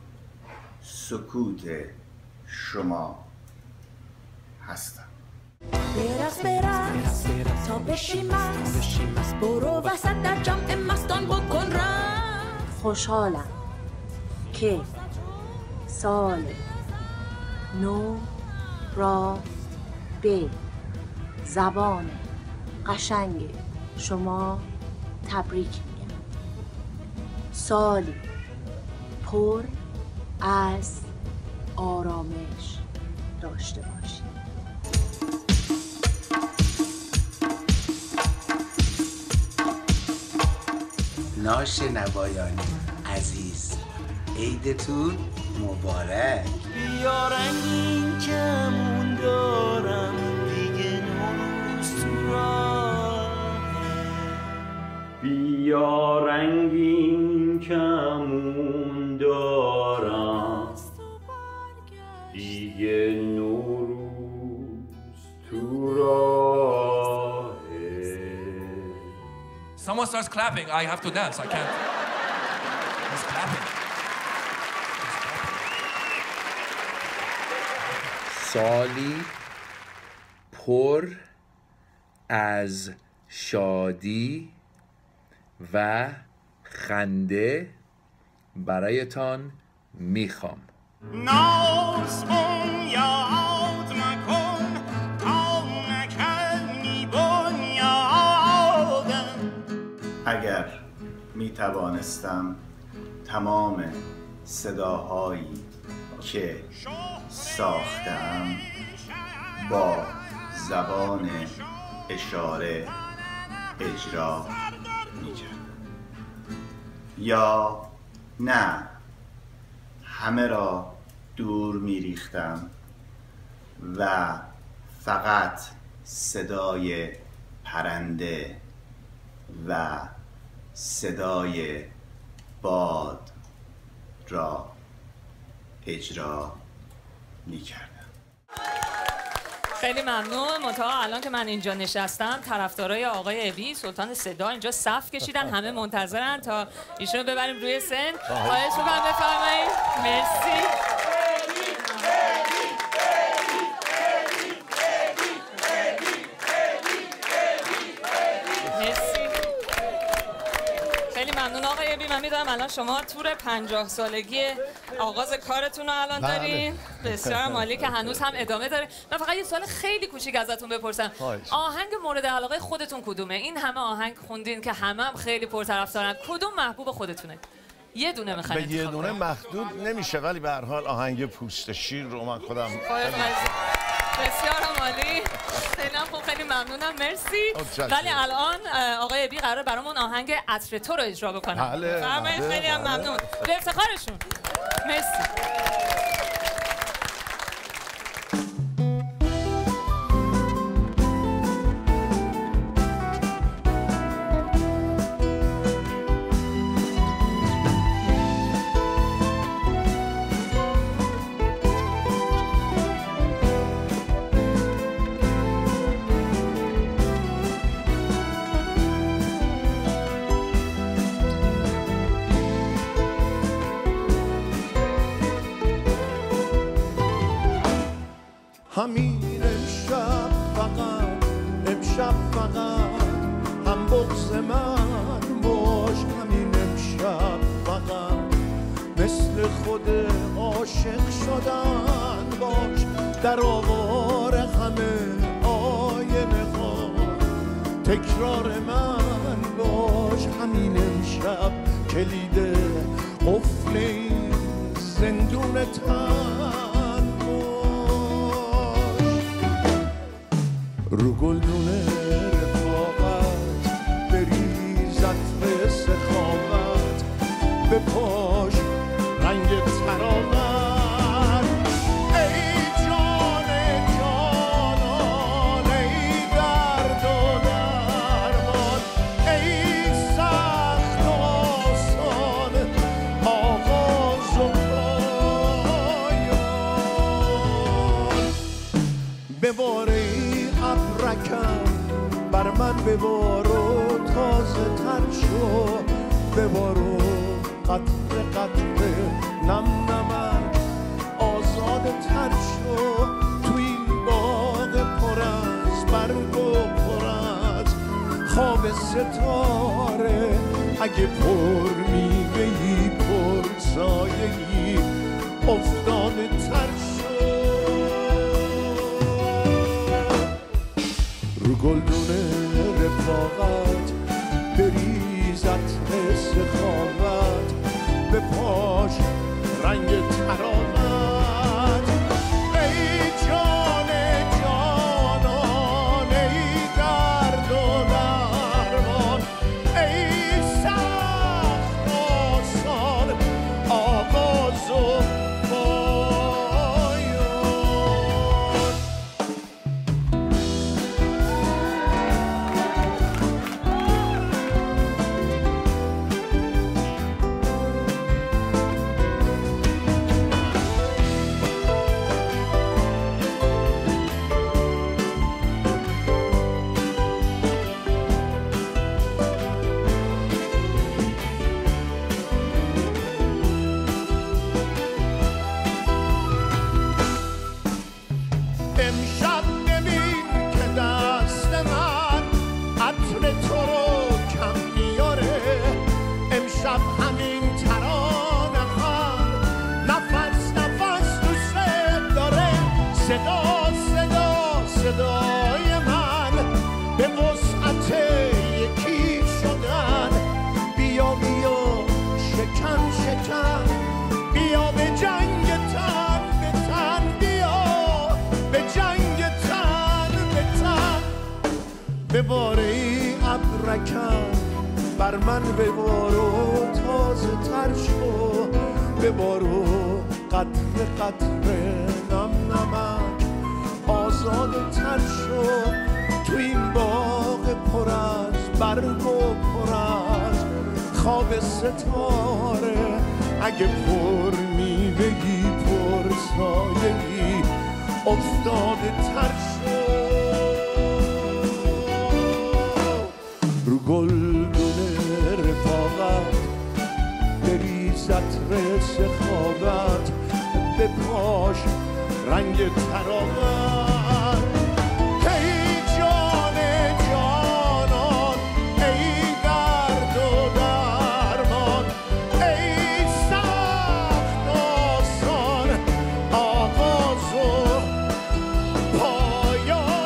سکوت شما هستم برقص برقص تا بشی مست برو وسط در جمع مستان بکن رقص خوشحالم که سال نو را به زبان قشنگ شما تبریک میگم. سالی پر از آرامش داشته باشید. ناشنوایان عزیز عیدتون مبارک. بیا رنگین کمون دارم دیگه نوروز تو راهه بیا رنگین کمون دارم دیگه نوروز تو راهه. Someone starts clapping, I have to dance. I can't. He's clapping. سالی پر از شادی و خنده برایتان میخوام. ناز بنیاد مکن تا نکنی بنیادم. اگر می توانستم تمام صداهایی که ساختم با زبان اشاره اجرا می کردم، یا نه همه را دور می ریختم و فقط صدای پرنده و صدای باد را اجرا می کردم. خیلی ممنون. منتها الان که من اینجا نشستم طرفدارای آقای ابی سلطان صدا اینجا صف کشیدن، همه منتظرن تا ایشونو ببریم روی سن. خواهش می‌کنم بفرمایید. مرسی. ممنون آقای ابی. من میدونم الان شما تور پنجاه سالگی آغاز کارتون رو الان دارین. بسیار مالی که هنوز هم ادامه داره. من فقط یه سوال خیلی کوچیک ازتون بپرسم. آهنگ مورد علاقه خودتون کدومه؟ این همه آهنگ خوندین که همه هم خیلی پرطرفدارن، کدوم محبوب خودتونه؟ یه دونه میخواین؟ به یه دونه محدود نمیشه، ولی به هر حال آهنگ پوست شیر رو من خودم بسیار عالی. خیلی خوب، خیلی ممنونم، مرسی. ولی الان آقای ابی قرار برامون آهنگ عطر تو رو اجرا بکنن. بله. بله. خیلی هم ممنون. به افتخارشون. مرسی. همین امشب فقط امشب فقط هم بغض من باش، همین امشب فقط مثل خود عاشق شدن باش، در آوار همه آینه ها تکرار من باش، همین امشب کلید قفل این زندون تن رو گلدون رفاقت بریزد به سخاوت، به پاش رنگ تراوت. ای جان جانان، ای درد و درمان، ای سخت و آسان، آغاز و پایان. بباره ابرکم بر من ببارو، تازه تر شو ببارو، قطره قطره نم نمن آزاده تر شو، تو این باغ پر از برگ و پر از خواب ستاره. اگه پر میوه‌ای پر سایه‌ای افتاده تر شو، رو گلدون رفاقت بریزد حس خواهد، به پاش رنگ تراوت. ای جان جانان، ای درد و درمان، ای سخت آسان، آغاز و امشب ببین که دست من عطر صدای من به وسعت یکی شدن. بیا بیا شکن شکن، بیا به جنگ تن به تن، بیا به جنگ تن به تن. بباره ای ابرکن بر من ببارو تازه تر شو، ببارو قطره قطره نم نمک آزاد تر شو. تو این باغ پر از برگ و پر از خواب ستاره، اگه پر میوه‌ای پر سایه‌ای افتاده تر شو. رو گلدون رفاقت بریز عطر سخاوت، بپاش رنگ تراوت. ای جان جانان، ای درد و درمان، ای سخت آسان آغاز و پایان.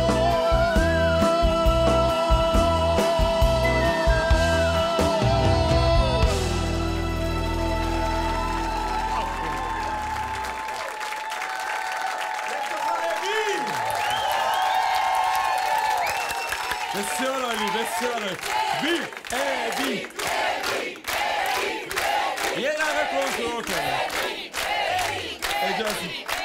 بسیار عالی، بسیار عالی. بی ای بی یه دقیقه کنترل کنید. اجازه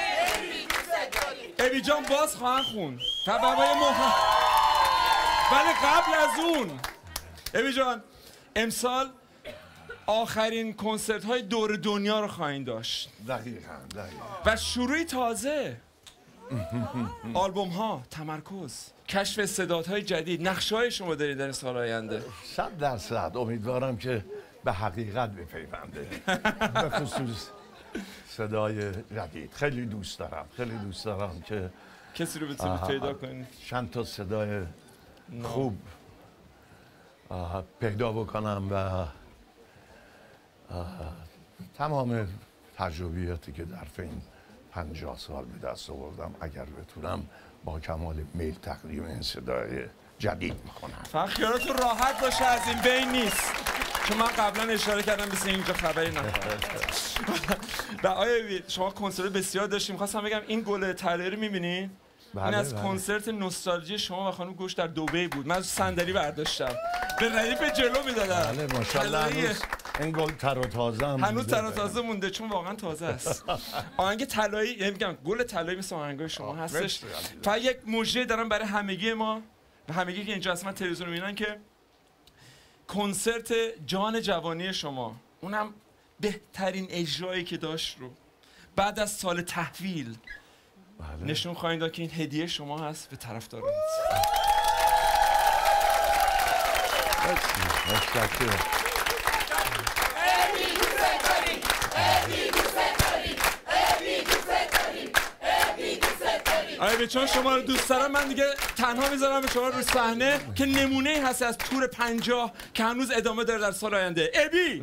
ابی جان باز خواهن خون فقط بابای مهم. ولی قبل از اون ابی جان امسال آخرین کنسرت های دور دنیا رو خواهیم داشت. دقیقاً دقیقاً. و شروعی تازه آلبوم ها، تمرکز، کشف استعدادهای جدید، نقشه های شما دارید در سال آینده. صد درصد امیدوارم که به حقیقت بپیونده. به خصوص صدای جدید خیلی دوست دارم، خیلی دوست دارم که کسی رو بتونید پیدا کنید، چند تا صدای خوب پیدا بکنم و تمام تجربیاتی که در این پنجاه سال به دست آوردم اگر بتونم با کمال میل تقدیم این صدای جدید میکنم. فقط خیالتون راحت باشه، از این بین نیست، چون من قبلا اشاره کردم مثل اینجا خبری نخواهد. و آیا شما کنسرت بسیار داشتیم، خواستم بگم این گل طلایی رو میبینی؟ بله این از بله. کنسرت نوستالژی شما و خانم گوش در دبی بود. من صندلی برداشتم به ردیف جلو میدادم. بله ماشاءالله هنوز این گل تر و تازه هم هنوز تر و تازه مونده چون واقعا تازه است. آهنگ طلایی، یعنی میگم گل طلایی مثل آهنگای شما هستش. فقط یک مژده دارم برای همگی ما و همگی که اینجا هستن تلویزیون رو میبینن که کنسرت جان جوانی شما، اونم بهترین اجرایی که داشت رو بعد از سال تحویل بله. نشون خواهید داد که این هدیه شما هست به طرفدارانت. آره چون شما رو دوست دارم من دیگه تنها میذارم به شما رو صحنه که نمونه ای هست از تور پنجاه که هنوز ادامه داره در سال آینده. ابی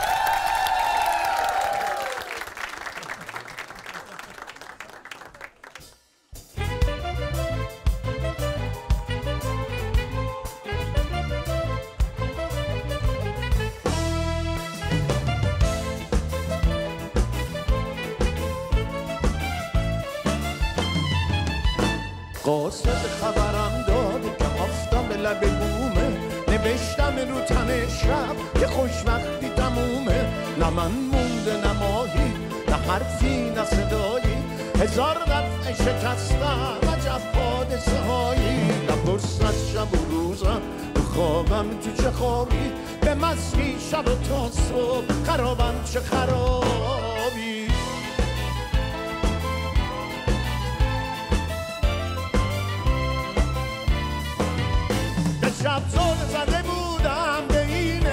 قاصد خبرم داد که آفتاب لب بومه، نوشتم رو تن شب که خوشبختی تمومه. نه من مونده نه ماهی نه حرفی نه صدایی، هزار دفعه شکستم عجب حادثه هایی. نپرس از شب و روزم تو خوابم تو چه خوابی، به مستی شب و تا صبح خرابم چه خرابی. شب زود زده بودم به اینش،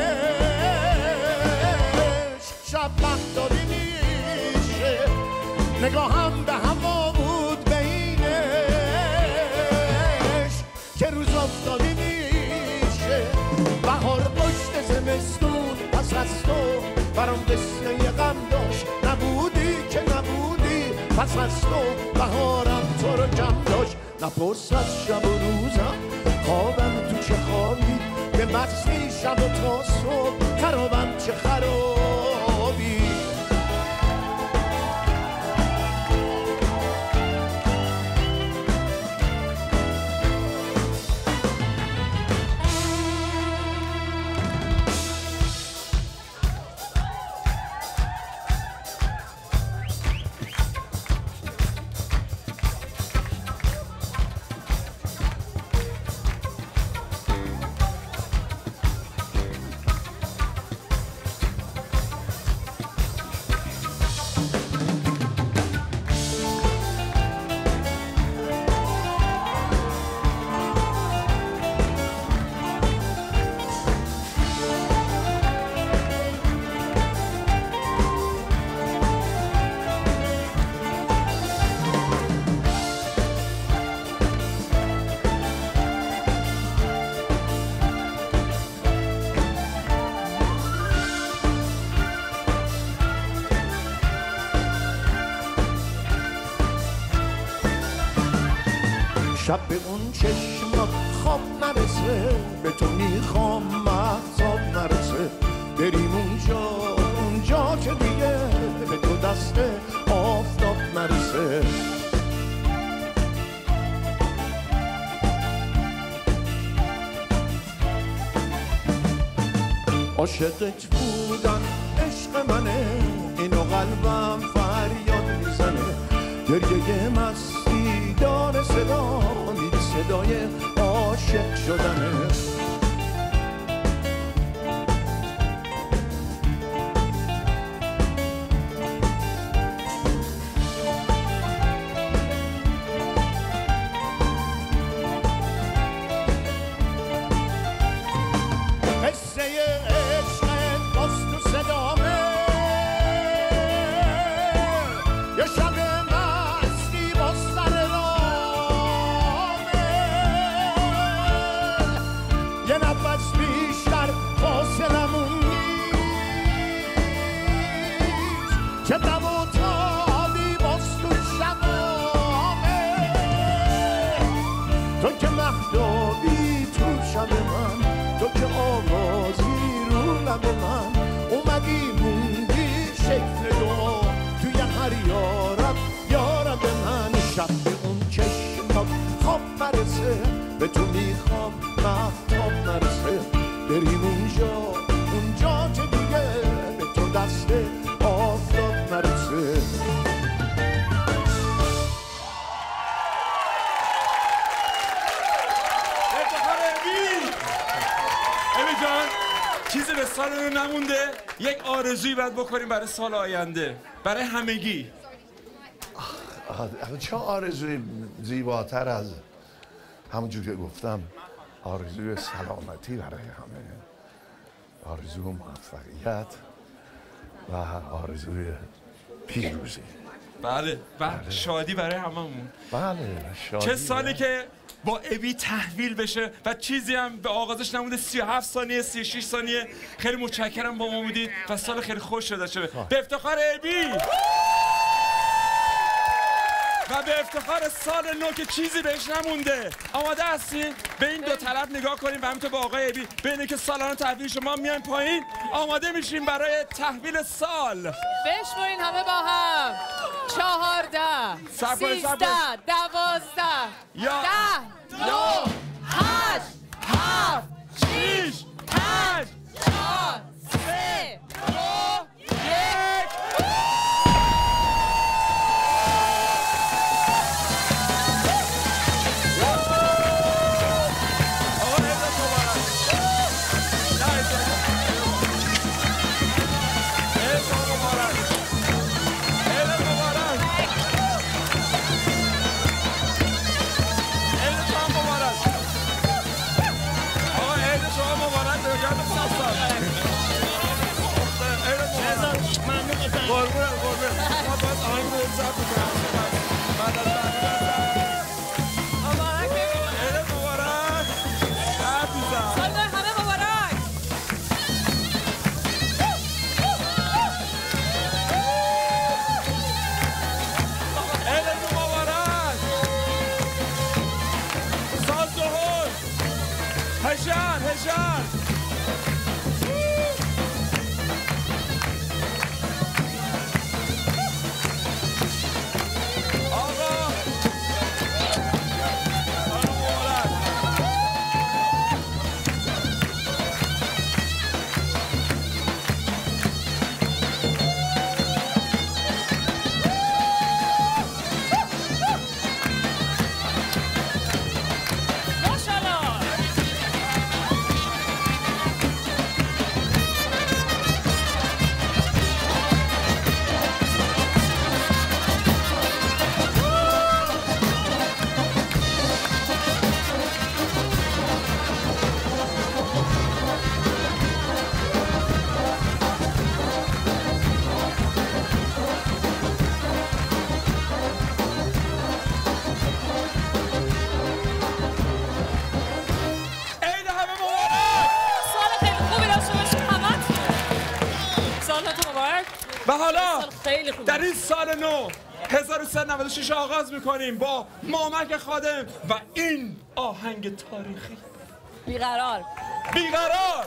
شب بختاری میشه، نگاهم به هوا بود به اینش، که روز افتادی میشه. بهار پشت زمستون پس از تو برام قصه غم داشت، نبودی که نبودی پس از تو بهارم تو رو کم داشت. نپرس از شب و روزم خوابم تو چه خوابی به مستی شب و تا صبح خرابم چه خرابی شب به اون چشمات خواب نرسه به تو میخوام مهتاب نرسه بریم اونجا اونجا که دیگه به تو دست آفتاب نرسه عاشقت بودن عشق منه اینو قلبم فریاد میزنه گریه مستی داره صدا میده صدای عاشق شدنه به تو میخوام مهتاب نرسه بریم اونجا اونجا که دیگه به تو دست آفتاب نرسه افتخار ابی ابی جان چیزی به سال رو نمونده یک آرزویی باید بکنیم برای سال آینده برای همگی چه آرزوی زیباتر از همونجور که گفتم آرزوی سلامتی برای همه آرزوی موفقیت و آرزوی پیروزی بله و شادی برای هممون بله شادی چه سالی که با ابی تحویل بشه و چیزی هم به آغازش نمونده سی و هفت ثانیه سی و شش ثانیه خیلی متشکرم با ما بودید و سال خیلی خوش داشته به افتخار ابی و به افتخار سال نو که چیزی بهش نمونده آماده هستین؟ به این دو طرف نگاه کنیم و همینطور با آقای ابی بینه که سالانه تحویل شما میایم پایین آماده میشیم برای تحویل سال بشمرین همه با هم چهارده سیزده دوازده ده نو هشت هفت شیش پنج چهار سه دو یک و حالا خیلی خوب. در این سال نو هزار و سیصد و نود و شش آغاز میکنیم با مامک خادم و این آهنگ تاریخی بیقرار. بیقرار.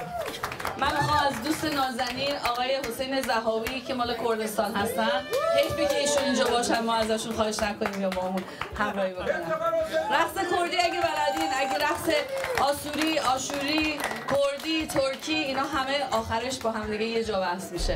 من میخوام از دوست نازنین آقای حسین زهاوی که مال کردستان هستن، حیفه که ایشون اینجا باشن ما ازشون خواهش نکنیم یا با همون همراهی بکنن. رقص کردی اگه بلدین، اگه رقص آسوری، آشوری، کردی، ترکی، اینا همه آخرش با هم دیگه یه جا بحث میشه.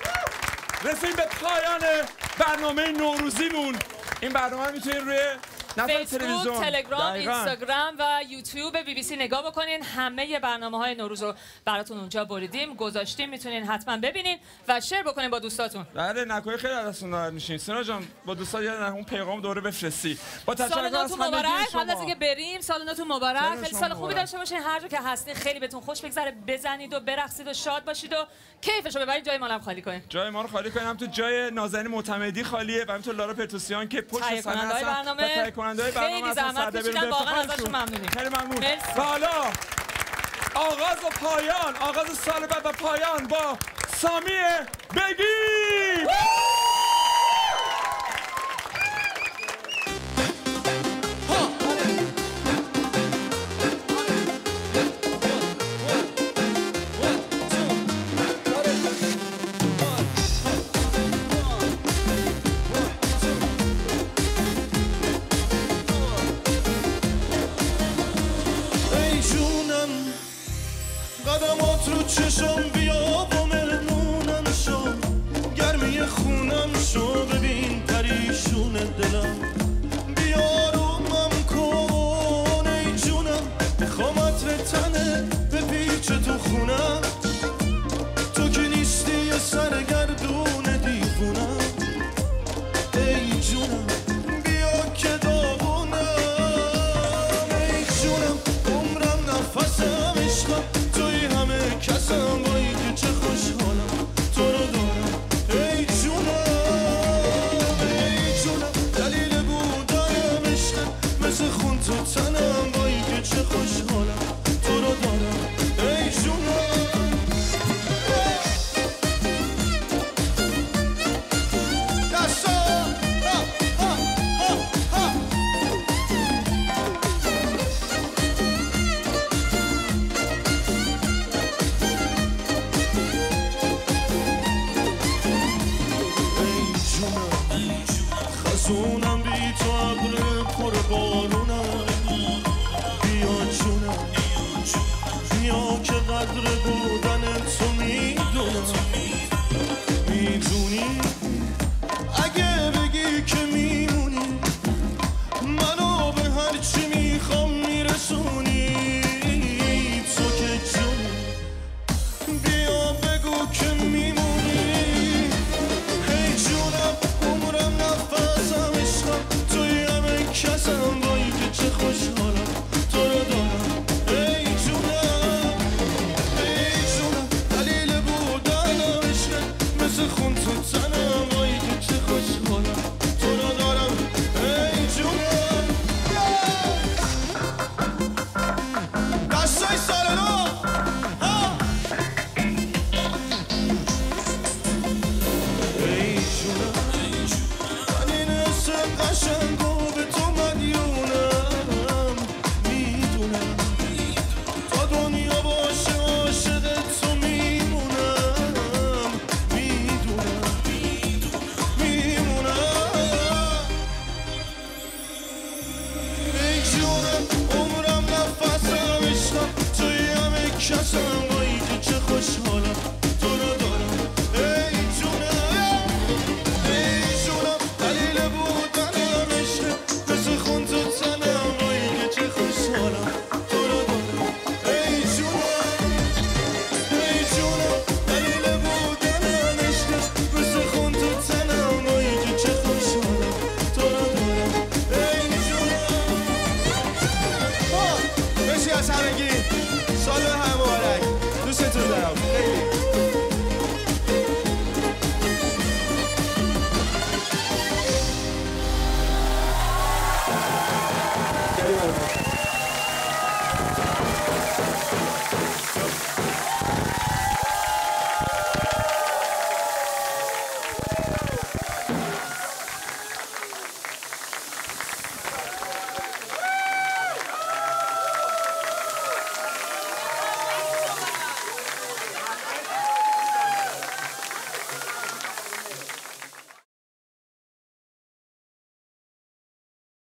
رسیم به پایان برنامه نوروزیمون. این برنامه میتونید روی فیسبوک، تلگرام، اینستاگرام و یوتیوب بی بی سی نگاه بکنین. همه برنامه‌های نوروز رو براتون اونجا بریدیم، گذاشتیم، میتونین حتما ببینین و شیر بکنین با دوستاتون. بله نکنه خیلی ازتون ناراحت میشین. سینا جان با دوستا یه اون پیغام دوره بفرستی. با تشکر از همگی شما. قبل از اینکه بریم سال نوتون مبارک. خیلی سال خوبی داشته باشین. هر جا که هستین خیلی بهتون خوش بگذره، بزنید و برقصید و شاد باشید و کیفشو ببرید. جای ما رو خالی کنین. جای ما رو خالی کنین. هم تو جای نازنین معتمدی خالیه و همینطور لارا پتروسیان که پشت صحنه هستن. برنامه تهیه کننده برنامه خیلی زحمت کشیدن، واقعا ازشون ممنونیم. خیلی ممنون. و حالا آغاز و پایان، آغاز سال بعد و پایان با سامی بگی.